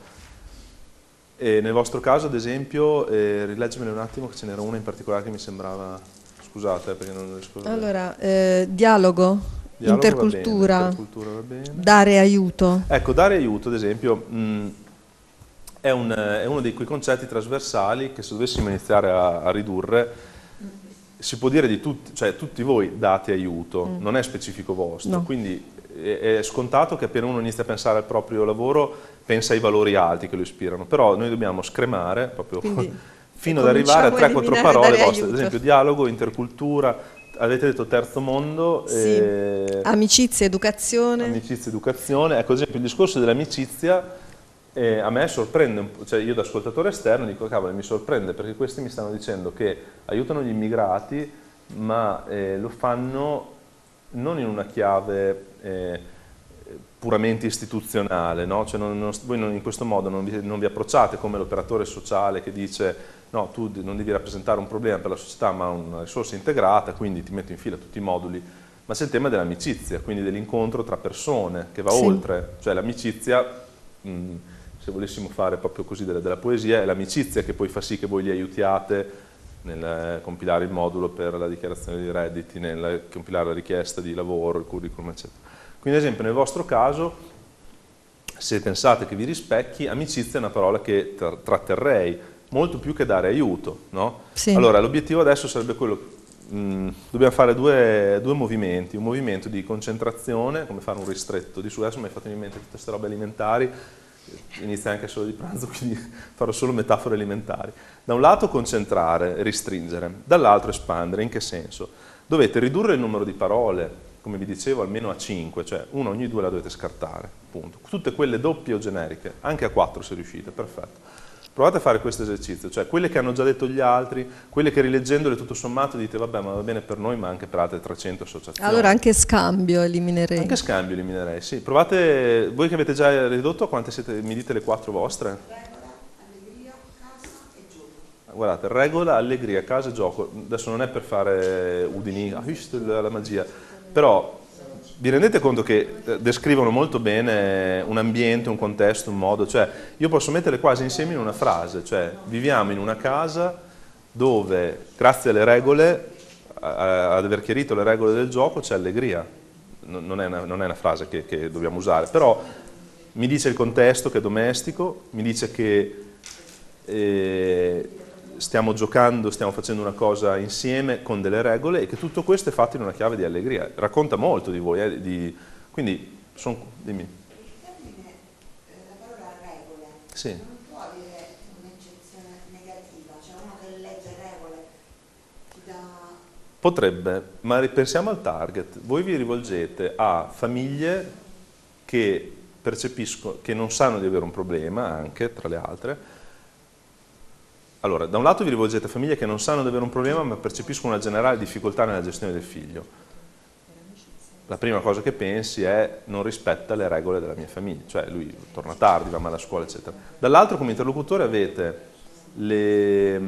E nel vostro caso, ad esempio, rileggemene un attimo, che ce n'era una in particolare che mi sembrava, scusate, perché non riesco a... Allora, dialogo, intercultura, va bene. Dare aiuto. Ecco, dare aiuto, ad esempio, è uno di quei concetti trasversali che se dovessimo iniziare a ridurre, si può dire di tutti, cioè tutti voi date aiuto, non è specifico vostro, No. quindi è scontato che appena uno inizia a pensare al proprio lavoro pensa ai valori alti che lo ispirano, però noi dobbiamo scremare proprio fino ad arrivare a 3-4 parole vostre, ad esempio dialogo, intercultura, avete detto terzo mondo, sì. Amicizia, educazione. Amicizia, educazione, ecco ad esempio il discorso dell'amicizia a me sorprende, cioè io da ascoltatore esterno dico cavolo mi sorprende perché questi mi stanno dicendo che aiutano gli immigrati ma lo fanno non in una chiave puramente istituzionale, no? Cioè voi in questo modo non vi approcciate come l'operatore sociale che dice no, tu non devi rappresentare un problema per la società ma una risorsa integrata, quindi ti metto in fila tutti i moduli, ma c'è il tema dell'amicizia, quindi dell'incontro tra persone che va oltre, cioè l'amicizia, se volessimo fare proprio così della poesia, è l'amicizia che poi fa sì che voi li aiutiate nel compilare il modulo per la dichiarazione dei redditi, nel compilare la richiesta di lavoro, il curriculum, eccetera. Quindi ad esempio nel vostro caso, se pensate che vi rispecchi, amicizia è una parola che tratterrei, molto più che dare aiuto, no? Sì. Allora l'obiettivo adesso sarebbe quello, dobbiamo fare due movimenti, un movimento di concentrazione, come fare un ristretto di su, adesso mi hai fatto in mente tutte queste robe alimentari, inizia anche solo di pranzo, quindi farò solo metafore alimentari. Da un lato concentrare, restringere, dall'altro espandere. In che senso? Dovete ridurre il numero di parole, come vi dicevo, almeno a 5, cioè una ogni 2 la dovete scartare, punto. Tutte quelle doppie o generiche, anche a 4 se riuscite, perfetto. Provate a fare questo esercizio, cioè quelle che hanno già detto gli altri, quelle che rileggendole tutto sommato dite vabbè ma va bene per noi ma anche per altre 300 associazioni. Allora anche scambio eliminerei. Anche scambio eliminerei, sì. Provate, voi che avete già ridotto, quante siete, mi dite le 4 vostre? Regola, allegria, casa e gioco. Guardate, regola, allegria, casa e gioco. Adesso non è per fare udini, la magia, però vi rendete conto che descrivono molto bene un ambiente, un contesto, un modo, cioè io posso metterle quasi insieme in una frase, cioè viviamo in una casa dove grazie alle regole, ad aver chiarito le regole del gioco, c'è allegria, non è una frase che dobbiamo usare, però mi dice il contesto che è domestico, mi dice che stiamo giocando, stiamo facendo una cosa insieme con delle regole e che tutto questo è fatto in una chiave di allegria. Racconta molto di voi, quindi, dimmi. Il termine, la parola regole, sì. Non può avere un'eccezione negativa, cioè uno che legge regole ti dà... Potrebbe, ma ripensiamo al target. Voi vi rivolgete a famiglie che percepiscono, che non sanno di avere un problema, anche tra le altre. Allora, da un lato vi rivolgete a famiglie che non sanno di avere un problema ma percepiscono una generale difficoltà nella gestione del figlio. La prima cosa che pensi è non rispetta le regole della mia famiglia, cioè lui torna tardi, va male a scuola, eccetera. Dall'altro come interlocutore avete le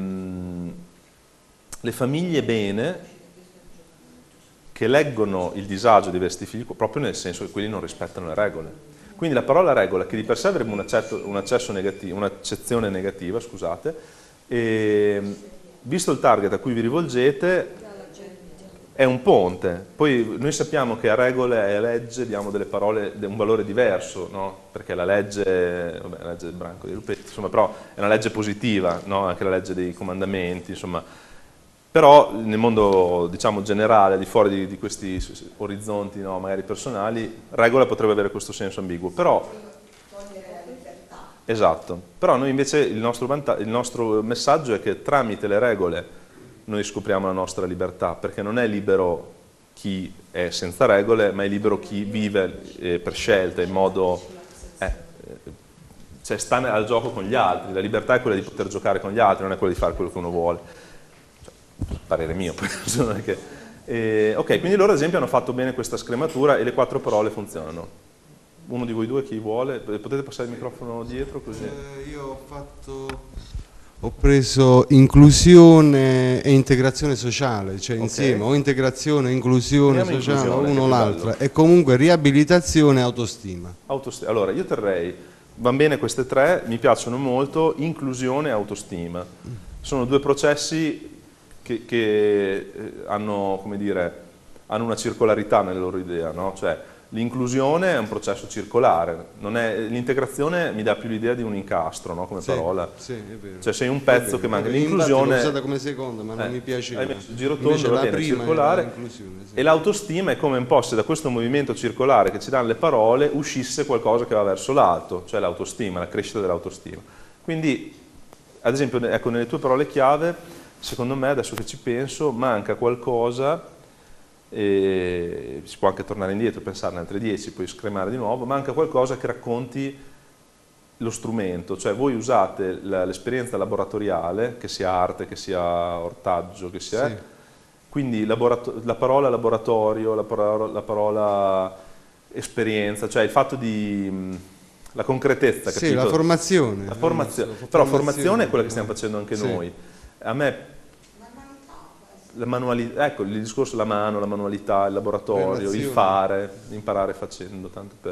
famiglie bene che leggono il disagio di questi figli proprio nel senso che quelli non rispettano le regole. Quindi la parola regola, che di per sé avrebbe un'accezione negativa, scusate, e visto il target a cui vi rivolgete è un ponte, poi noi sappiamo che a regole e a legge diamo delle parole, un valore diverso, no? Perché la legge, vabbè, la legge del branco dei lupetti, insomma, però è una legge positiva, no? Anche la legge dei comandamenti, insomma, però nel mondo diciamo generale, al di fuori di questi orizzonti, no? Magari personali, regola potrebbe avere questo senso ambiguo, però esatto, però noi invece il nostro messaggio è che tramite le regole noi scopriamo la nostra libertà, perché non è libero chi è senza regole, ma è libero chi vive per scelta, in modo cioè sta al gioco con gli altri, la libertà è quella di poter giocare con gli altri, non è quella di fare quello che uno vuole. Cioè, parere mio, poi non è che... ok, quindi loro ad esempio hanno fatto bene questa scrematura e le 4 parole funzionano. Uno di voi due, chi vuole, potete passare il microfono dietro così. Io ho preso inclusione e integrazione sociale, cioè insieme, o integrazione e inclusione sociale, uno o l'altra, e comunque riabilitazione e autostima. Allora, io terrei, van bene queste 3, mi piacciono molto, inclusione e autostima. Sono 2 processi che hanno, come dire, hanno una circolarità nelle loro idee, no? Cioè, l'inclusione è un processo circolare, l'integrazione mi dà più l'idea di un incastro, no? Come parola. Sì, è vero. Cioè sei un pezzo che manca. L'inclusione l'ho usata come seconda, ma non mi piace. Hai messo girotondo, va bene, circolare. E l'autostima è come un po' se da questo movimento circolare che ci danno le parole uscisse qualcosa che va verso l'alto, cioè l'autostima, la crescita dell'autostima. Quindi, ad esempio, ecco, nelle tue parole chiave, secondo me, adesso che ci penso, manca qualcosa. E si può anche tornare indietro, pensarne altre 10, poi scremare di nuovo, manca qualcosa che racconti lo strumento, cioè voi usate l'esperienza laboratoriale, che sia arte, che sia ortaggio, che sia... Quindi la parola laboratorio, la parola esperienza, cioè il fatto di... la concretezza, capito? Sì, la formazione. Però formazione è quella che stiamo facendo anche noi. A me... ecco, il discorso la mano, la manualità, il laboratorio, il fare, imparare facendo, tanto per...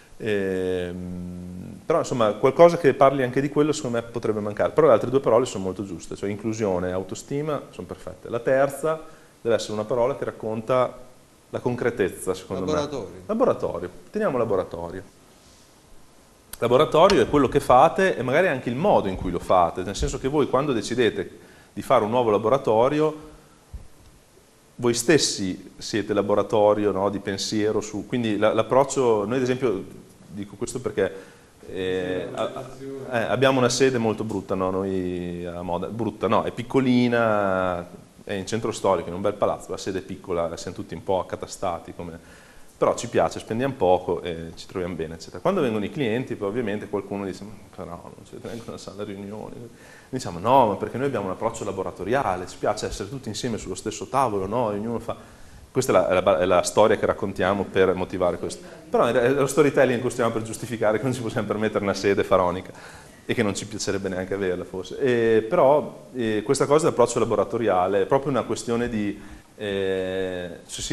però insomma qualcosa che parli anche di quello secondo me potrebbe mancare, però le altre 2 parole sono molto giuste, cioè inclusione e autostima sono perfette. La terza deve essere una parola che racconta la concretezza, secondo me. Laboratorio, teniamo laboratorio. Laboratorio è quello che fate e magari anche il modo in cui lo fate, nel senso che voi quando decidete di fare un nuovo laboratorio voi stessi siete laboratorio, no, di pensiero quindi l'approccio, noi ad esempio, dico questo perché abbiamo una sede molto brutta, no, noi a Modena, brutta no, è piccolina, è in centro storico, in un bel palazzo, la sede è piccola, siamo tutti un po' accatastati, però ci piace, spendiamo poco e ci troviamo bene, eccetera. Quando vengono i clienti, poi ovviamente qualcuno dice, però non c'è neanche una sala riunioni. Diciamo no, ma perché noi abbiamo un approccio laboratoriale, ci piace essere tutti insieme sullo stesso tavolo, no? Ognuno fa... Questa è la storia che raccontiamo per motivare questo. Però è lo storytelling che usiamo per giustificare che non ci possiamo permettere una sede faraonica e che non ci piacerebbe neanche averla forse. Però questa cosa dell'approccio laboratoriale è proprio una questione di... cioè se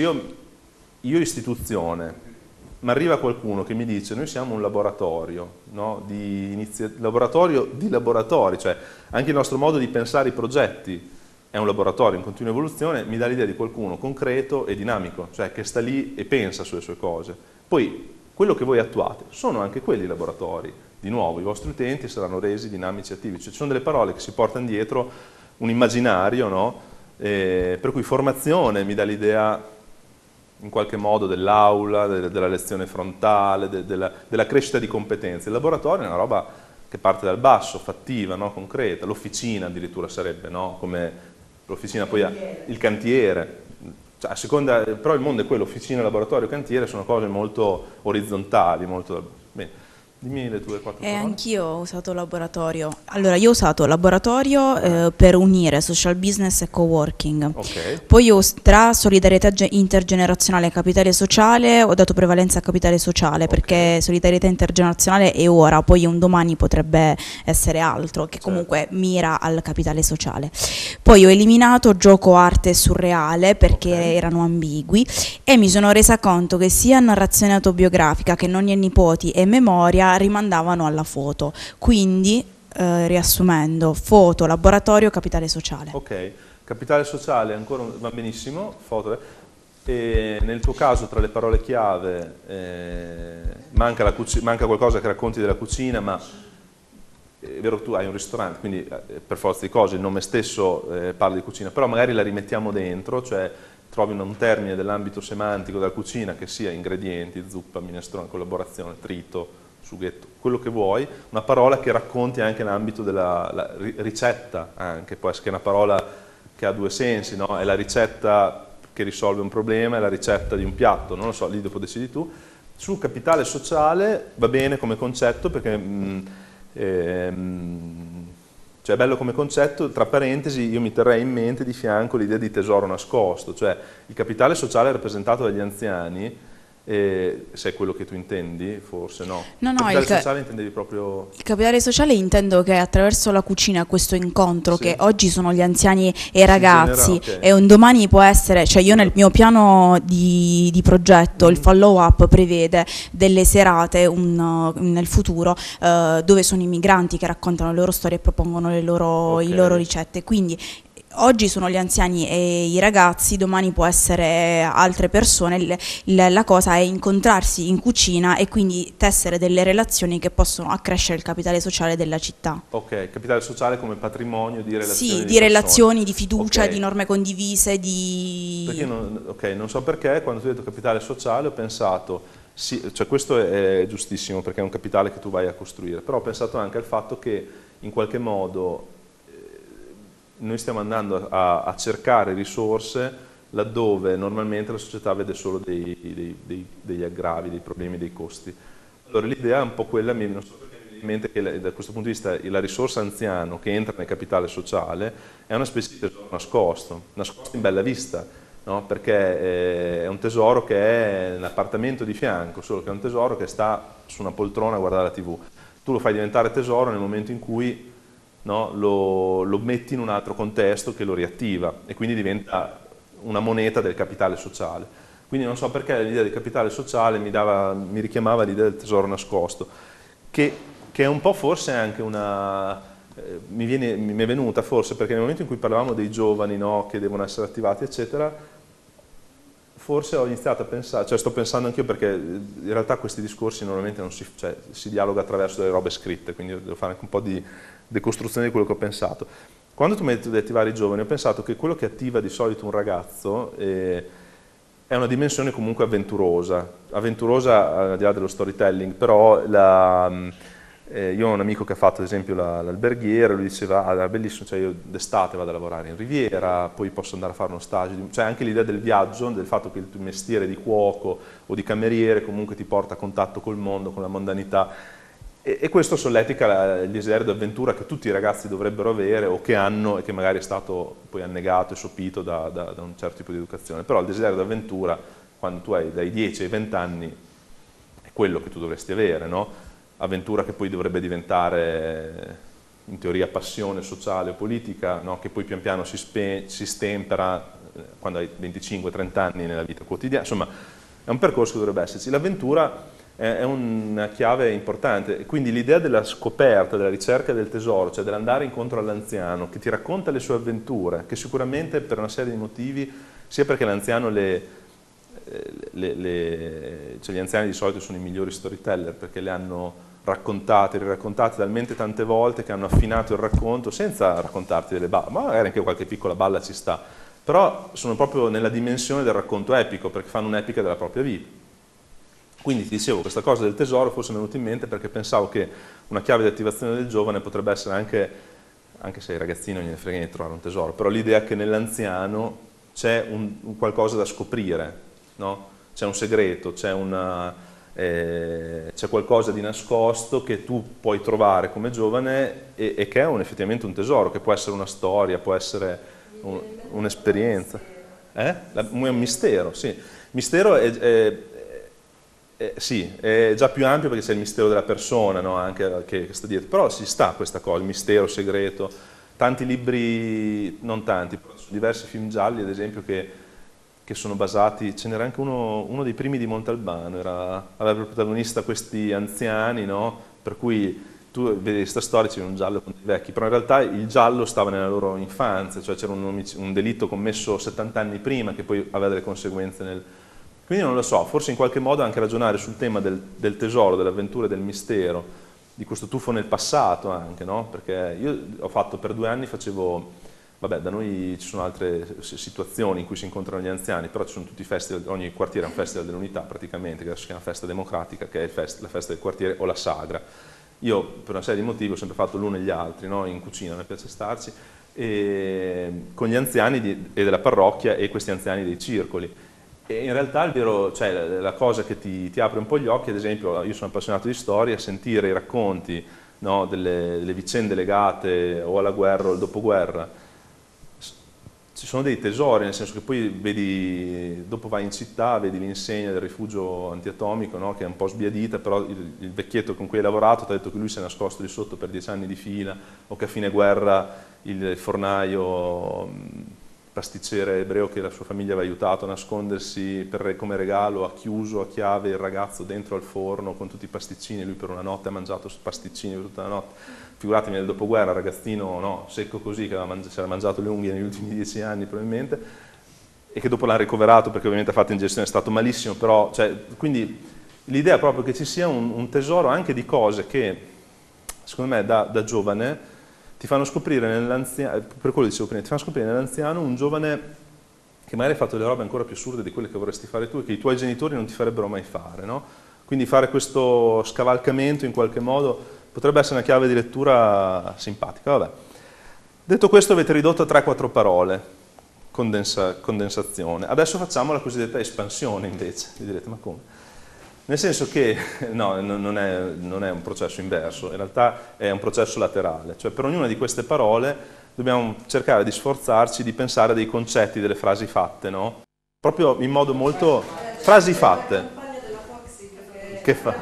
io istituzione, ma arriva qualcuno che mi dice noi siamo un laboratorio, no? Laboratorio di laboratori, cioè anche il nostro modo di pensare i progetti è un laboratorio in continua evoluzione, mi dà l'idea di qualcuno concreto e dinamico, cioè che sta lì e pensa sulle sue cose. Poi quello che voi attuate sono anche quelli laboratori, di nuovo i vostri utenti saranno resi dinamici e attivi, cioè ci sono delle parole che si portano dietro un immaginario, no? Per cui formazione mi dà l'idea in qualche modo dell'aula, della lezione frontale, della crescita di competenze. Il laboratorio è una roba che parte dal basso, fattiva, no? Concreta, l'officina addirittura sarebbe, no? Come l'officina poi il cantiere, cioè, a seconda, però il mondo è quello, officina, laboratorio, cantiere, sono cose molto orizzontali, molto... Bene. Dimmi le tue 4 parole. Anch'io ho usato laboratorio. Allora, io ho usato laboratorio per unire social business e coworking. Okay. Poi tra solidarietà intergenerazionale e capitale sociale ho dato prevalenza a capitale sociale, perché solidarietà intergenerazionale è ora, poi un domani potrebbe essere altro, che comunque mira al capitale sociale. Poi ho eliminato gioco, arte e surreale perché erano ambigui e mi sono resa conto che sia narrazione autobiografica che nonni e nipoti e memoria rimandavano alla foto, quindi riassumendo, foto, laboratorio, capitale sociale. Ok, capitale sociale ancora va benissimo, foto, e nel tuo caso tra le parole chiave manca qualcosa che racconti della cucina, ma è vero che tu hai un ristorante, quindi per forza di cose il nome stesso parla di cucina, però magari la rimettiamo dentro, cioè trovi un termine dell'ambito semantico della cucina che sia ingredienti, zuppa, minestrone, collaborazione, trito, sughetto, quello che vuoi, una parola che racconti anche l'ambito della ricetta, anche può essere che è una parola che ha 2 sensi, no? È la ricetta che risolve un problema, è la ricetta di un piatto, non lo so, lì dopo decidi tu, Sul capitale sociale va bene come concetto perché cioè è bello come concetto, tra parentesi io mi terrei in mente di fianco l'idea di tesoro nascosto, cioè il capitale sociale rappresentato dagli anziani, se è quello che tu intendi, forse no. No, il capitale sociale intendevi proprio... Il capitale sociale intendo che attraverso la cucina questo incontro, che oggi sono gli anziani e i ragazzi, e un domani può essere, cioè io nel mio piano di progetto, il follow up prevede delle serate nel futuro dove sono i migranti che raccontano le loro storie e propongono le loro ricette, quindi oggi sono gli anziani e i ragazzi, domani può essere altre persone, la cosa è incontrarsi in cucina e quindi tessere delle relazioni che possono accrescere il capitale sociale della città. Ok, capitale sociale come patrimonio di relazioni. Sì, di relazioni, di fiducia, di norme condivise, di... Perché non so perché, quando tu hai detto capitale sociale ho pensato, sì, cioè questo è giustissimo perché è un capitale che tu vai a costruire, però ho pensato anche al fatto che in qualche modo noi stiamo andando a cercare risorse laddove normalmente la società vede solo degli aggravi, dei problemi, dei costi. Allora l'idea è un po' quella, non so perché mi viene in mente che da questo punto di vista la risorsa anziano che entra nel capitale sociale è una specie di tesoro nascosto in bella vista, no? Perché è un tesoro che è nell'appartamento di fianco, solo che è un tesoro che sta su una poltrona a guardare la TV. Tu lo fai diventare tesoro nel momento in cui lo metti in un altro contesto che lo riattiva e quindi diventa una moneta del capitale sociale. Quindi non so perché l'idea del capitale sociale mi richiamava l'idea del tesoro nascosto, che è un po' forse anche una... mi è venuta forse perché nel momento in cui parlavamo dei giovani, no, che devono essere attivati, eccetera, forse ho iniziato a pensare, cioè sto pensando anch'io perché in realtà questi discorsi normalmente non si dialoga attraverso delle robe scritte, quindi devo fare anche un po' di decostruzione di quello che ho pensato. Quando tu mi hai detto di attivare i giovani, ho pensato che quello che attiva di solito un ragazzo è una dimensione comunque avventurosa al di là dello storytelling, però io ho un amico che ha fatto ad esempio l'alberghiere, lui diceva, era bellissimo, cioè io d'estate vado a lavorare in Riviera, poi posso andare a fare uno stage, cioè anche l'idea del viaggio, del fatto che il tuo mestiere di cuoco o di cameriere comunque ti porta a contatto col mondo, con la mondanità, e questo solletica il desiderio d'avventura che tutti i ragazzi dovrebbero avere o che hanno e che magari è stato poi annegato e sopito da un certo tipo di educazione. Però il desiderio d'avventura, quando tu hai dai 10 ai 20 anni, è quello che tu dovresti avere, no? Avventura che poi dovrebbe diventare in teoria passione sociale o politica, no? Che poi pian piano si stempera quando hai 25-30 anni nella vita quotidiana. Insomma, è un percorso che dovrebbe esserci. L'avventura è una chiave importante, quindi l'idea della scoperta, della ricerca del tesoro, cioè dell'andare incontro all'anziano che ti racconta le sue avventure, che sicuramente per una serie di motivi, sia perché l'anziano cioè gli anziani di solito sono i migliori storyteller perché le hanno raccontate, riraccontate talmente tante volte che hanno affinato il racconto senza raccontarti delle balle, ma magari anche qualche piccola balla ci sta, però sono proprio nella dimensione del racconto epico perché fanno un'epica della propria vita. Quindi ti dicevo, questa cosa del tesoro forse mi è venuta in mente perché pensavo che una chiave di attivazione del giovane potrebbe essere anche se ai ragazzini non gliene frega di trovare un tesoro, però l'idea che nell'anziano c'è un qualcosa da scoprire, no? C'è un segreto, c'è qualcosa di nascosto che tu puoi trovare come giovane e che è effettivamente un tesoro, che può essere una storia, può essere un'esperienza. È un mistero, sì. Mistero sì, è già più ampio perché c'è il mistero della persona, no? Anche che sta dietro, però si sta questa cosa, il mistero, il segreto, tanti libri, non tanti, però sono diversi film gialli ad esempio che sono basati, ce n'era anche uno dei primi di Montalbano, aveva per protagonista questi anziani, no? Per cui tu vedi questa storia, c'è un giallo con i vecchi, però in realtà il giallo stava nella loro infanzia, cioè c'era un delitto commesso 70 anni prima che poi aveva delle conseguenze Quindi non lo so, forse in qualche modo anche ragionare sul tema del tesoro, dell'avventura e del mistero, di questo tuffo nel passato anche, no? Perché io ho fatto per 2 anni, vabbè, da noi ci sono altre situazioni in cui si incontrano gli anziani, però ci sono tutti i festival, ogni quartiere ha un festival dell'unità praticamente, che adesso si chiama Festa Democratica, che è la festa del quartiere o la sagra. Io per una serie di motivi ho sempre fatto l'uno e gli altri, no? In cucina mi piace starci, con gli anziani e della parrocchia e questi anziani dei circoli. E in realtà cioè, la cosa che ti apre un po' gli occhi, ad esempio, io sono appassionato di storia, sentire i racconti, no, delle vicende legate o alla guerra o al dopoguerra, ci sono dei tesori, nel senso che poi vedi, dopo vai in città, vedi l'insegna del rifugio antiatomico, no, che è un po' sbiadita, però il vecchietto con cui hai lavorato ti ha detto che lui si è nascosto di sotto per 10 anni di fila, o che a fine guerra il fornaio pasticcere ebreo che la sua famiglia aveva aiutato a nascondersi come regalo, ha chiuso a chiave il ragazzo dentro al forno con tutti i pasticcini, lui per una notte ha mangiato pasticcini per tutta la notte. Figuratevi nel dopoguerra, ragazzino, no, secco così, che si era mangiato le unghie negli ultimi 10 anni probabilmente, e che dopo l'ha ricoverato perché ovviamente ha fatto ingestione, è stato malissimo, però, cioè, quindi l'idea proprio che ci sia un tesoro anche di cose che, secondo me, da giovane, ti fanno scoprire nell'anziano, per quello dicevo prima, ti fanno scoprire nell'anziano un giovane che magari ha fatto delle robe ancora più assurde di quelle che vorresti fare tu e che i tuoi genitori non ti farebbero mai fare, no? Quindi fare questo scavalcamento in qualche modo potrebbe essere una chiave di lettura simpatica. Vabbè. Detto questo, avete ridotto a 3-4 parole, condensazione. Adesso facciamo la cosiddetta espansione invece. Vi direte, ma come? Nel senso che no, non è un processo inverso, in realtà è un processo laterale. Cioè per ognuna di queste parole dobbiamo cercare di sforzarci di pensare a dei concetti, delle frasi fatte, no? Proprio in modo molto... frasi fatte. Che fa?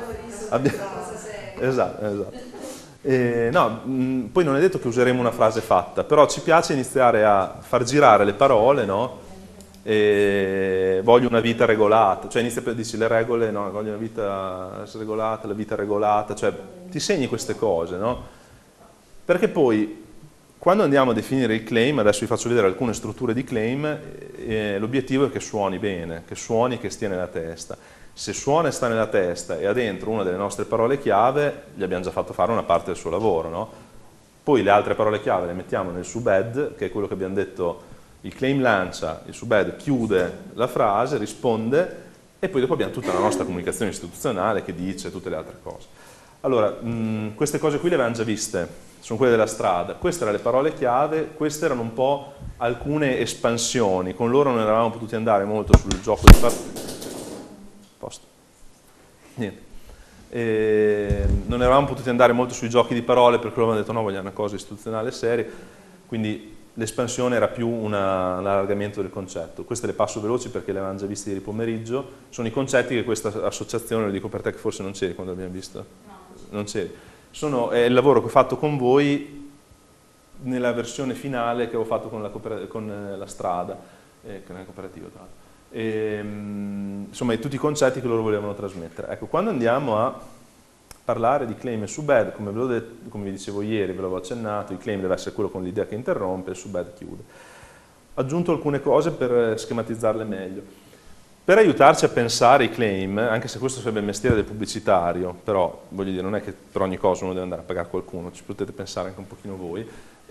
Esatto. No, poi non è detto che useremo una frase fatta, però ci piace iniziare a far girare le parole, no? Voglio una vita regolata, cioè inizia per dici le regole, no? Voglio una vita regolata, la vita regolata, cioè ti segni queste cose, no? Perché poi quando andiamo a definire il claim, adesso vi faccio vedere alcune strutture di claim, l'obiettivo è che suoni bene, che suoni e che stia nella testa. Se suona e sta nella testa e ha dentro una delle nostre parole chiave, gli abbiamo già fatto fare una parte del suo lavoro, no? Poi le altre parole chiave le mettiamo nel subhead, che è quello che abbiamo detto, il claim lancia, il subhead chiude la frase, risponde, e poi dopo abbiamo tutta la nostra comunicazione istituzionale che dice tutte le altre cose. Allora, queste cose qui le avevamo già viste, sono quelle della strada, queste erano le parole chiave, queste erano un po' alcune espansioni, con loro non eravamo potuti andare molto sul gioco di parole. Posto. Niente. Non eravamo potuti andare molto sui giochi di parole perché loro avevano detto no, vogliamo una cosa istituzionale seria, quindi l'espansione era più un allargamento del concetto. Queste le passo veloci perché le avevamo già viste ieri pomeriggio, sono i concetti che questa associazione, lo dico per te che forse non c'eri quando l'abbiamo visto, non c'eri, è il lavoro che ho fatto con voi nella versione finale che ho fatto con la strada, che non è cooperativa tra l'altro. Insomma, tutti i concetti che loro volevano trasmettere. Ecco, quando andiamo a parlare di claim e subhead, come vi dicevo ieri, ve l'avevo accennato, il claim deve essere quello con l'idea che interrompe, il subhead chiude. Ho aggiunto alcune cose per schematizzarle meglio. Per aiutarci a pensare i claim, anche se questo sarebbe il mestiere del pubblicitario, però voglio dire, non è che per ogni cosa uno deve andare a pagare qualcuno, ci potete pensare anche un pochino voi.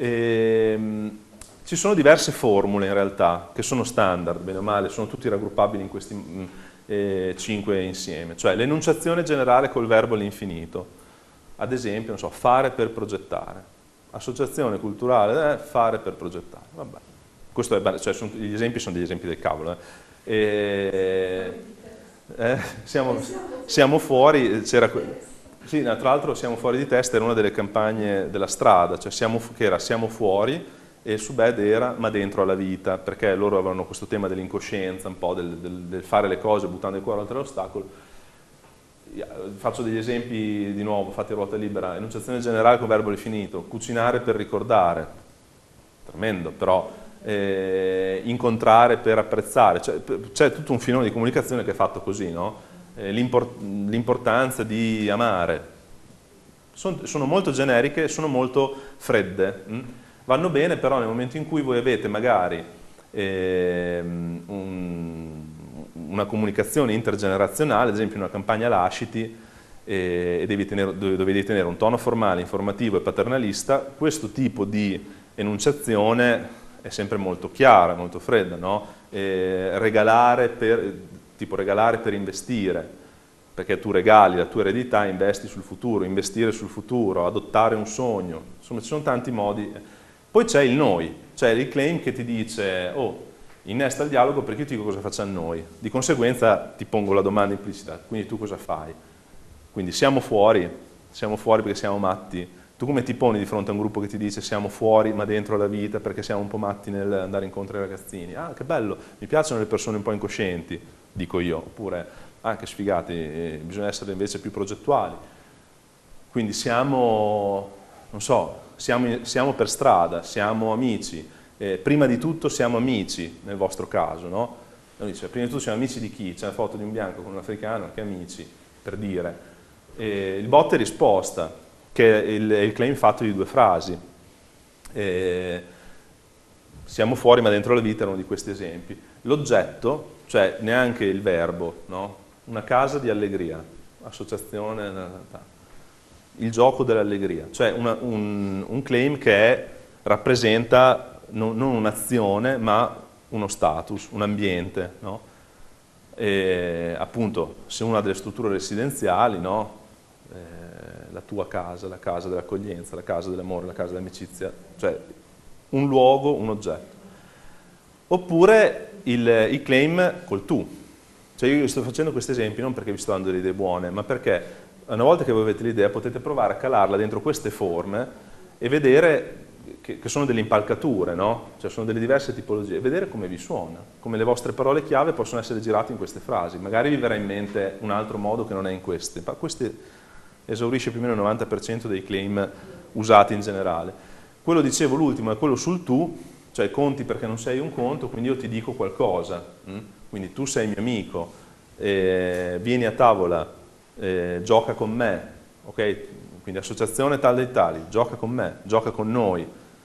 Ci sono diverse formule in realtà, che sono standard, bene o male, sono tutti raggruppabili in questi 5 insieme. Cioè l'enunciazione generale col verbo all'infinito, ad esempio, non so, fare per progettare. Associazione culturale, fare per progettare. Vabbè. Questo è, cioè, gli esempi sono degli esempi del cavolo. Siamo fuori, c'era... Sì, tra l'altro siamo fuori di testa, era una delle campagne della strada, cioè siamo fuori, e il subhead era ma dentro alla vita, perché loro avevano questo tema dell'incoscienza, un po' del fare le cose buttando il cuore oltre l'ostacolo. Faccio degli esempi di nuovo, fatti a ruota libera. Enunciazione generale con verbo infinito, cucinare per ricordare, tremendo, però incontrare per apprezzare, c'è tutto un filone di comunicazione che è fatto così, no? L'importanza di amare. Sono molto generiche, sono molto fredde. Vanno bene però nel momento in cui voi avete magari una comunicazione intergenerazionale, ad esempio una campagna lasciti, e dovevi tenere un tono formale, informativo e paternalista, questo tipo di enunciazione è sempre molto chiara, molto fredda, no? Regalare per investire, perché tu regali la tua eredità, investi sul futuro, investire sul futuro, adottare un sogno, insomma ci sono tanti modi. Poi c'è il noi, cioè il claim che ti dice, oh, innesta il dialogo perché io ti dico cosa facciamo noi, di conseguenza ti pongo la domanda implicita, quindi tu cosa fai? Quindi siamo fuori perché siamo matti. Tu come ti poni di fronte a un gruppo che ti dice siamo fuori ma dentro la vita perché siamo un po' matti nell'andare incontro ai ragazzini? Ah, che bello, mi piacciono le persone un po' incoscienti, dico io, oppure che sfigati, bisogna essere invece più progettuali. Quindi siamo, non so, siamo per strada, siamo amici, prima di tutto siamo amici nel vostro caso, no? Dice, prima di tutto siamo amici di chi? C'è una foto di un bianco con un africano, che amici, per dire. Il botta e risposta, che è il claim fatto di 2 frasi. Siamo fuori ma dentro la vita è uno di questi esempi. L'oggetto, cioè neanche il verbo, no? Una casa di allegria, associazione, il gioco dell'allegria, cioè un claim che rappresenta non un'azione ma uno status, un ambiente, no? Appunto, se uno ha delle strutture residenziali, no? La tua casa, la casa dell'accoglienza, la casa dell'amore, la casa dell'amicizia, cioè un luogo, un oggetto. Oppure il claim col tu. Cioè io sto facendo questi esempi non perché vi sto dando delle idee buone, ma perché una volta che voi avete l'idea potete provare a calarla dentro queste forme e vedere che sono delle impalcature, no? Cioè sono delle diverse tipologie, e vedere come vi suona, come le vostre parole chiave possono essere girate in queste frasi. Magari vi verrà in mente un altro modo che non è in queste, ma queste esaurisce più o meno il 90% dei claim usati in generale. Quello dicevo l'ultimo è quello sul tu, cioè conti perché non sei un conto, quindi io ti dico qualcosa, quindi tu sei mio amico, vieni a tavola, gioca con me, ok? Quindi associazione tal dei tali, gioca con me, gioca con noi,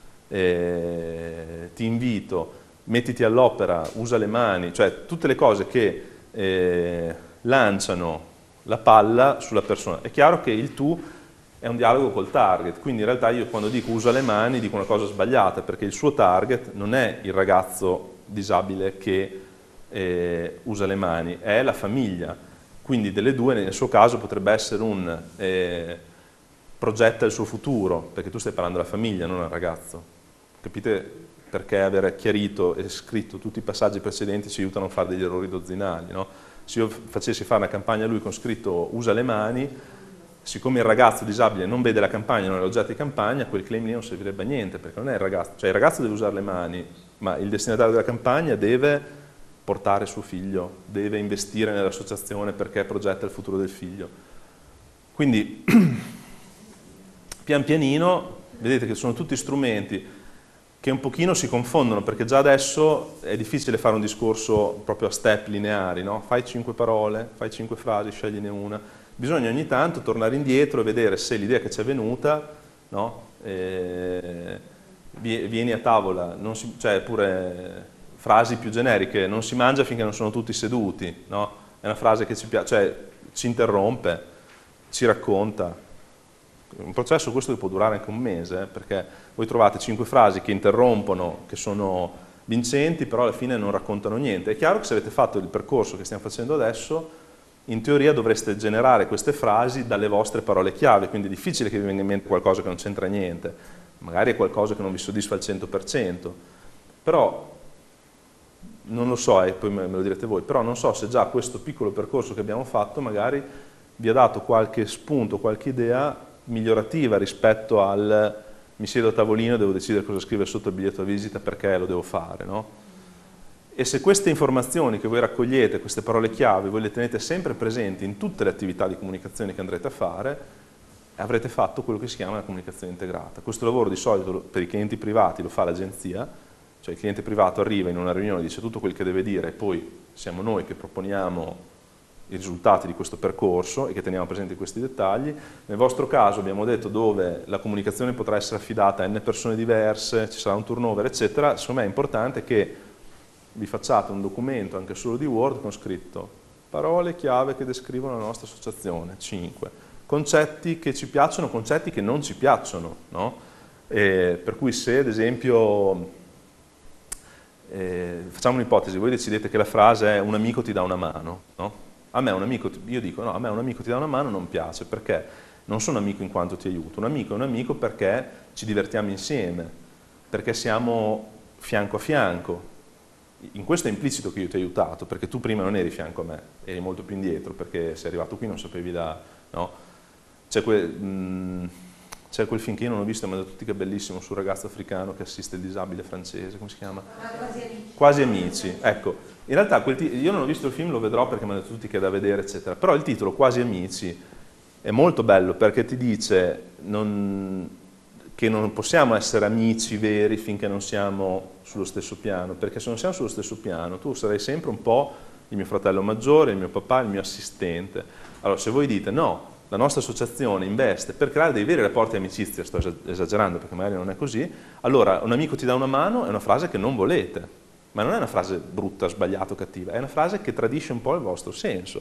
ti invito, mettiti all'opera, usa le mani, cioè tutte le cose che lanciano la palla sulla persona. È chiaro che il tu è un dialogo col target, quindi in realtà io quando dico usa le mani dico una cosa sbagliata, perché il suo target non è il ragazzo disabile che usa le mani, è la famiglia. Quindi delle due nel suo caso potrebbe essere un progetta il suo futuro, perché tu stai parlando alla famiglia, non al ragazzo. Capite perché aver chiarito e scritto tutti i passaggi precedenti ci aiuta a non fare degli errori dozzinali, no? Se io facessi fare una campagna a lui con scritto usa le mani, siccome il ragazzo disabile non vede la campagna, non è l'oggetto di campagna, quel claim lì non servirebbe a niente, perché non è il ragazzo, cioè il ragazzo deve usare le mani, ma il destinatario della campagna deve portare suo figlio, deve investire nell'associazione perché progetta il futuro del figlio. Quindi pian pianino vedete che sono tutti strumenti che un pochino si confondono, perché già adesso è difficile fare un discorso proprio a step lineari, no? Fai 5 parole, fai 5 frasi, scegliene una. Bisogna ogni tanto tornare indietro e vedere se l'idea che ci è venuta, no? Vieni a tavola, cioè pure frasi più generiche, non si mangia finché non sono tutti seduti, no? È una frase che ci piace, cioè ci interrompe, ci racconta. Un processo questo che può durare anche un mese, perché voi trovate 5 frasi che interrompono, che sono vincenti, però alla fine non raccontano niente. È chiaro che se avete fatto il percorso che stiamo facendo adesso, in teoria dovreste generare queste frasi dalle vostre parole chiave, quindi è difficile che vi venga in mente qualcosa che non c'entra niente, magari è qualcosa che non vi soddisfa al 100%, però non lo so, e poi me lo direte voi, però non so se già questo piccolo percorso che abbiamo fatto magari vi ha dato qualche spunto, qualche idea migliorativa rispetto al mi siedo a tavolino e devo decidere cosa scrivere sotto il biglietto da visita perché lo devo fare, no? E se queste informazioni che voi raccogliete, queste parole chiave, voi le tenete sempre presenti in tutte le attività di comunicazione che andrete a fare, avrete fatto quello che si chiama la comunicazione integrata. Questo lavoro di solito per i clienti privati lo fa l'agenzia, cioè il cliente privato arriva in una riunione, dice tutto quel che deve dire e poi siamo noi che proponiamo i risultati di questo percorso e che teniamo presenti questi dettagli. Nel vostro caso abbiamo detto dove la comunicazione potrà essere affidata a n persone diverse, ci sarà un turnover, eccetera. Secondo me è importante che vi facciate un documento anche solo di Word con scritto parole chiave che descrivono la nostra associazione, 5. Concetti che ci piacciono, concetti che non ci piacciono, no? Per cui se ad esempio, facciamo un'ipotesi, voi decidete che la frase è un amico ti dà una mano, no? A me un amico, io dico no, a me un amico ti dà una mano non piace, perché non sono amico in quanto ti aiuto, un amico è un amico perché ci divertiamo insieme, perché siamo fianco a fianco, in questo è implicito che io ti ho aiutato, perché tu prima non eri fianco a me, eri molto più indietro, perché sei arrivato qui non sapevi no? C'è quel film che io non ho visto, ma da tutti che è bellissimo, sul ragazzo africano che assiste il disabile francese, come si chiama? Quasi amici. Ecco, in realtà io non ho visto il film, lo vedrò perché mi hanno detto tutti che è da vedere, eccetera, però il titolo Quasi amici è molto bello perché ti dice che non possiamo essere amici veri finché non siamo sullo stesso piano, perché se non siamo sullo stesso piano tu sarai sempre un po' il mio fratello maggiore, il mio papà, il mio assistente. Allora se voi dite no, la nostra associazione investe per creare dei veri rapporti di amicizia, sto esagerando perché magari non è così, allora un amico ti dà una mano è una frase che non volete, ma non è una frase brutta, sbagliata o cattiva, è una frase che tradisce un po' il vostro senso.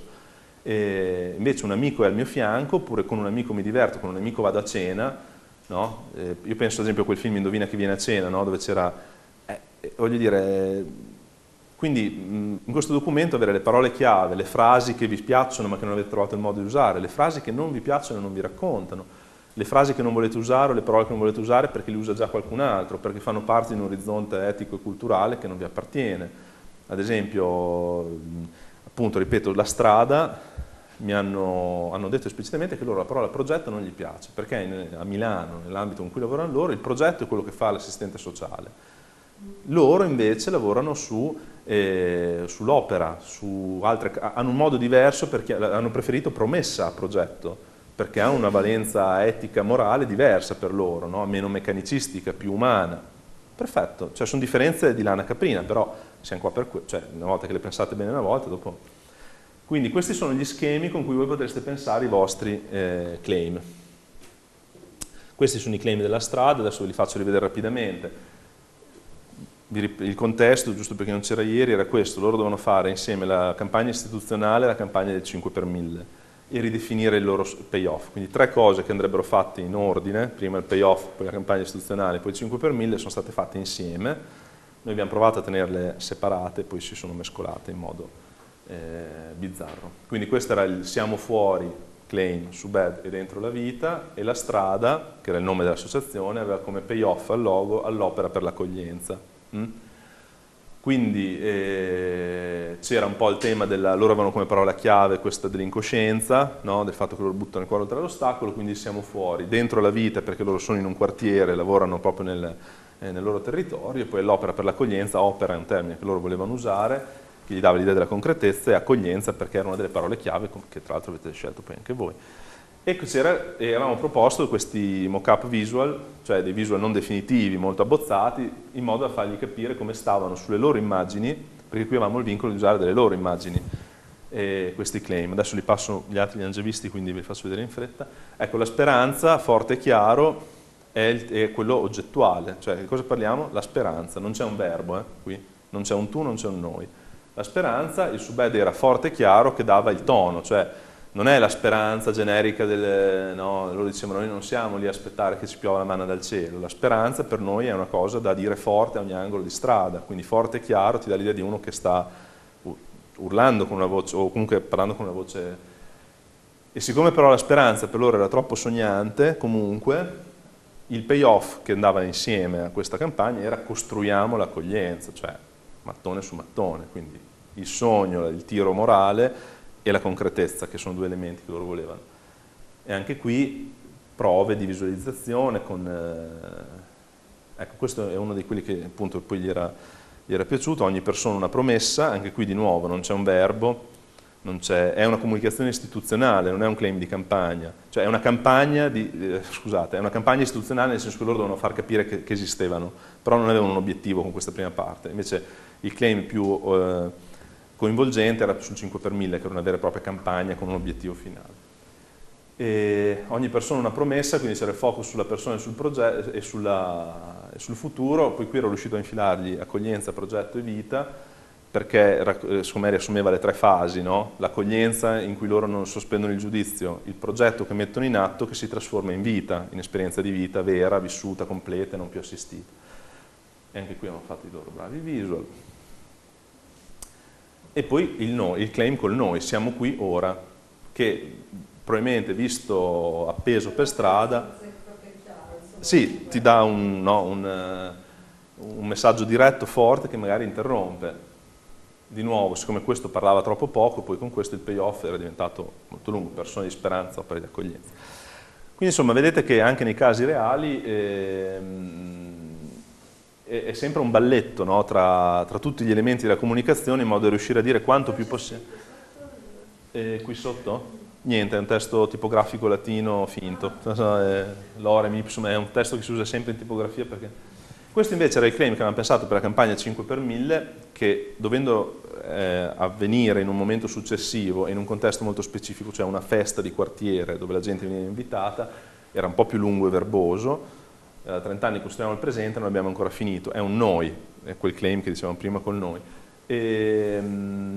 E invece un amico è al mio fianco, oppure con un amico mi diverto, con un amico vado a cena, no? Io penso ad esempio a quel film Indovina chi viene a cena, no? Dove c'era, voglio dire, quindi in questo documento avere le parole chiave, le frasi che vi piacciono ma che non avete trovato il modo di usare, le frasi che non vi piacciono e non vi raccontano, le frasi che non volete usare o le parole che non volete usare perché le usa già qualcun altro, perché fanno parte di un orizzonte etico e culturale che non vi appartiene. Ad esempio, appunto, ripeto, la strada, hanno detto esplicitamente che loro la parola progetto non gli piace, perché a Milano, nell'ambito in cui lavorano loro, il progetto è quello che fa l'assistente sociale. Loro invece lavorano sull'opera, hanno un modo diverso perché hanno preferito promessa a progetto, perché ha una valenza etica, morale diversa per loro, no? Meno meccanicistica, più umana. Perfetto, cioè sono differenze di lana caprina, però siamo qua per cioè una volta che le pensate bene una volta, dopo... Quindi questi sono gli schemi con cui voi potreste pensare i vostri claim. Questi sono i claim della strada, adesso ve li faccio rivedere rapidamente. Il contesto, giusto perché non c'era ieri, era questo: loro dovevano fare insieme la campagna istituzionale e la campagna del 5 per 1000 e ridefinire il loro payoff. Quindi 3 cose che andrebbero fatte in ordine, prima il payoff, poi la campagna istituzionale, poi il 5 per 1000, sono state fatte insieme. Noi abbiamo provato a tenerle separate, poi si sono mescolate in modo bizzarro. Quindi questo era il siamo fuori claim su Bad e dentro la vita, e la strada, che era il nome dell'associazione, aveva come payoff al logo all'opera per l'accoglienza. Quindi c'era un po' il tema loro avevano come parola chiave questa dell'incoscienza, no? Del fatto che loro buttano il cuore oltre l'ostacolo, quindi siamo fuori, dentro la vita perché loro sono in un quartiere, lavorano proprio nel loro territorio, e poi l'opera per l'accoglienza, opera è un termine che loro volevano usare, che gli dava l'idea della concretezza, e accoglienza perché era una delle parole chiave che tra l'altro avete scelto poi anche voi. E avevamo proposto questi mock-up visual, cioè dei visual non definitivi, molto abbozzati, in modo da fargli capire come stavano sulle loro immagini, perché qui avevamo il vincolo di usare delle loro immagini, questi claim. Adesso li passo, gli altri li hanno già visti, quindi ve li faccio vedere in fretta. Ecco, la speranza, forte e chiaro, è quello oggettuale, cioè di cosa parliamo? La speranza, non c'è un verbo, qui, non c'è un tu, non c'è un noi. La speranza, il subed era forte e chiaro che dava il tono, cioè non è la speranza generica no, loro dicevano noi non siamo lì a aspettare che ci piova la manna dal cielo, la speranza per noi è una cosa da dire forte a ogni angolo di strada, quindi forte e chiaro ti dà l'idea di uno che sta urlando con una voce, o comunque parlando con una voce, e siccome però la speranza per loro era troppo sognante, comunque il payoff che andava insieme a questa campagna era costruiamo l'accoglienza, cioè mattone su mattone, quindi il sogno, il tiro morale e la concretezza, che sono 2 elementi che loro volevano. E anche qui prove di visualizzazione ecco, questo è uno di quelli che appunto poi gli era piaciuto, ogni persona una promessa, anche qui di nuovo non c'è un verbo, è una comunicazione istituzionale, non è un claim di campagna, cioè è una campagna è una campagna istituzionale nel senso che loro dovevano far capire che esistevano, però non avevano un obiettivo con questa prima parte. Invece il claim più coinvolgente era sul 5 per 1000, che era una vera e propria campagna con un obiettivo finale. E ogni persona una promessa, quindi c'era il focus sulla persona e sul progetto e sul futuro. Poi qui ero riuscito a infilargli accoglienza, progetto e vita, perché secondo me riassumeva le 3 fasi, no? L'accoglienza in cui loro non sospendono il giudizio, il progetto che mettono in atto che si trasforma in vita, in esperienza di vita vera, vissuta, completa e non più assistita. E anche qui hanno fatto i loro bravi visual. E poi il claim col noi, siamo qui ora, che probabilmente visto appeso per strada, ti dà un messaggio diretto, forte, che magari interrompe. di nuovo, siccome questo parlava troppo poco, poi con questo il payoff era diventato molto lungo, persone di speranza, opere di accoglienza. Quindi insomma vedete che anche nei casi reali è sempre un balletto, no? tra tutti gli elementi della comunicazione, in modo da riuscire a dire quanto più possibile. Qui sotto? Niente, è un testo tipografico latino finto, l'orem ipsum è un testo che si usa sempre in tipografia perché... Questo invece era il claim che avevamo pensato per la campagna 5 per 1000, che dovendo avvenire in un momento successivo e in un contesto molto specifico, cioè una festa di quartiere dove la gente veniva invitata, era un po' più lungo e verboso. Da 30 anni costruiamo il presente, non abbiamo ancora finito, è un noi, è quel claim che dicevamo prima col noi. In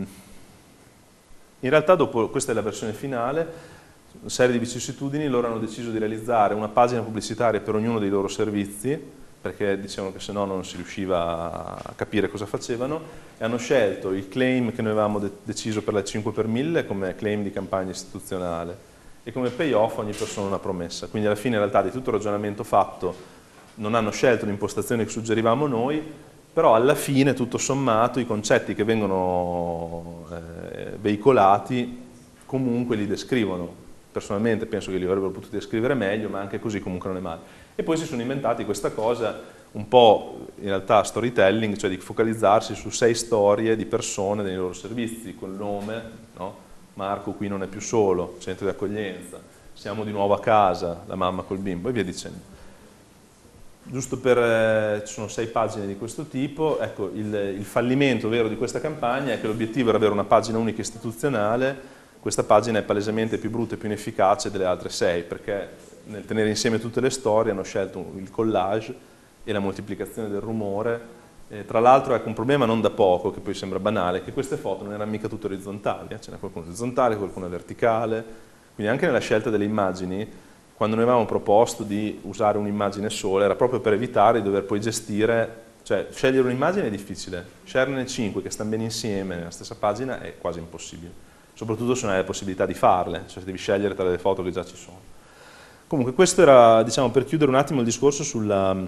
realtà dopo, questa è la versione finale, una serie di vicissitudini, loro hanno deciso di realizzare una pagina pubblicitaria per ognuno dei loro servizi, perché dicevano che se no non si riusciva a capire cosa facevano, e hanno scelto il claim che noi avevamo deciso per la 5 per 1000 come claim di campagna istituzionale e come payoff ogni persona una promessa. Quindi alla fine in realtà di tutto il ragionamento fatto non hanno scelto l'impostazione che suggerivamo noi, però alla fine tutto sommato i concetti che vengono veicolati comunque li descrivono. Personalmente penso che li avrebbero potuti descrivere meglio, ma anche così comunque non è male. E poi si sono inventati questa cosa un po' in realtà storytelling, cioè di focalizzarsi su 6 storie di persone nei loro servizi, col nome, no? Marco qui non è più solo, centro di accoglienza, siamo di nuovo a casa, la mamma col bimbo e via dicendo. Giusto per, ci sono 6 pagine di questo tipo, ecco il fallimento vero di questa campagna è che l'obiettivo era avere una pagina unica istituzionale. Questa pagina è palesemente più brutta e più inefficace delle altre 6, perché nel tenere insieme tutte le storie hanno scelto il collage e la moltiplicazione del rumore. Tra l'altro ecco un problema non da poco, che poi sembra banale, che queste foto non erano mica tutte orizzontali, ce n'è qualcuno orizzontale, qualcuno verticale, quindi anche nella scelta delle immagini, quando noi avevamo proposto di usare un'immagine sola, era proprio per evitare di dover poi gestire, cioè scegliere un'immagine è difficile, sceglierne 5 che stanno bene insieme nella stessa pagina è quasi impossibile. Soprattutto se non hai la possibilità di farle, cioè devi scegliere tra le foto che già ci sono. Comunque questo era, diciamo, per chiudere un attimo il discorso sulla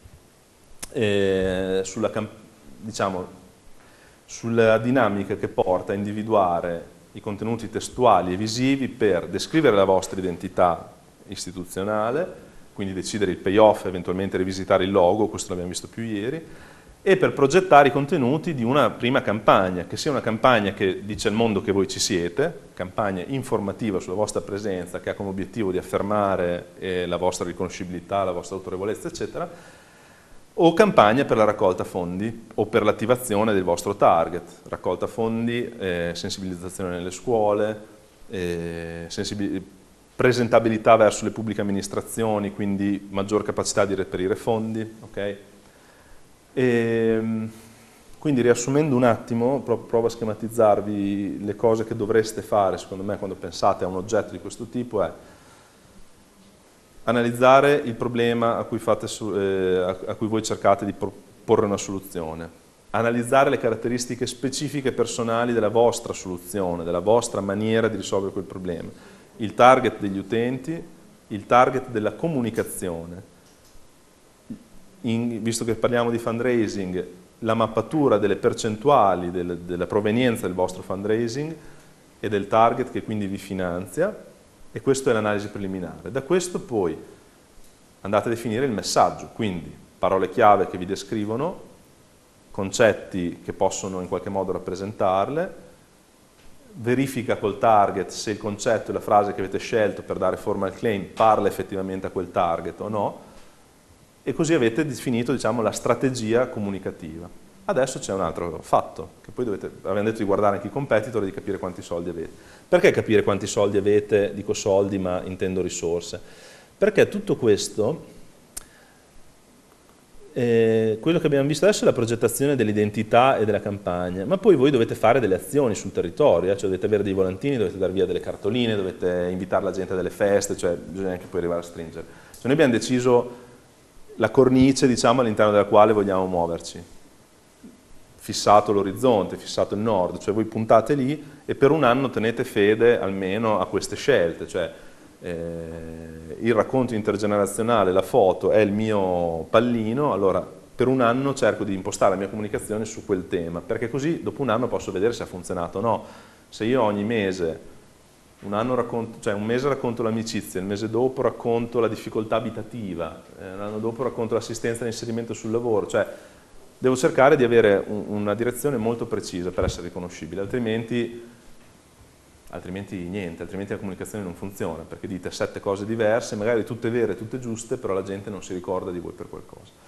dinamica che porta a individuare i contenuti testuali e visivi per descrivere la vostra identità istituzionale, quindi decidere il payoff, eventualmente rivisitare il logo, questo l'abbiamo visto più ieri, e per progettare i contenuti di una prima campagna, che sia una campagna che dice al mondo che voi ci siete, campagna informativa sulla vostra presenza, che ha come obiettivo di affermare la vostra riconoscibilità, la vostra autorevolezza, eccetera, o campagna per la raccolta fondi o per l'attivazione del vostro target, raccolta fondi, sensibilizzazione nelle scuole, presentabilità verso le pubbliche amministrazioni, quindi maggior capacità di reperire fondi, ok? Quindi riassumendo un attimo, provo a schematizzarvi le cose che dovreste fare, secondo me, quando pensate a un oggetto di questo tipo, è analizzare il problema a cui voi cercate di porre una soluzione, analizzare le caratteristiche specifiche personali della vostra soluzione, della vostra maniera di risolvere quel problema, il target degli utenti, il target della comunicazione, visto che parliamo di fundraising, la mappatura delle percentuali della provenienza del vostro fundraising e del target che quindi vi finanzia, e questa è l'analisi preliminare. Da questo poi andate a definire il messaggio, quindi parole chiave che vi descrivono, concetti che possono in qualche modo rappresentarle, verifica col target se il concetto e la frase che avete scelto per dare forma al claim parla effettivamente a quel target o no, e così avete definito, diciamo, la strategia comunicativa. Adesso c'è un altro fatto, che poi abbiamo detto di guardare anche i competitor e di capire quanti soldi avete. Perché capire quanti soldi avete? Dico soldi, ma intendo risorse. Perché tutto questo, quello che abbiamo visto adesso è la progettazione dell'identità e della campagna, ma poi voi dovete fare delle azioni sul territorio, cioè dovete avere dei volantini, dovete dar via delle cartoline, dovete invitare la gente a delle feste, cioè bisogna anche poi arrivare a stringere. Cioè noi abbiamo deciso la cornice, diciamo, all'interno della quale vogliamo muoverci, fissato l'orizzonte, fissato il nord, cioè voi puntate lì e per un anno tenete fede almeno a queste scelte, cioè il racconto intergenerazionale, la foto è il mio pallino, allora per un anno cerco di impostare la mia comunicazione su quel tema, perché così dopo un anno posso vedere se ha funzionato o no. Se io ogni mese, un mese racconto l'amicizia, il mese dopo racconto la difficoltà abitativa, l'anno dopo racconto l'assistenza all'inserimento sul lavoro, cioè devo cercare di avere una direzione molto precisa per essere riconoscibile, altrimenti niente, altrimenti la comunicazione non funziona, perché dite 7 cose diverse, magari tutte vere, tutte giuste, però la gente non si ricorda di voi per qualcosa.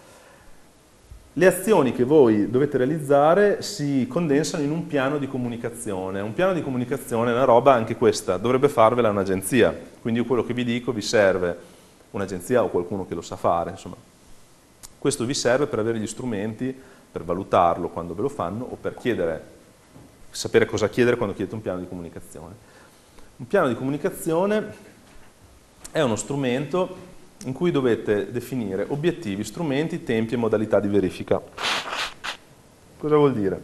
Le azioni che voi dovete realizzare si condensano in un piano di comunicazione. Un piano di comunicazione è una roba, anche questa, dovrebbe farvela un'agenzia. Quindi io quello che vi dico, vi serve un'agenzia o qualcuno che lo sa fare, insomma. Questo vi serve per avere gli strumenti, per valutarlo quando ve lo fanno o per sapere cosa chiedere quando chiedete un piano di comunicazione. Un piano di comunicazione è uno strumento in cui dovete definire obiettivi, strumenti, tempi e modalità di verifica. Cosa vuol dire?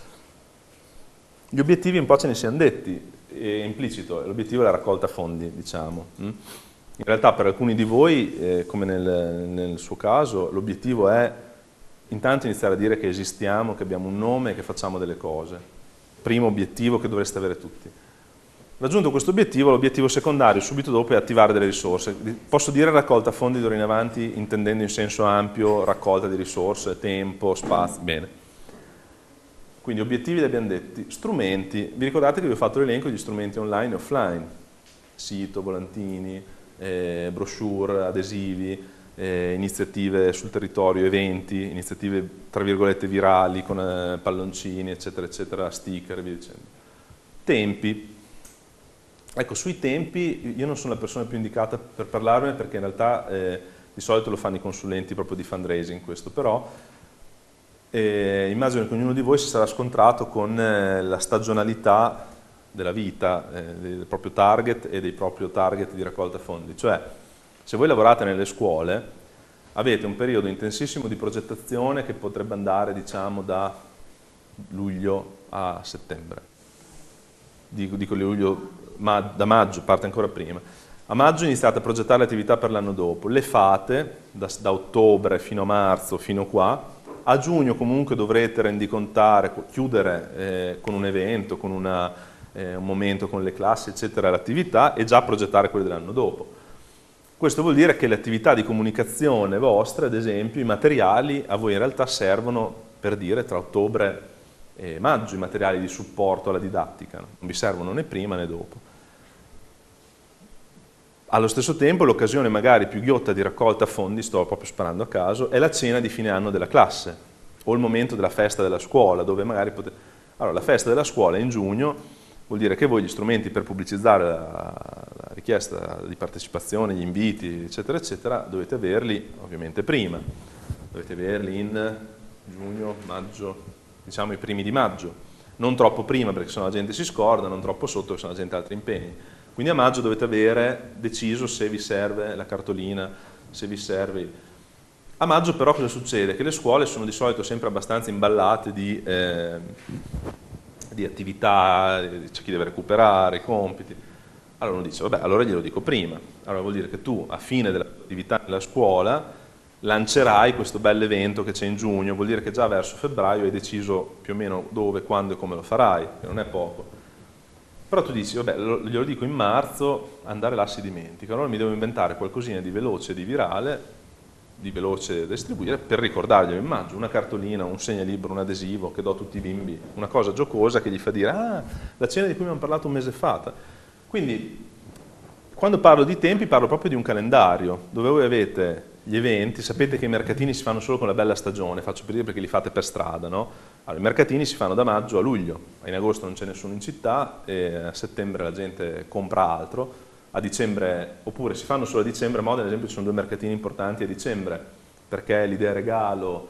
Gli obiettivi un po' ce ne siamo detti, è implicito, l'obiettivo è la raccolta fondi, diciamo. In realtà per alcuni di voi, come nel suo caso, l'obiettivo è intanto iniziare a dire che esistiamo, che abbiamo un nome e che facciamo delle cose. Primo obiettivo che dovreste avere tutti. Raggiunto questo obiettivo, l'obiettivo secondario subito dopo è attivare delle risorse. Posso dire raccolta fondi d'ora in avanti intendendo in senso ampio raccolta di risorse, tempo, spazio, bene. Quindi obiettivi li abbiamo detti. Strumenti, vi ricordate che vi ho fatto l'elenco di strumenti online e offline? Sito, volantini, brochure, adesivi, iniziative sul territorio, eventi, iniziative tra virgolette virali con palloncini, eccetera, eccetera, sticker e via dicendo. Tempi. Ecco, sui tempi io non sono la persona più indicata per parlarne perché in realtà di solito lo fanno i consulenti proprio di fundraising questo, però immagino che ognuno di voi si sarà scontrato con la stagionalità della vita, del proprio target e dei propri target di raccolta fondi. Cioè, se voi lavorate nelle scuole, avete un periodo intensissimo di progettazione che potrebbe andare, diciamo, da luglio a settembre. Dico luglio, da maggio, parte ancora prima. A maggio iniziate a progettare le attività per l'anno dopo, le fate da ottobre fino a marzo, fino qua. A giugno comunque dovrete rendicontare, chiudere con un evento, con un momento con le classi, eccetera, l'attività e già progettare quelle dell'anno dopo. Questo vuol dire che le attività di comunicazione vostre, ad esempio, i materiali a voi in realtà servono per dire tra ottobre e maggio, i materiali di supporto alla didattica, non vi servono né prima né dopo. Allo stesso tempo l'occasione magari più ghiotta di raccolta fondi, sto proprio sparando a caso, è la cena di fine anno della classe o il momento della festa della scuola dove magari potete... Allora, la festa della scuola è in giugno, vuol dire che voi gli strumenti per pubblicizzare la richiesta di partecipazione, gli inviti, eccetera, eccetera, dovete averli ovviamente prima, dovete averli in giugno, maggio, diciamo i primi di maggio, non troppo prima perché sennò la gente si scorda, non troppo sotto perché sennò la gente ha altri impegni. Quindi a maggio dovete avere deciso se vi serve la cartolina, se vi serve... A maggio però cosa succede? Che le scuole sono di solito sempre abbastanza imballate di attività, c'è chi deve recuperare, i compiti. Allora uno dice, vabbè, allora glielo dico prima. Allora vuol dire che tu a fine dell'attività nella scuola lancerai questo bell'evento che c'è in giugno, vuol dire che già verso febbraio hai deciso più o meno dove, quando e come lo farai, che non è poco. Però tu dici, vabbè, glielo dico in marzo, andare là si dimentica, allora mi devo inventare qualcosina di veloce, di virale, di veloce da distribuire per ricordarglielo in maggio, una cartolina, un segnalibro, un adesivo che do a tutti i bimbi, una cosa giocosa che gli fa dire, ah, la cena di cui abbiamo parlato un mese fa. Quindi, quando parlo di tempi parlo proprio di un calendario, dove voi avete gli eventi, sapete che i mercatini si fanno solo con la bella stagione, faccio per dire perché li fate per strada, no? Allora, i mercatini si fanno da maggio a luglio, in agosto non c'è nessuno in città, e a settembre la gente compra altro, a dicembre, oppure si fanno solo a dicembre, a Modena ad esempio ci sono 2 mercatini importanti a dicembre, perché l'idea regalo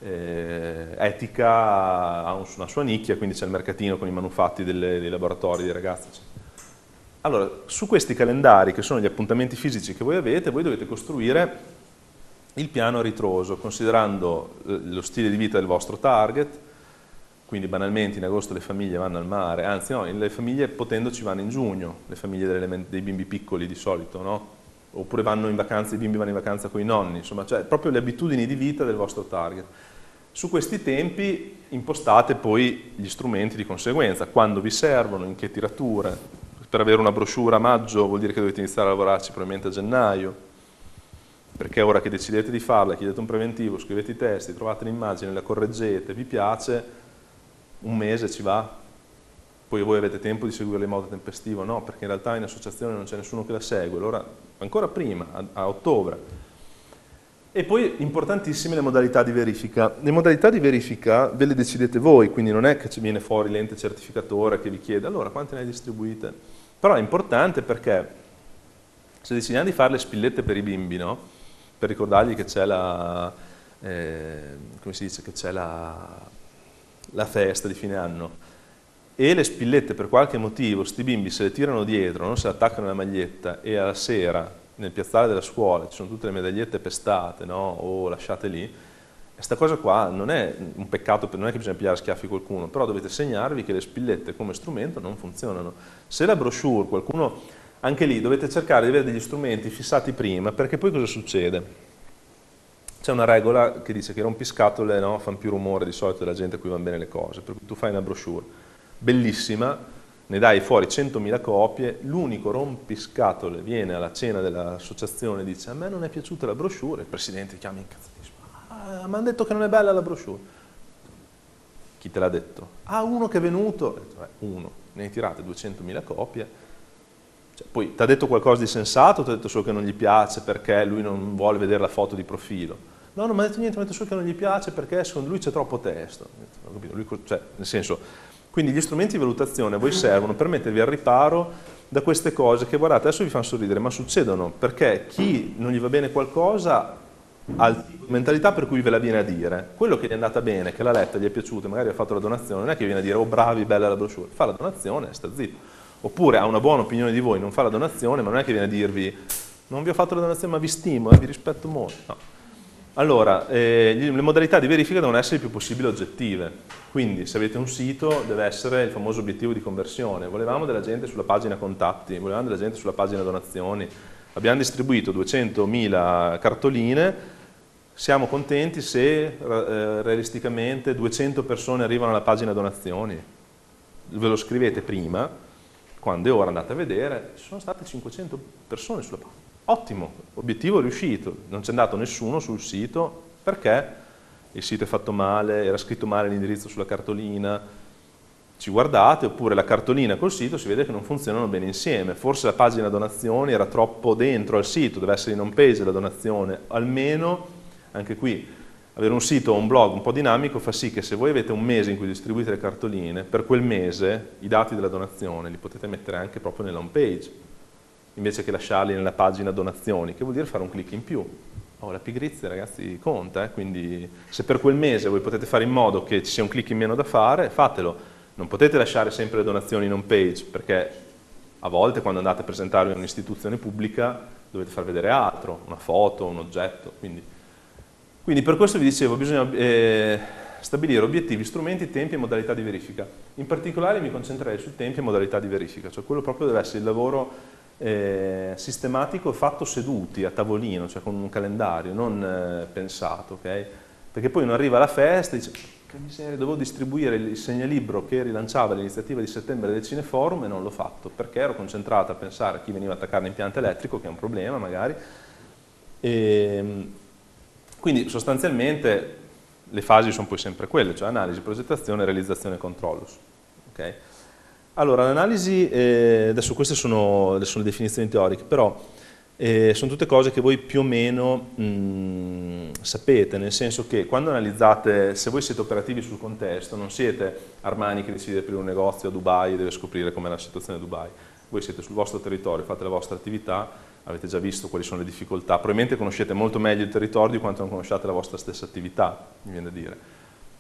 etica ha una sua nicchia, quindi c'è il mercatino con i manufatti dei laboratori dei ragazzi. Allora, su questi calendari, che sono gli appuntamenti fisici che voi avete, voi dovete costruire il piano a ritroso, considerando lo stile di vita del vostro target. Quindi banalmente in agosto le famiglie vanno al mare, anzi no, le famiglie potendoci vanno in giugno, le famiglie dei bimbi piccoli di solito, no? oppure vanno in vacanza, i bimbi vanno in vacanza con i nonni, insomma, cioè proprio le abitudini di vita del vostro target. Su questi tempi impostate poi gli strumenti di conseguenza, quando vi servono, in che tirature. Per avere una brochure a maggio vuol dire che dovete iniziare a lavorarci probabilmente a gennaio, perché ora che decidete di farla, chiedete un preventivo, scrivete i testi, trovate l'immagine, la correggete, vi piace, un mese ci va. Poi voi avete tempo di seguirla in modo tempestivo? No, perché in realtà in associazione non c'è nessuno che la segue, allora ancora prima, a ottobre. E poi importantissime le modalità di verifica. Le modalità di verifica ve le decidete voi, quindi non è che ci viene fuori l'ente certificatore che vi chiede allora quante ne hai distribuite? Però è importante perché se decidiamo di fare le spillette per i bimbi, no? Per ricordargli che c'è la, come si dice, che c'è la festa di fine anno, e le spillette per qualche motivo, sti bimbi se le tirano dietro, non se le attaccano alla maglietta e alla sera nel piazzale della scuola ci sono tutte le medagliette pestate, no? O lasciate lì, questa cosa qua non è un peccato, non è che bisogna pigliare a schiaffi qualcuno, però dovete segnarvi che le spillette come strumento non funzionano. Se la brochure, qualcuno, anche lì dovete cercare di avere degli strumenti fissati prima, perché poi cosa succede? C'è una regola che dice che i rompiscatole, no, fanno più rumore di solito della gente a cui vanno bene le cose, per cui tu fai una brochure bellissima, ne dai fuori 100.000 copie, l'unico rompiscatole viene alla cena dell'associazione e dice a me non è piaciuta la brochure, il presidente chiama in cazzo e dice mi hanno detto che non è bella la brochure. Chi te l'ha detto? Ah, uno che è venuto, ho detto, uno, ne hai tirate 200.000 copie, cioè, poi ti ha detto qualcosa di sensato o ti ha detto solo che non gli piace perché lui non vuole vedere la foto di profilo? No, non mi ha detto niente, mi ha detto solo che non gli piace perché secondo lui c'è troppo testo. Non ho capito, lui, cioè, nel senso, quindi gli strumenti di valutazione a voi servono per mettervi al riparo da queste cose che, guardate, adesso vi fanno sorridere, ma succedono perché chi non gli va bene qualcosa ha la mentalità per cui ve la viene a dire. Quello che gli è andata bene, che l'ha letta, gli è piaciuto, magari ha fatto la donazione, non è che viene a dire oh bravi, bella la brochure, fa la donazione e sta zitto. Oppure ha una buona opinione di voi, non fa la donazione, ma non è che viene a dirvi non vi ho fatto la donazione ma vi stimo, vi rispetto molto. No. Allora, le modalità di verifica devono essere il più possibile oggettive. Quindi se avete un sito deve essere il famoso obiettivo di conversione. Volevamo della gente sulla pagina contatti, volevamo della gente sulla pagina donazioni, abbiamo distribuito 200.000 cartoline, siamo contenti se realisticamente 200 persone arrivano alla pagina donazioni. Ve lo scrivete prima, quando è ora andate a vedere, ci sono state 500 persone sulla pagina. Ottimo, obiettivo riuscito, non c'è andato nessuno sul sito perché il sito è fatto male, era scritto male l'indirizzo sulla cartolina, ci guardate, oppure la cartolina col sito si vede che non funzionano bene insieme, forse la pagina donazioni era troppo dentro al sito, deve essere in home page la donazione, almeno anche qui avere un sito o un blog un po' dinamico fa sì che se voi avete un mese in cui distribuite le cartoline, per quel mese i dati della donazione li potete mettere anche proprio nella home page, invece che lasciarli nella pagina donazioni, che vuol dire fare un click in più. Oh, la pigrizia, ragazzi, conta, quindi se per quel mese voi potete fare in modo che ci sia un click in meno da fare, fatelo. Non potete lasciare sempre le donazioni in home page, perché a volte quando andate a presentarvi a un'istituzione pubblica dovete far vedere altro, una foto, un oggetto. Quindi per questo vi dicevo, bisogna stabilire obiettivi, strumenti, tempi e modalità di verifica. In particolare mi concentrerei sui tempi e modalità di verifica, cioè quello proprio deve essere il lavoro sistematico fatto seduti a tavolino, cioè con un calendario, non pensato, ok? Perché poi uno arriva alla festa e dice che miseria, dovevo distribuire il segnalibro che rilanciava l'iniziativa di settembre del Cineforum e non l'ho fatto, perché ero concentrato a pensare a chi veniva a attaccare l'impianto elettrico, che è un problema magari. Quindi sostanzialmente le fasi sono poi sempre quelle, cioè analisi, progettazione, realizzazione e controllo. Okay? Allora, l'analisi, adesso queste sono le definizioni teoriche, però sono tutte cose che voi più o meno sapete, nel senso che quando analizzate, se voi siete operativi sul contesto, non siete Armani che decide di aprire un negozio a Dubai e deve scoprire com'è la situazione a Dubai, voi siete sul vostro territorio, fate la vostra attività, avete già visto quali sono le difficoltà, probabilmente conoscete molto meglio il territorio di quanto non conosciate la vostra stessa attività, mi viene da dire.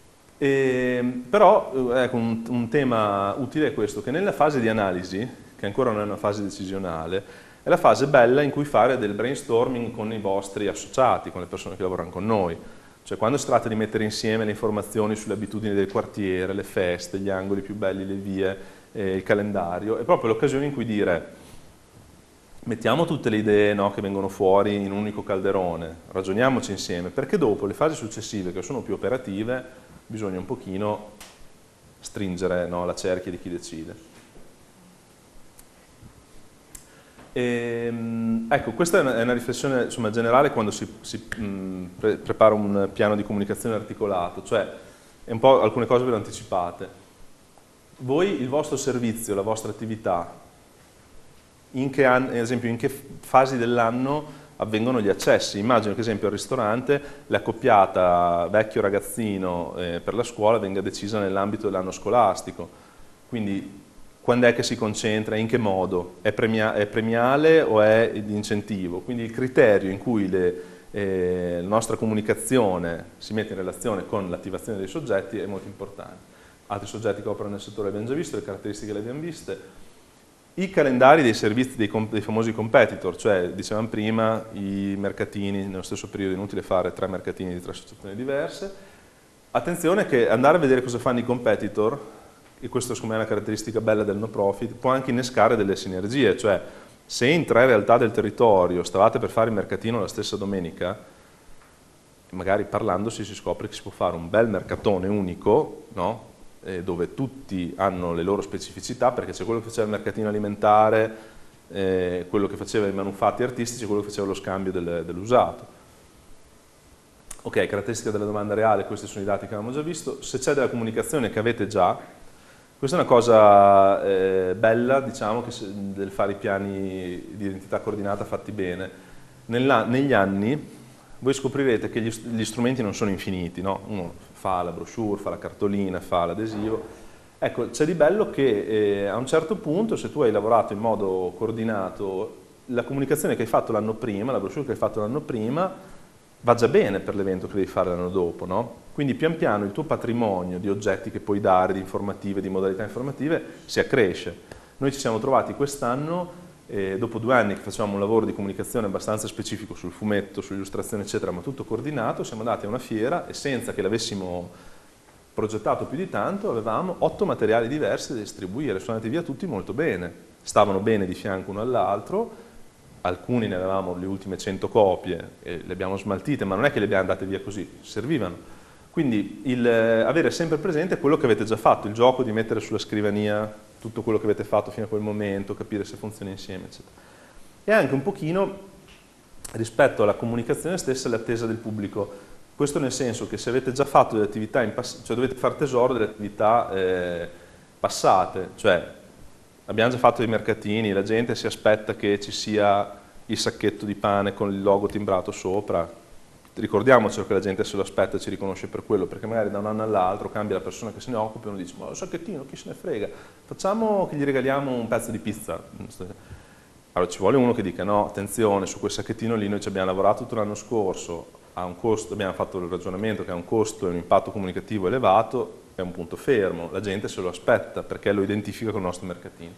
Però ecco, un tema utile è questo, che nella fase di analisi, che ancora non è una fase decisionale, è la fase bella in cui fare del brainstorming con i vostri associati, con le persone che lavorano con noi. Cioè quando si tratta di mettere insieme le informazioni sulle abitudini del quartiere, le feste, gli angoli più belli, le vie, il calendario, è proprio l'occasione in cui dire mettiamo tutte le idee, no, che vengono fuori in un unico calderone, ragioniamoci insieme, perché dopo le fasi successive, che sono più operative, bisogna un pochino stringere, no, la cerchia di chi decide. Ecco, questa è una riflessione, insomma, generale quando si prepara un piano di comunicazione articolato, cioè un po' alcune cose ve le ho anticipate. Voi, il vostro servizio, la vostra attività, ad esempio, in che fasi dell'anno avvengono gli accessi? Immagino che, ad esempio, al ristorante l'accoppiata vecchio-ragazzino per la scuola venga decisa nell'ambito dell'anno scolastico, quindi quando è che si concentra, in che modo? È premiale o è di incentivo? Quindi il criterio in cui la nostra comunicazione si mette in relazione con l'attivazione dei soggetti è molto importante. Altri soggetti che operano nel settore abbiamo già visto, le caratteristiche le abbiamo viste. I calendari dei servizi dei famosi competitor, cioè dicevamo prima i mercatini, nello stesso periodo è inutile fare 3 mercatini di 3 associazioni diverse. Attenzione che andare a vedere cosa fanno i competitor, e questa secondo me è una caratteristica bella del no profit, può anche innescare delle sinergie, cioè se in 3 realtà del territorio stavate per fare il mercatino la stessa domenica, magari parlandosi si scopre che si può fare un bel mercatone unico, no? Dove tutti hanno le loro specificità, perché c'è quello che faceva il mercatino alimentare, quello che faceva i manufatti artistici e quello che faceva lo scambio dell'usato. Ok, caratteristica della domanda reale, questi sono i dati che avevamo già visto. Se c'è della comunicazione che avete già, questa è una cosa bella, diciamo, del fare i piani di identità coordinata fatti bene. Negli anni voi scoprirete che gli strumenti non sono infiniti, no? Uno fa la brochure, fa la cartolina, fa l'adesivo. Ecco, c'è di bello che a un certo punto, se tu hai lavorato in modo coordinato, la comunicazione che hai fatto l'anno prima, la brochure che hai fatto l'anno prima, va già bene per l'evento che devi fare l'anno dopo, no? Quindi pian piano il tuo patrimonio di oggetti che puoi dare, di informative, di modalità informative, si accresce. Noi ci siamo trovati quest'anno, dopo 2 anni che facevamo un lavoro di comunicazione abbastanza specifico sul fumetto, sull'illustrazione eccetera, ma tutto coordinato, siamo andati a una fiera e senza che l'avessimo progettato più di tanto avevamo 8 materiali diversi da distribuire, sono andati via tutti molto bene, stavano bene di fianco uno all'altro, alcuni ne avevamo le ultime 100 copie e le abbiamo smaltite, ma non è che le abbiamo andate via così, servivano. Quindi avere sempre presente quello che avete già fatto, il gioco di mettere sulla scrivania tutto quello che avete fatto fino a quel momento, capire se funziona insieme, eccetera. E anche un pochino rispetto alla comunicazione stessa l'attesa del pubblico. Questo nel senso che se avete già fatto delle attività, cioè dovete fare tesoro delle attività passate, cioè abbiamo già fatto i mercatini, la gente si aspetta che ci sia il sacchetto di pane con il logo timbrato sopra, ricordiamocelo che la gente se lo aspetta e ci riconosce per quello, perché magari da un anno all'altro cambia la persona che se ne occupa e uno dice ma lo sacchettino chi se ne frega, facciamo che gli regaliamo un pezzo di pizza. Allora ci vuole uno che dica no, attenzione, su quel sacchettino lì noi ci abbiamo lavorato tutto l'anno scorso, ha un costo, abbiamo fatto il ragionamento che ha un costo e un impatto comunicativo elevato, è un punto fermo, la gente se lo aspetta perché lo identifica con il nostro mercatino.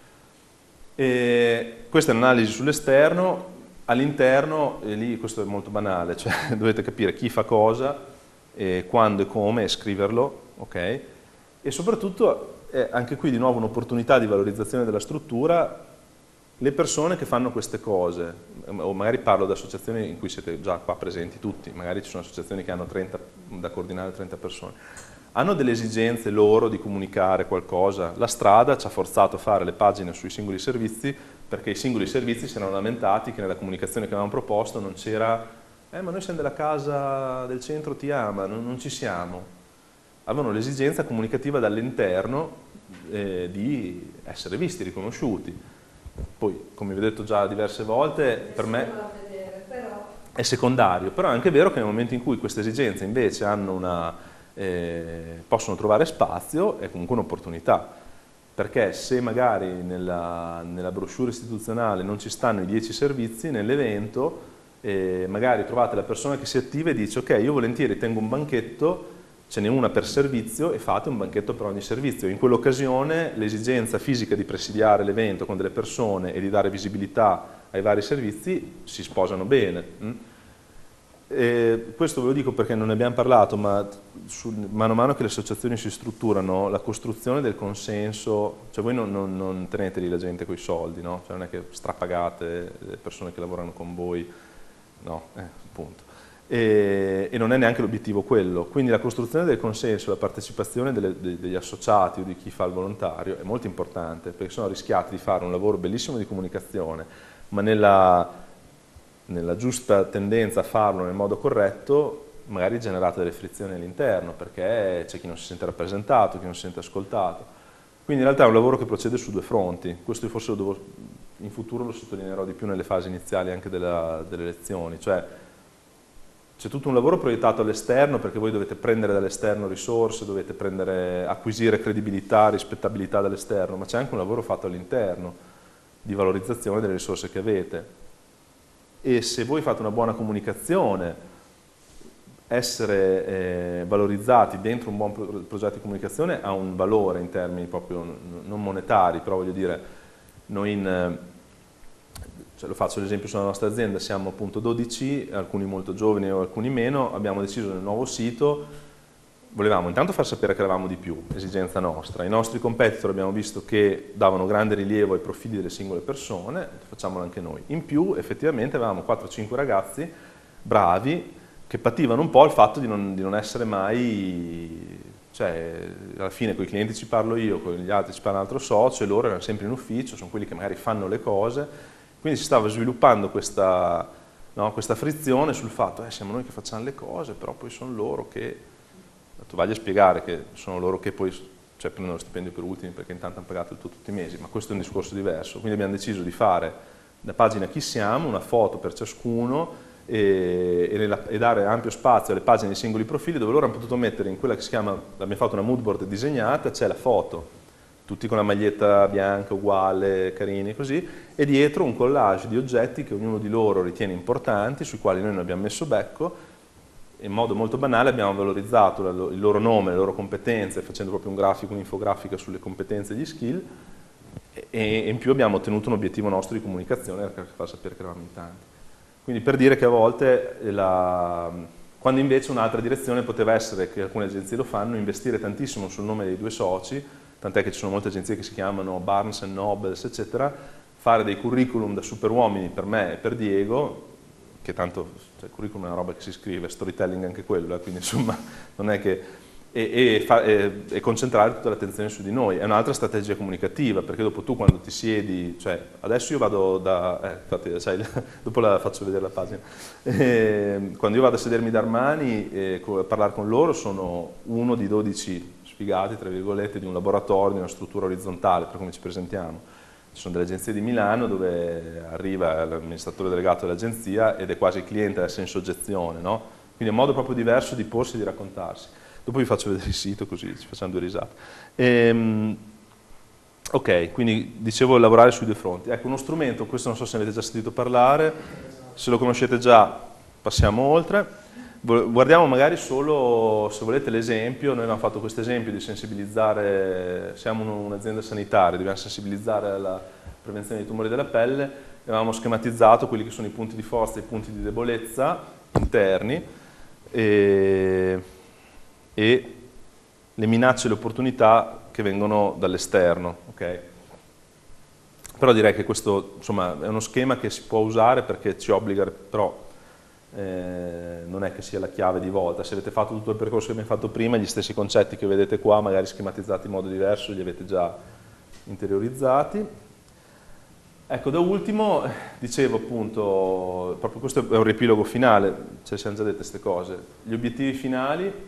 E questa è un'analisi sull'esterno. All'interno, lì questo è molto banale, cioè dovete capire chi fa cosa, quando e come, e scriverlo, ok? E soprattutto, anche qui di nuovo un'opportunità di valorizzazione della struttura, le persone che fanno queste cose, o magari parlo di associazioni in cui siete già qua presenti tutti, magari ci sono associazioni che hanno 30, da coordinare 30 persone, hanno delle esigenze loro di comunicare qualcosa. La strada ci ha forzato a fare le pagine sui singoli servizi perché i singoli servizi si erano lamentati che nella comunicazione che avevamo proposto non c'era ma noi siamo della casa del centro ti ama, non ci siamo. Avevano l'esigenza comunicativa dall'interno di essere visti, riconosciuti. Poi, come vi ho detto già diverse volte, per me è secondario, però è anche vero che nel momento in cui queste esigenze invece hanno possono trovare spazio, è comunque un'opportunità. Perché se magari nella brochure istituzionale non ci stanno i 10 servizi, nell'evento magari trovate la persona che si attiva e dice ok, io volentieri tengo un banchetto, ce n'è una per servizio e fate un banchetto per ogni servizio. In quell'occasione l'esigenza fisica di presidiare l'evento con delle persone e di dare visibilità ai vari servizi si sposano bene. questo ve lo dico perché non ne abbiamo parlato, ma mano a mano che le associazioni si strutturano, la costruzione del consenso, cioè voi non tenete lì la gente coi soldi, no? Cioè non è che strapagate le persone che lavorano con voi, no, appunto. E non è neanche l'obiettivo quello, quindi la costruzione del consenso, la partecipazione degli associati o di chi fa il volontario è molto importante, perché sennò rischiate di fare un lavoro bellissimo di comunicazione, ma nella giusta tendenza a farlo nel modo corretto, magari generate delle frizioni all'interno, perché c'è chi non si sente rappresentato, chi non si sente ascoltato. Quindi in realtà è un lavoro che procede su due fronti, questo forse in futuro lo sottolineerò di più nelle fasi iniziali anche delle lezioni, cioè c'è tutto un lavoro proiettato all'esterno perché voi dovete prendere dall'esterno risorse, dovete acquisire credibilità, rispettabilità dall'esterno, ma c'è anche un lavoro fatto all'interno di valorizzazione delle risorse che avete. E se voi fate una buona comunicazione, essere valorizzati dentro un buon progetto di comunicazione ha un valore in termini proprio non monetari, però voglio dire, noi cioè lo faccio l'esempio sulla nostra azienda, siamo appunto 12, alcuni molto giovani o alcuni meno, abbiamo deciso nel nuovo sito, volevamo intanto far sapere che eravamo di più, esigenza nostra, i nostri competitor abbiamo visto che davano grande rilievo ai profili delle singole persone, facciamolo anche noi. In più effettivamente avevamo 4-5 ragazzi bravi che pativano un po' il fatto di non essere mai, cioè alla fine con i clienti ci parlo io, con gli altri ci parla un altro socio e loro erano sempre in ufficio, sono quelli che magari fanno le cose, quindi si stava sviluppando questa frizione sul fatto siamo noi che facciamo le cose, però poi sono loro che, tu vai a spiegare che sono loro che poi prendono lo stipendio per ultimi perché intanto hanno pagato il tuo tutti i mesi, ma questo è un discorso diverso, quindi abbiamo deciso di fare la pagina chi siamo, una foto per ciascuno e dare ampio spazio alle pagine dei singoli profili dove loro hanno potuto mettere in quella che si chiama, abbiamo fatto una mood board disegnata, c'è la foto, tutti con la maglietta bianca uguale, carini così, e dietro un collage di oggetti che ognuno di loro ritiene importanti, sui quali noi non abbiamo messo becco, in modo molto banale abbiamo valorizzato il loro nome, le loro competenze, facendo proprio un grafico, un'infografica sulle competenze e gli skill, e in più abbiamo ottenuto un obiettivo nostro di comunicazione per far sapere che eravamo in tanti. Quindi per dire che a volte, quando invece un'altra direzione poteva essere, che alcune agenzie lo fanno, investire tantissimo sul nome dei due soci, tant'è che ci sono molte agenzie che si chiamano Barnes & Nobles, eccetera, fare dei curriculum da superuomini per me e per Diego, che tanto il curriculum è una roba che si scrive, storytelling anche quello, quindi insomma non è che... E concentrare tutta l'attenzione su di noi. È un'altra strategia comunicativa, perché dopo tu quando ti siedi, cioè adesso io vado infatti, dopo faccio vedere la pagina, quando io vado a sedermi da Armani a parlare con loro sono uno di 12 sfigati, tra virgolette, di un laboratorio, di una struttura orizzontale, per come ci presentiamo. Ci sono delle agenzie di Milano dove arriva l'amministratore delegato dell'agenzia ed è quasi il cliente ad essere in soggezione, no? Quindi è un modo proprio diverso di porsi e di raccontarsi. Dopo vi faccio vedere il sito così ci facciamo due risate. Ok, quindi dicevo lavorare sui due fronti. Ecco, uno strumento, questo non so se ne avete già sentito parlare, se lo conoscete già passiamo oltre. Guardiamo magari solo, se volete, l'esempio. Noi abbiamo fatto questo esempio di sensibilizzare, siamo un'azienda sanitaria, dobbiamo sensibilizzare alla prevenzione dei tumori della pelle, e avevamo schematizzato quelli che sono i punti di forza e i punti di debolezza interni, e le minacce e le opportunità che vengono dall'esterno. Okay? Però direi che questo insomma, è uno schema che si può usare perché ci obbliga, però non è che sia la chiave di volta. Se avete fatto tutto il percorso che abbiamo fatto prima, gli stessi concetti che vedete qua, magari schematizzati in modo diverso, li avete già interiorizzati. Ecco, da ultimo, dicevo appunto, proprio questo è un riepilogo finale, ce le siamo già dette queste cose, gli obiettivi finali.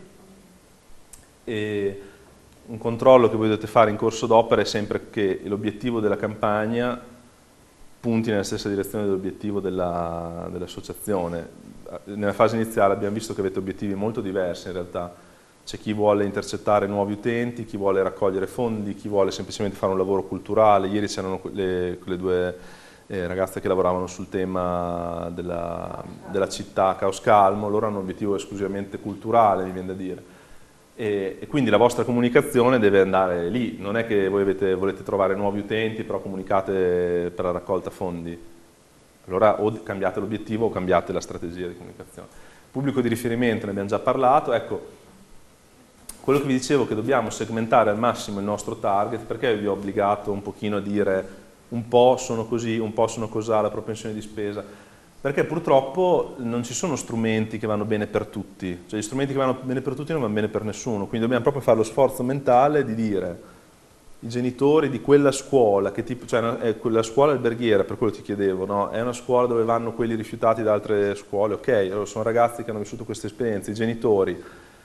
E un controllo che voi dovete fare in corso d'opera è sempre che l'obiettivo della campagna punti nella stessa direzione dell'obiettivo dell'associazione. Nella fase iniziale abbiamo visto che avete obiettivi molto diversi in realtà. C'è chi vuole intercettare nuovi utenti, chi vuole raccogliere fondi, chi vuole semplicemente fare un lavoro culturale. Ieri c'erano quelle due ragazze che lavoravano sul tema della città Caos Calmo, loro hanno un obiettivo esclusivamente culturale, mi viene da dire. E quindi la vostra comunicazione deve andare lì, non è che voi volete trovare nuovi utenti però comunicate per la raccolta fondi, allora o cambiate l'obiettivo o cambiate la strategia di comunicazione. Pubblico di riferimento ne abbiamo già parlato, ecco, quello che vi dicevo che dobbiamo segmentare al massimo il nostro target, perché vi ho obbligato un pochino a dire un po' sono così, un po' sono cosà, la propensione di spesa, perché purtroppo non ci sono strumenti che vanno bene per tutti, cioè gli strumenti che vanno bene per tutti non vanno bene per nessuno, quindi dobbiamo proprio fare lo sforzo mentale di dire i genitori di quella scuola, che tipo, cioè è quella scuola alberghiera, per quello ti chiedevo, no? È una scuola dove vanno quelli rifiutati da altre scuole, ok, allora sono ragazzi che hanno vissuto queste esperienze, i genitori,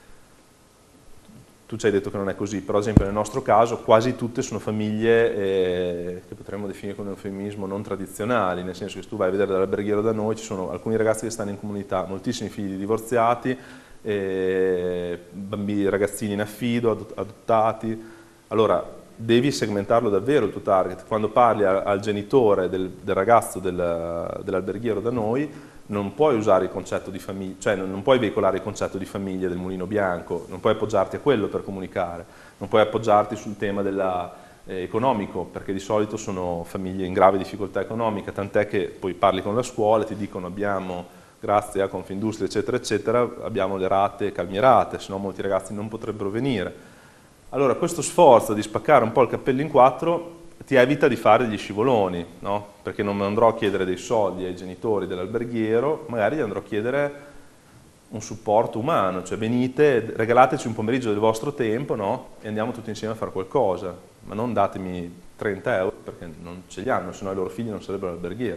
tu ci hai detto che non è così, però ad esempio nel nostro caso quasi tutte sono famiglie che potremmo definire con un eufemismo non tradizionali, nel senso che se tu vai a vedere dall'alberghiero da noi ci sono alcuni ragazzi che stanno in comunità, moltissimi figli divorziati, bambini, ragazzini in affido, adottati, allora devi segmentarlo davvero il tuo target. Quando parli al genitore del ragazzo dell'alberghiero da noi, non puoi usare il concetto di famiglia, cioè non puoi veicolare il concetto di famiglia del mulino bianco, non puoi appoggiarti a quello per comunicare, non puoi appoggiarti sul tema economico, perché di solito sono famiglie in grave difficoltà economica, tant'è che poi parli con la scuola e ti dicono abbiamo, grazie a Confindustria eccetera eccetera, abbiamo le rate calmierate, se no molti ragazzi non potrebbero venire. Allora questo sforzo di spaccare un po' il cappello in quattro ti evita di fare degli scivoloni, no? Perché non andrò a chiedere dei soldi ai genitori dell'alberghiero, magari gli andrò a chiedere un supporto umano, cioè venite, regalateci un pomeriggio del vostro tempo, no? E andiamo tutti insieme a fare qualcosa, ma non datemi 30 euro perché non ce li hanno, se no i loro figli non sarebbero alberghieri.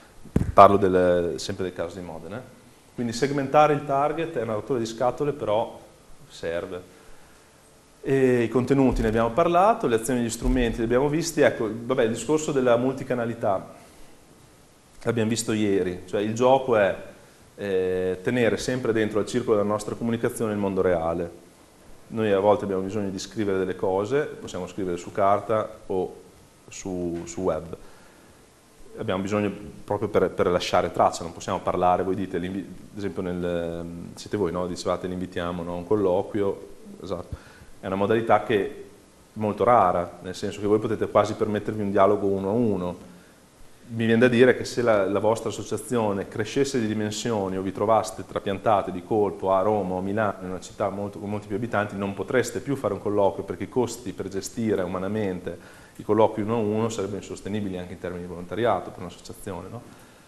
Parlo sempre del caso di Modena. Quindi segmentare il target è una rottura di scatole, però serve. E i contenuti ne abbiamo parlato, le azioni e gli strumenti li abbiamo visti, ecco, vabbè, il discorso della multicanalità l'abbiamo visto ieri, cioè il gioco è tenere sempre dentro al circolo della nostra comunicazione il mondo reale. Noi a volte abbiamo bisogno di scrivere delle cose, possiamo scrivere su carta o su web. Abbiamo bisogno proprio per lasciare traccia, non possiamo parlare, voi dite, ad esempio siete voi, no? Dicevate l'invitiamo, no? A un colloquio, esatto. È una modalità che è molto rara, nel senso che voi potete quasi permettervi un dialogo uno a uno. Mi viene da dire che se la vostra associazione crescesse di dimensioni o vi trovaste trapiantate di colpo a Roma o a Milano, in una città con molti più abitanti, non potreste più fare un colloquio perché i costi per gestire umanamente i colloqui uno a uno sarebbero insostenibili anche in termini di volontariato per un'associazione, no?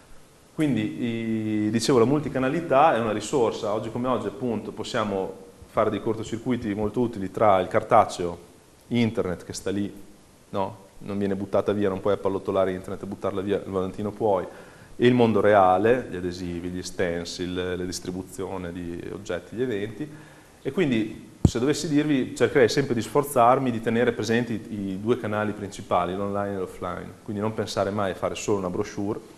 Quindi, dicevo, la multicanalità è una risorsa, oggi come oggi appunto possiamo fare dei cortocircuiti molto utili tra il cartaceo, internet che sta lì, no? Non viene buttata via, non puoi appallottolare internet e buttarla via, il volantino puoi, e il mondo reale, gli adesivi, gli stencil, la distribuzione di oggetti, gli eventi, e quindi se dovessi dirvi cercherei sempre di sforzarmi di tenere presenti i due canali principali, l'online e l'offline, quindi non pensare mai a fare solo una brochure,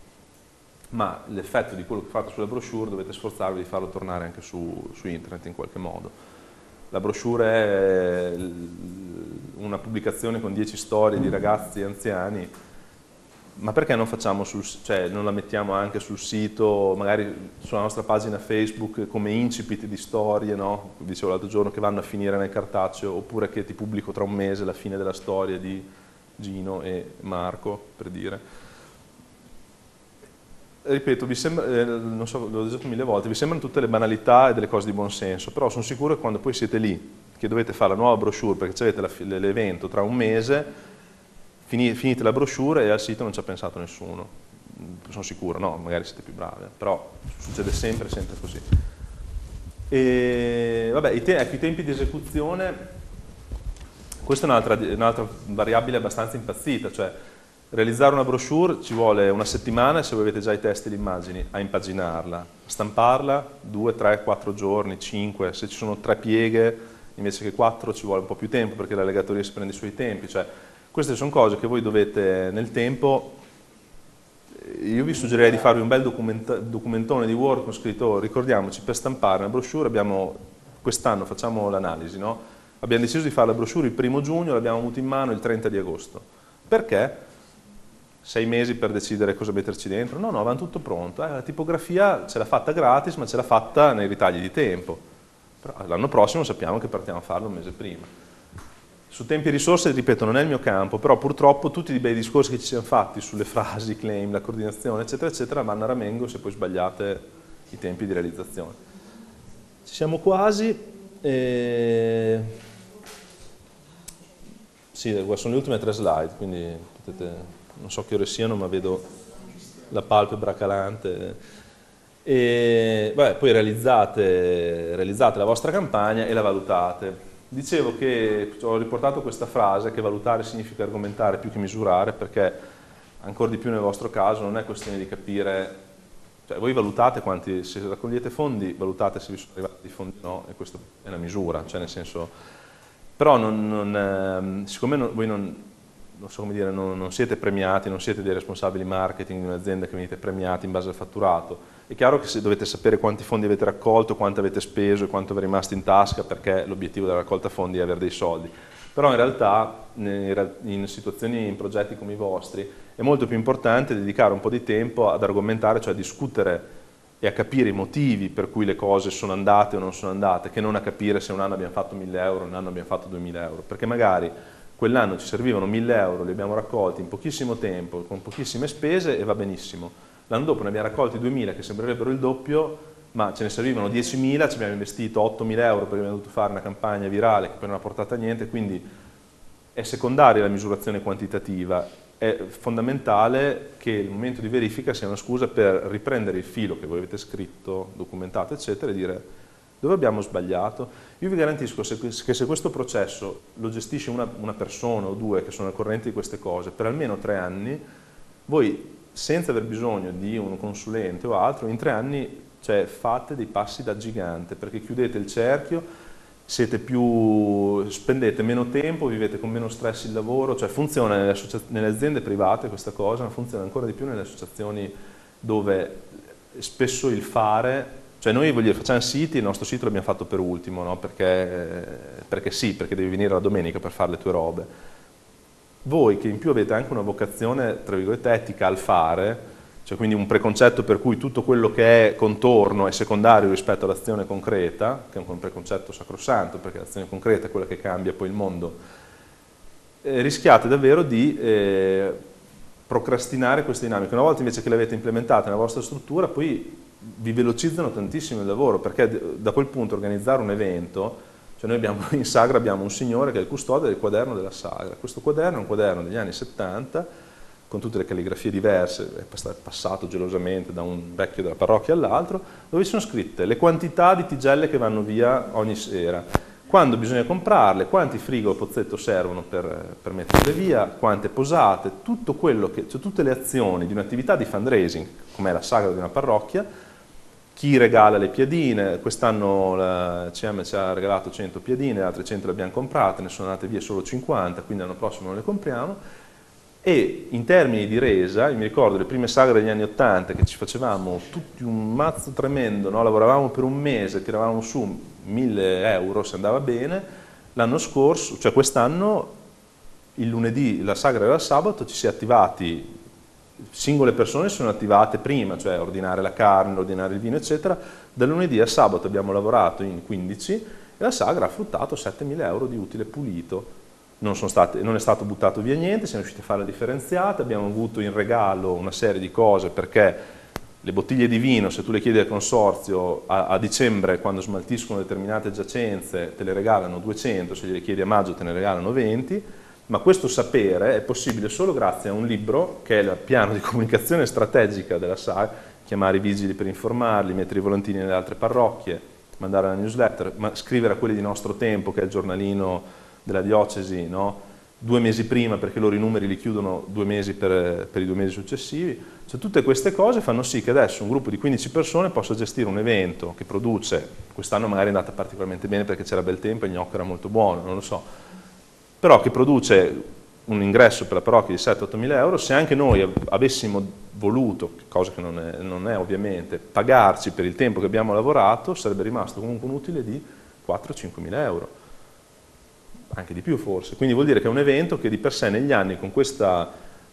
ma l'effetto di quello che fate sulla brochure dovete sforzarvi di farlo tornare anche su internet in qualche modo. La brochure è una pubblicazione con 10 storie di ragazzi anziani, ma perché non facciamo non la mettiamo anche sul sito, magari sulla nostra pagina Facebook come incipit di storie, no? Dicevo l'altro giorno che vanno a finire nel cartaceo, oppure che ti pubblico tra un mese la fine della storia di Gino e Marco, per dire. Ripeto, vi sembra, non so, l'ho detto 1000 volte, vi sembrano tutte le banalità e delle cose di buon senso, però sono sicuro che quando poi siete lì, che dovete fare la nuova brochure, perché avete l'evento tra un mese, finite la brochure e al sito non ci ha pensato nessuno. Sono sicuro, no, magari siete più bravi, però succede sempre così. E, vabbè, ecco, i tempi di esecuzione, questa è un'altra variabile abbastanza impazzita, cioè realizzare una brochure ci vuole una settimana se voi avete già i testi e le immagini a impaginarla, stamparla 2, 3, 4 giorni, 5, se ci sono 3 pieghe invece che 4 ci vuole un po' più tempo perché la legatoria si prende i suoi tempi, cioè queste sono cose che voi dovete nel tempo, io vi suggerirei di farvi un bel documentone di Word con scritto, ricordiamoci per stampare una brochure quest'anno facciamo l'analisi, no? Abbiamo deciso di fare la brochure il 1° giugno, l'abbiamo avuto in mano il 30 di agosto, perché? 6 mesi per decidere cosa metterci dentro? No, avevamo tutto pronto. La tipografia ce l'ha fatta gratis, ma ce l'ha fatta nei ritagli di tempo. Però l'anno prossimo sappiamo che partiamo a farlo un mese prima. Su tempi e risorse, ripeto, non è il mio campo, però purtroppo tutti i bei discorsi che ci siamo fatti sulle frasi, claim, la coordinazione, eccetera, eccetera, vanno a ramengo se poi sbagliate i tempi di realizzazione. Ci siamo quasi. Sì, sono le ultime 3 slide, quindi potete, non so che ore siano, ma vedo la palpebra calante. Poi realizzate la vostra campagna e la valutate. Dicevo che ho riportato questa frase che valutare significa argomentare più che misurare, perché ancora di più nel vostro caso non è questione di capire, cioè voi valutate quanti, se raccogliete fondi, valutate se vi sono arrivati i fondi o no, e questa è una misura, cioè nel senso, però siccome voi non so come dire, non siete premiati, non siete dei responsabili marketing di un'azienda che venite premiati in base al fatturato. È chiaro che se dovete sapere quanti fondi avete raccolto, quanto avete speso e quanto vi è rimasto in tasca, perché l'obiettivo della raccolta fondi è avere dei soldi. Però in realtà in situazioni, in progetti come i vostri, è molto più importante dedicare un po' di tempo ad argomentare, cioè a discutere e a capire i motivi per cui le cose sono andate o non sono andate, che non a capire se un anno abbiamo fatto 1.000 euro, un anno abbiamo fatto 2.000 euro, perché magari quell'anno ci servivano 1.000 euro, li abbiamo raccolti in pochissimo tempo, con pochissime spese e va benissimo. L'anno dopo ne abbiamo raccolti 2.000 che sembrerebbero il doppio, ma ce ne servivano 10.000, ci abbiamo investito 8.000 euro perché abbiamo dovuto fare una campagna virale che poi non ha portato a niente, quindi è secondaria la misurazione quantitativa. È fondamentale che il momento di verifica sia una scusa per riprendere il filo che voi avete scritto, documentato, eccetera, e dire dove abbiamo sbagliato. Io vi garantisco che se questo processo lo gestisce una persona o due che sono al corrente di queste cose per almeno 3 anni, voi senza aver bisogno di un consulente o altro, in 3 anni fate dei passi da gigante, perché chiudete il cerchio, spendete meno tempo, vivete con meno stress il lavoro, cioè funziona nelle aziende private questa cosa, ma funziona ancora di più nelle associazioni dove spesso il fare, cioè noi facciamo siti, il nostro sito l'abbiamo fatto per ultimo, no? perché sì, perché devi venire la domenica per fare le tue robe. Voi che in più avete anche una vocazione, tra virgolette, etica al fare, cioè quindi un preconcetto per cui tutto quello che è contorno è secondario rispetto all'azione concreta, che è un preconcetto sacrosanto, perché l'azione concreta è quella che cambia poi il mondo, rischiate davvero di procrastinare queste dinamiche. Una volta invece che le avete implementate nella vostra struttura, poi vi velocizzano tantissimo il lavoro, perché da quel punto organizzare un evento, cioè noi in Sagra abbiamo un signore che è il custode del quaderno della Sagra. Questo quaderno è un quaderno degli anni 70, con tutte le calligrafie diverse, è passato gelosamente da un vecchio della parrocchia all'altro, dove sono scritte le quantità di tigelle che vanno via ogni sera, quando bisogna comprarle, quanti frigo o pozzetto servono per metterle via, quante posate, tutto quello cioè tutte le azioni di un'attività di fundraising, come è la Sagra di una parrocchia. Chi regala le piadine, quest'anno la CM ci ha regalato 100 piadine, le altre 100 le abbiamo comprate, ne sono andate via solo 50, quindi l'anno prossimo non le compriamo. E in termini di resa, mi ricordo le prime sagre degli anni 80 che ci facevamo tutti un mazzo tremendo, no? Lavoravamo per un mese, tiravamo su 1.000 euro se andava bene. L'anno scorso, cioè quest'anno, il lunedì, la sagra era il sabato, ci si è attivati, singole persone sono attivate prima, cioè ordinare la carne, ordinare il vino, eccetera. Dal lunedì al sabato abbiamo lavorato in 15 e la sagra ha fruttato 7.000 euro di utile pulito. Non è stato buttato via niente, siamo riusciti a fare la differenziata, abbiamo avuto in regalo una serie di cose, perché le bottiglie di vino, se tu le chiedi al consorzio a dicembre, quando smaltiscono determinate giacenze, te le regalano 200, se gliele chiedi a maggio te ne regalano 20, ma questo sapere è possibile solo grazie a un libro che è il piano di comunicazione strategica della SAG, chiamare i vigili per informarli, mettere i volantini nelle altre parrocchie, mandare la newsletter, scrivere a quelli di Nostro Tempo, che è il giornalino della diocesi, no? 2 mesi prima, perché loro i numeri li chiudono 2 mesi per i 2 mesi successivi. Cioè, tutte queste cose fanno sì che adesso un gruppo di 15 persone possa gestire un evento che produce, quest'anno magari è andata particolarmente bene perché c'era bel tempo e il gnocco era molto buono, non lo so, però che produce un ingresso per la parrocchia di 7-8 mila euro. Se anche noi avessimo voluto, cosa che non è ovviamente, pagarci per il tempo che abbiamo lavorato, sarebbe rimasto comunque un utile di 4-5 mila euro. Anche di più forse, quindi vuol dire che è un evento che di per sé negli anni con questa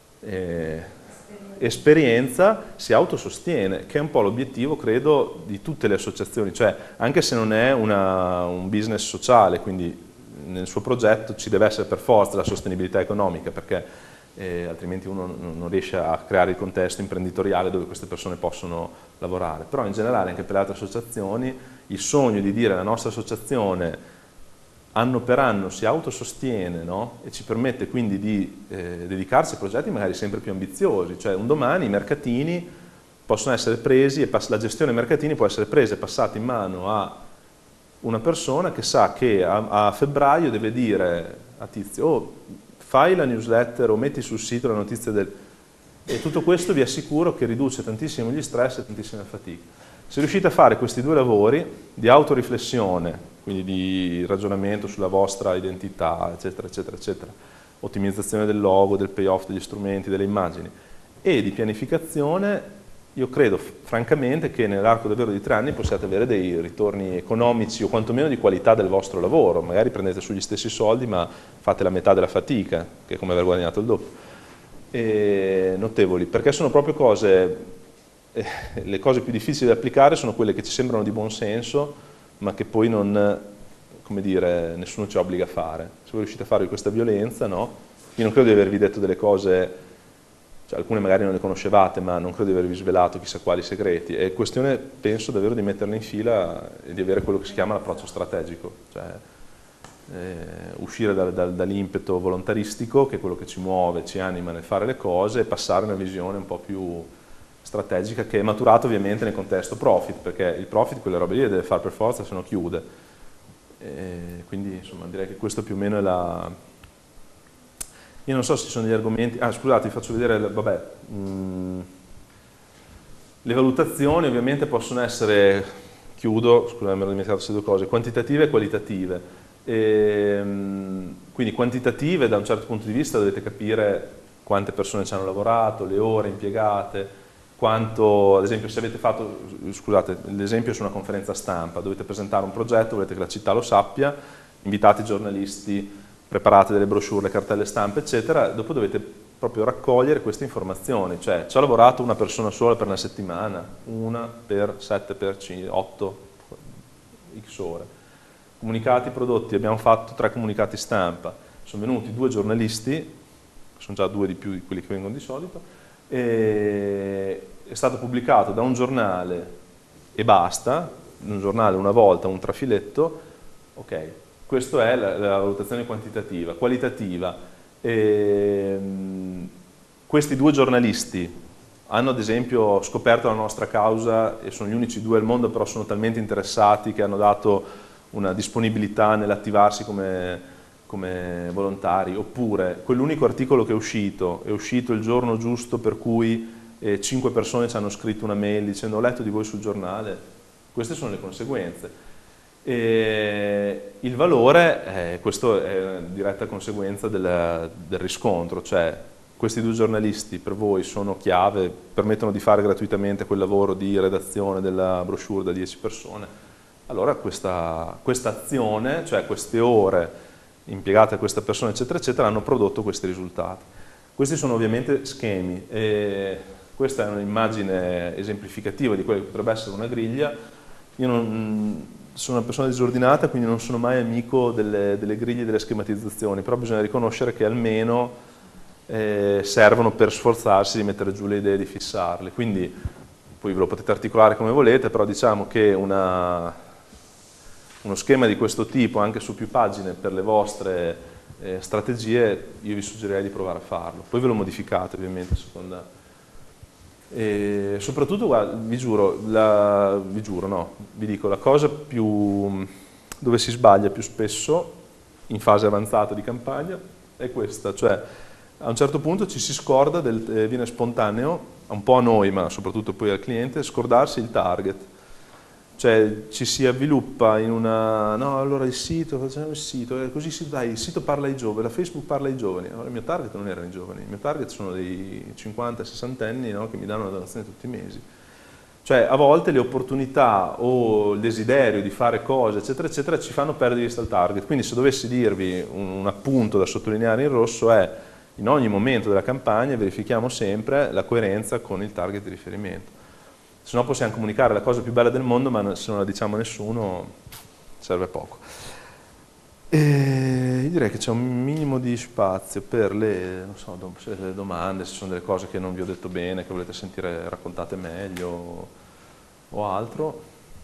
esperienza si autosostiene, che è un po' l'obiettivo credo di tutte le associazioni, cioè anche se non è un business sociale, quindi nel suo progetto ci deve essere per forza la sostenibilità economica, perché altrimenti uno non riesce a creare il contesto imprenditoriale dove queste persone possono lavorare. Però in generale anche per le altre associazioni il sogno di dire la nostra associazione anno per anno si autosostiene, no? E ci permette quindi di dedicarsi a progetti magari sempre più ambiziosi, cioè un domani i mercatini possono essere presi e la gestione mercatini può essere presa e passata in mano a una persona che sa che a febbraio deve dire a Tizio: oh, fai la newsletter o metti sul sito la notizia del... E tutto questo vi assicuro che riduce tantissimo gli stress e tantissima fatica. Se riuscite a fare questi due lavori di autoriflessione, quindi di ragionamento sulla vostra identità, eccetera, eccetera, eccetera, ottimizzazione del logo, del payoff, degli strumenti, delle immagini, e di pianificazione, io credo francamente che nell'arco davvero di 3 anni possiate avere dei ritorni economici o quantomeno di qualità del vostro lavoro. Magari prendete sugli stessi soldi ma fate la metà della fatica, che è come aver guadagnato il doppio. E notevoli, perché sono proprio cose, le cose più difficili da applicare sono quelle che ci sembrano di buon senso ma che poi non, come dire, nessuno ci obbliga a fare. Se voi riuscite a fare questa violenza, no? Io non credo di avervi detto delle cose, cioè alcune magari non le conoscevate, ma non credo di avervi svelato chissà quali segreti. È questione, penso, davvero di metterle in fila e di avere quello che si chiama l'approccio strategico, cioè uscire dall'impeto volontaristico, che è quello che ci muove, ci anima nel fare le cose, e passare a una visione un po' più strategica, che è maturata ovviamente nel contesto profit, perché il profit quelle robe lì le deve fare per forza, se no chiude. Quindi insomma direi che questo più o meno è la... Io non so se ci sono degli argomenti... Ah, scusate, vi faccio vedere, vabbè, le valutazioni ovviamente possono essere, chiudo, scusate mi ero dimenticato queste due cose, quantitative e qualitative. Quindi quantitative, da un certo punto di vista dovete capire quante persone ci hanno lavorato, le ore impiegate, quanto, ad esempio, se avete fatto, scusate, l'esempio su una conferenza stampa, dovete presentare un progetto, volete che la città lo sappia, invitate i giornalisti, preparate delle brochure, le cartelle stampa, eccetera, dopo dovete proprio raccogliere queste informazioni, cioè ci ha lavorato una persona sola per una settimana, una per 7, per 8, x ore. Comunicati prodotti, abbiamo fatto 3 comunicati stampa, sono venuti 2 giornalisti, sono già 2 di più di quelli che vengono di solito, e è stato pubblicato da un giornale e basta, un giornale una volta, un trafiletto, ok, questa è la valutazione quantitativa. Qualitativa, questi 2 giornalisti hanno ad esempio scoperto la nostra causa e sono gli unici 2 al mondo, però sono talmente interessati che hanno dato una disponibilità nell'attivarsi come volontari, oppure quell'unico articolo che è uscito il giorno giusto per cui 5 persone ci hanno scritto una mail dicendo ho letto di voi sul giornale. Queste sono le conseguenze. E il valore, questo è diretta conseguenza del riscontro, cioè questi 2 giornalisti per voi sono chiave, permettono di fare gratuitamente quel lavoro di redazione della brochure da 10 persone. Allora questa azione, cioè queste ore impiegate a questa persona, eccetera, eccetera, hanno prodotto questi risultati. Questi sono ovviamente schemi, e questa è un'immagine esemplificativa di quello che potrebbe essere una griglia. Io sono una persona disordinata, quindi non sono mai amico delle griglie e delle schematizzazioni, però bisogna riconoscere che almeno servono per sforzarsi di mettere giù le idee e di fissarle. Quindi poi ve lo potete articolare come volete, però diciamo che uno schema di questo tipo, anche su più pagine, per le vostre strategie, io vi suggerirei di provare a farlo. Poi ve lo modificate ovviamente a seconda. E soprattutto, guarda, vi dico, la cosa dove si sbaglia più spesso in fase avanzata di campagna è questa, cioè a un certo punto ci si scorda, viene spontaneo, un po' a noi ma soprattutto poi al cliente, scordarsi il target. Cioè ci si avviluppa in una, no allora il sito, facciamo il sito, così il sito parla ai giovani, la Facebook parla ai giovani. Allora, il mio target non erano i giovani, il mio target sono dei 50-60 anni, no, che mi danno una donazione tutti i mesi. Cioè a volte le opportunità o il desiderio di fare cose, eccetera, eccetera, ci fanno perdere di vista il target. Quindi se dovessi dirvi un appunto da sottolineare in rosso è: in ogni momento della campagna verifichiamo sempre la coerenza con il target di riferimento. Se no possiamo comunicare la cosa più bella del mondo, ma se non la diciamo a nessuno serve a poco. Io direi che c'è un minimo di spazio per le, non so, le domande, se sono delle cose che non vi ho detto bene, che volete sentire raccontate meglio o altro.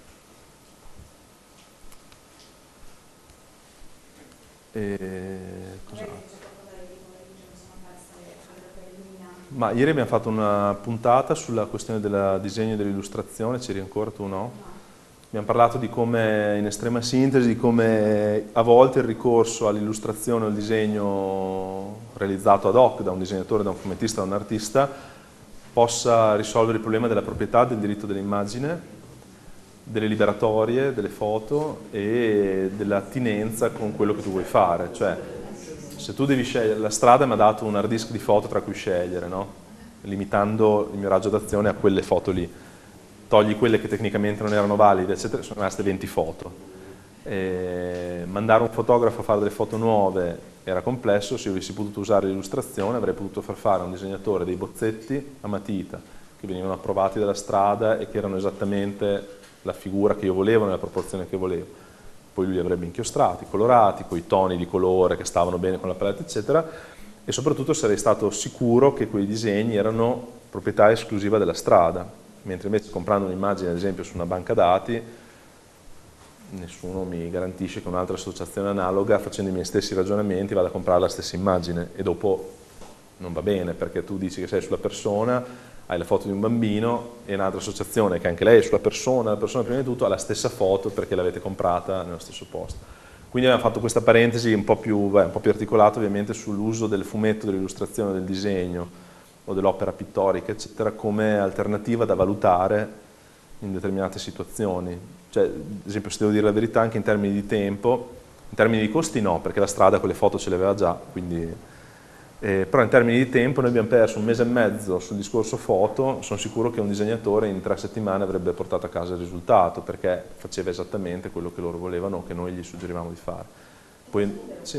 Ma ieri abbiamo fatto una puntata sulla questione del disegno e dell'illustrazione, c'eri ancora tu, no? Abbiamo parlato di come, in estrema sintesi, di come a volte il ricorso all'illustrazione o al disegno realizzato ad hoc da un disegnatore, da un fumettista, da un artista, possa risolvere il problema della proprietà, del diritto dell'immagine, delle liberatorie, delle foto e dell'attinenza con quello che tu vuoi fare. Cioè, se tu devi scegliere, la strada mi ha dato un hard disk di foto tra cui scegliere, no? Limitando il mio raggio d'azione a quelle foto lì. Togli quelle che tecnicamente non erano valide, eccetera, sono rimaste 20 foto. Mandare un fotografo a fare delle foto nuove era complesso, se io avessi potuto usare l'illustrazione avrei potuto far fare a un disegnatore dei bozzetti a matita, che venivano approvati dalla strada e che erano esattamente la figura che io volevo, nella proporzione che volevo. Poi lui li avrebbe inchiostrati, colorati, con i toni di colore che stavano bene con la palette, eccetera, e soprattutto sarei stato sicuro che quei disegni erano proprietà esclusiva della strada. Mentre invece comprando un'immagine ad esempio su una banca dati nessuno mi garantisce che un'altra associazione analoga facendo i miei stessi ragionamenti vada a comprare la stessa immagine e dopo non va bene perché tu dici che sei sulla persona, hai la foto di un bambino e un'altra associazione che anche lei è sulla persona, la persona prima di tutto ha la stessa foto perché l'avete comprata nello stesso posto. Quindi abbiamo fatto questa parentesi un po' più articolata ovviamente sull'uso del fumetto, dell'illustrazione, del disegno o dell'opera pittorica, eccetera, come alternativa da valutare in determinate situazioni. Cioè, ad esempio, se devo dire la verità, anche in termini di tempo, in termini di costi no, perché la strada quelle foto ce le aveva già, quindi, però in termini di tempo noi abbiamo perso 1 mese e mezzo sul discorso foto, sono sicuro che un disegnatore in 3 settimane avrebbe portato a casa il risultato, perché faceva esattamente quello che loro volevano, che noi gli suggerivamo di fare. Poi, sì,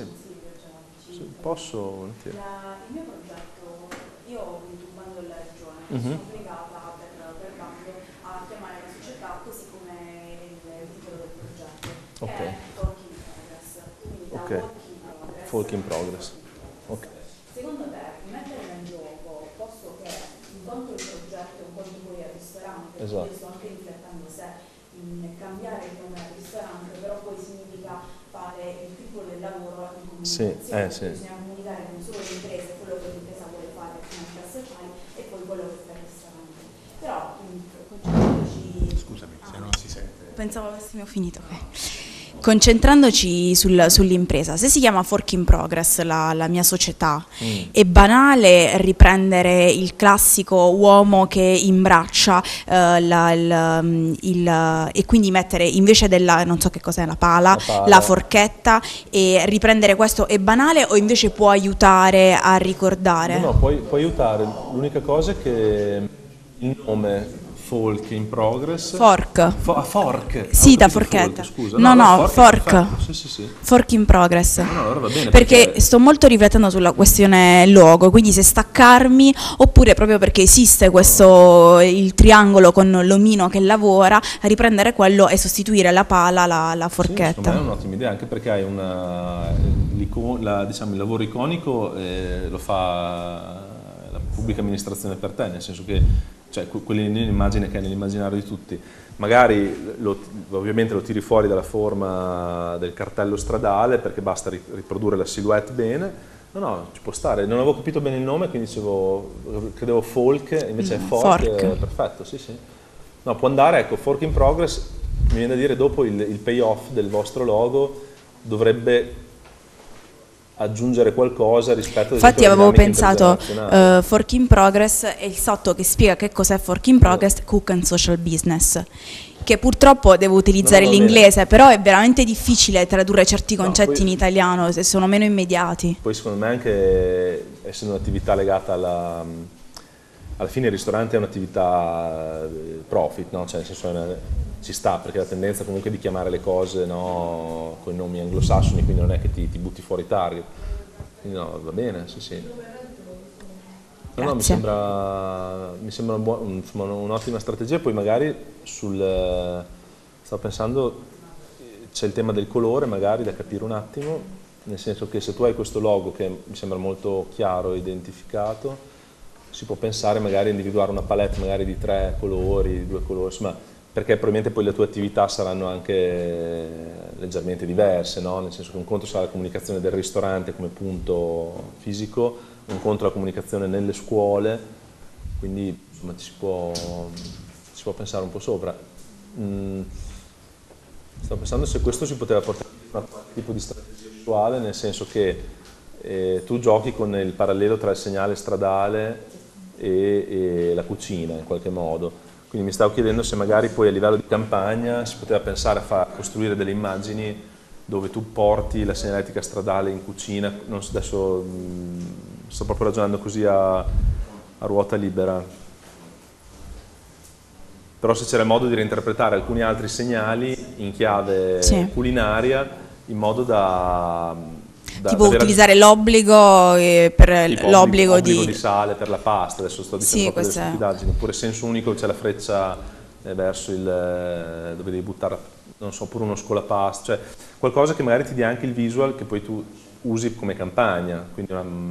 posso volentieri. Il mio progetto, io tubando la regione, sono obbligata per bando a chiamare la società così come il titolo del progetto, che è Folk in Progress. Quindi da Folk in Progress. Okay. Secondo te, mettere in gioco, posto che un conto il progetto e un conto poi al ristorante, io sto anche riflettendo se cambiare il nome al ristorante, però poi significa fare il tipo del lavoro in comunicazione, bisogna comunicare non solo le imprese, quello che l'impresa vuole fare e poi quello che fa il ristorante. Però concentrandoci... Scusami, se non si sente. Pensavo avessimo finito. Concentrandoci sull'impresa, se si chiama Fork in Progress la mia società, è banale riprendere il classico uomo che imbraccia e quindi mettere invece della, non so che cos'è, la pala, la forchetta, e riprendere questo è banale o invece può aiutare a ricordare? No, può aiutare, l'unica cosa è che il nome Folk in Progress. Fork. Fork. Sì, da forchetta. Scusa. No, fork. Sì. Fork in Progress. No, allora va bene. Perché sto molto riflettendo sulla questione logo, quindi se staccarmi oppure proprio perché esiste questo il triangolo con l'omino che lavora, riprendere quello e sostituire la pala la forchetta. Secondo me è un'ottima idea, anche perché hai diciamo, il lavoro iconico lo fa la pubblica amministrazione per te, nel senso che cioè quell'immagine che è nell'immaginario di tutti, magari ovviamente lo tiri fuori dalla forma del cartello stradale perché basta riprodurre la silhouette bene, no, ci può stare, non avevo capito bene il nome quindi credevo Folk, invece è Fork. Perfetto, sì. No, può andare, ecco, Fork in Progress, mi viene da dire dopo il payoff del vostro logo dovrebbe aggiungere qualcosa rispetto ad infatti avevo pensato Fork in Progress e il sotto che spiega che cos'è Fork in Progress, Cook and Social Business, che purtroppo devo utilizzare l'inglese, però è veramente difficile tradurre certi concetti in italiano se sono meno immediati. Poi secondo me anche essendo un'attività legata alla fine il ristorante è un'attività profit, no? Cioè nel senso ci sta, perché la tendenza comunque di chiamare le cose con i nomi anglosassoni, quindi non è che ti butti fuori target. Quindi no, va bene, sì. No, mi sembra un'ottima strategia, poi magari stavo pensando, c'è il tema del colore magari da capire un attimo, nel senso che se tu hai questo logo che mi sembra molto chiaro e identificato, si può pensare magari a individuare una palette magari di 3 colori, di 2 colori, insomma, perché probabilmente poi le tue attività saranno anche leggermente diverse, no? Nel senso che un conto sarà la comunicazione del ristorante come punto fisico, un conto la comunicazione nelle scuole, quindi insomma ci si può pensare un po' sopra. Sto pensando se questo si poteva portare a un tipo di strategia visuale, nel senso che tu giochi con il parallelo tra il segnale stradale e la cucina in qualche modo. Quindi mi stavo chiedendo se magari poi a livello di campagna si poteva pensare a costruire delle immagini dove tu porti la segnaletica stradale in cucina. Non so, adesso sto proprio ragionando così a ruota libera. Però se c'era modo di reinterpretare alcuni altri segnali in chiave culinaria in modo da tipo utilizzare l'obbligo per l'obbligo di sale per la pasta, adesso sto dicendo proprio delle stupidaggini, oppure senso unico, c'è la freccia verso dove devi buttare, non so, pure uno scolapasta, cioè qualcosa che magari ti dia anche il visual che poi tu usi come campagna, quindi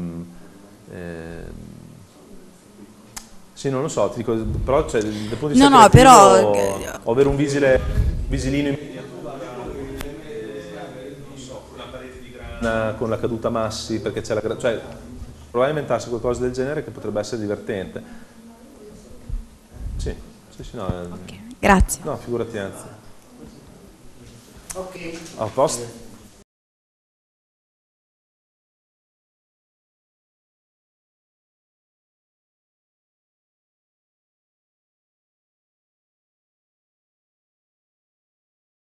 sì, non lo so, ti dico, però cioè, dal punto di vista creativo, avere un visilino in con la caduta massi, perché c'è cioè provare a inventarsi qualcosa del genere che potrebbe essere divertente. Sì, no. Okay, grazie. No, figurati, anzi. Ok. A posto.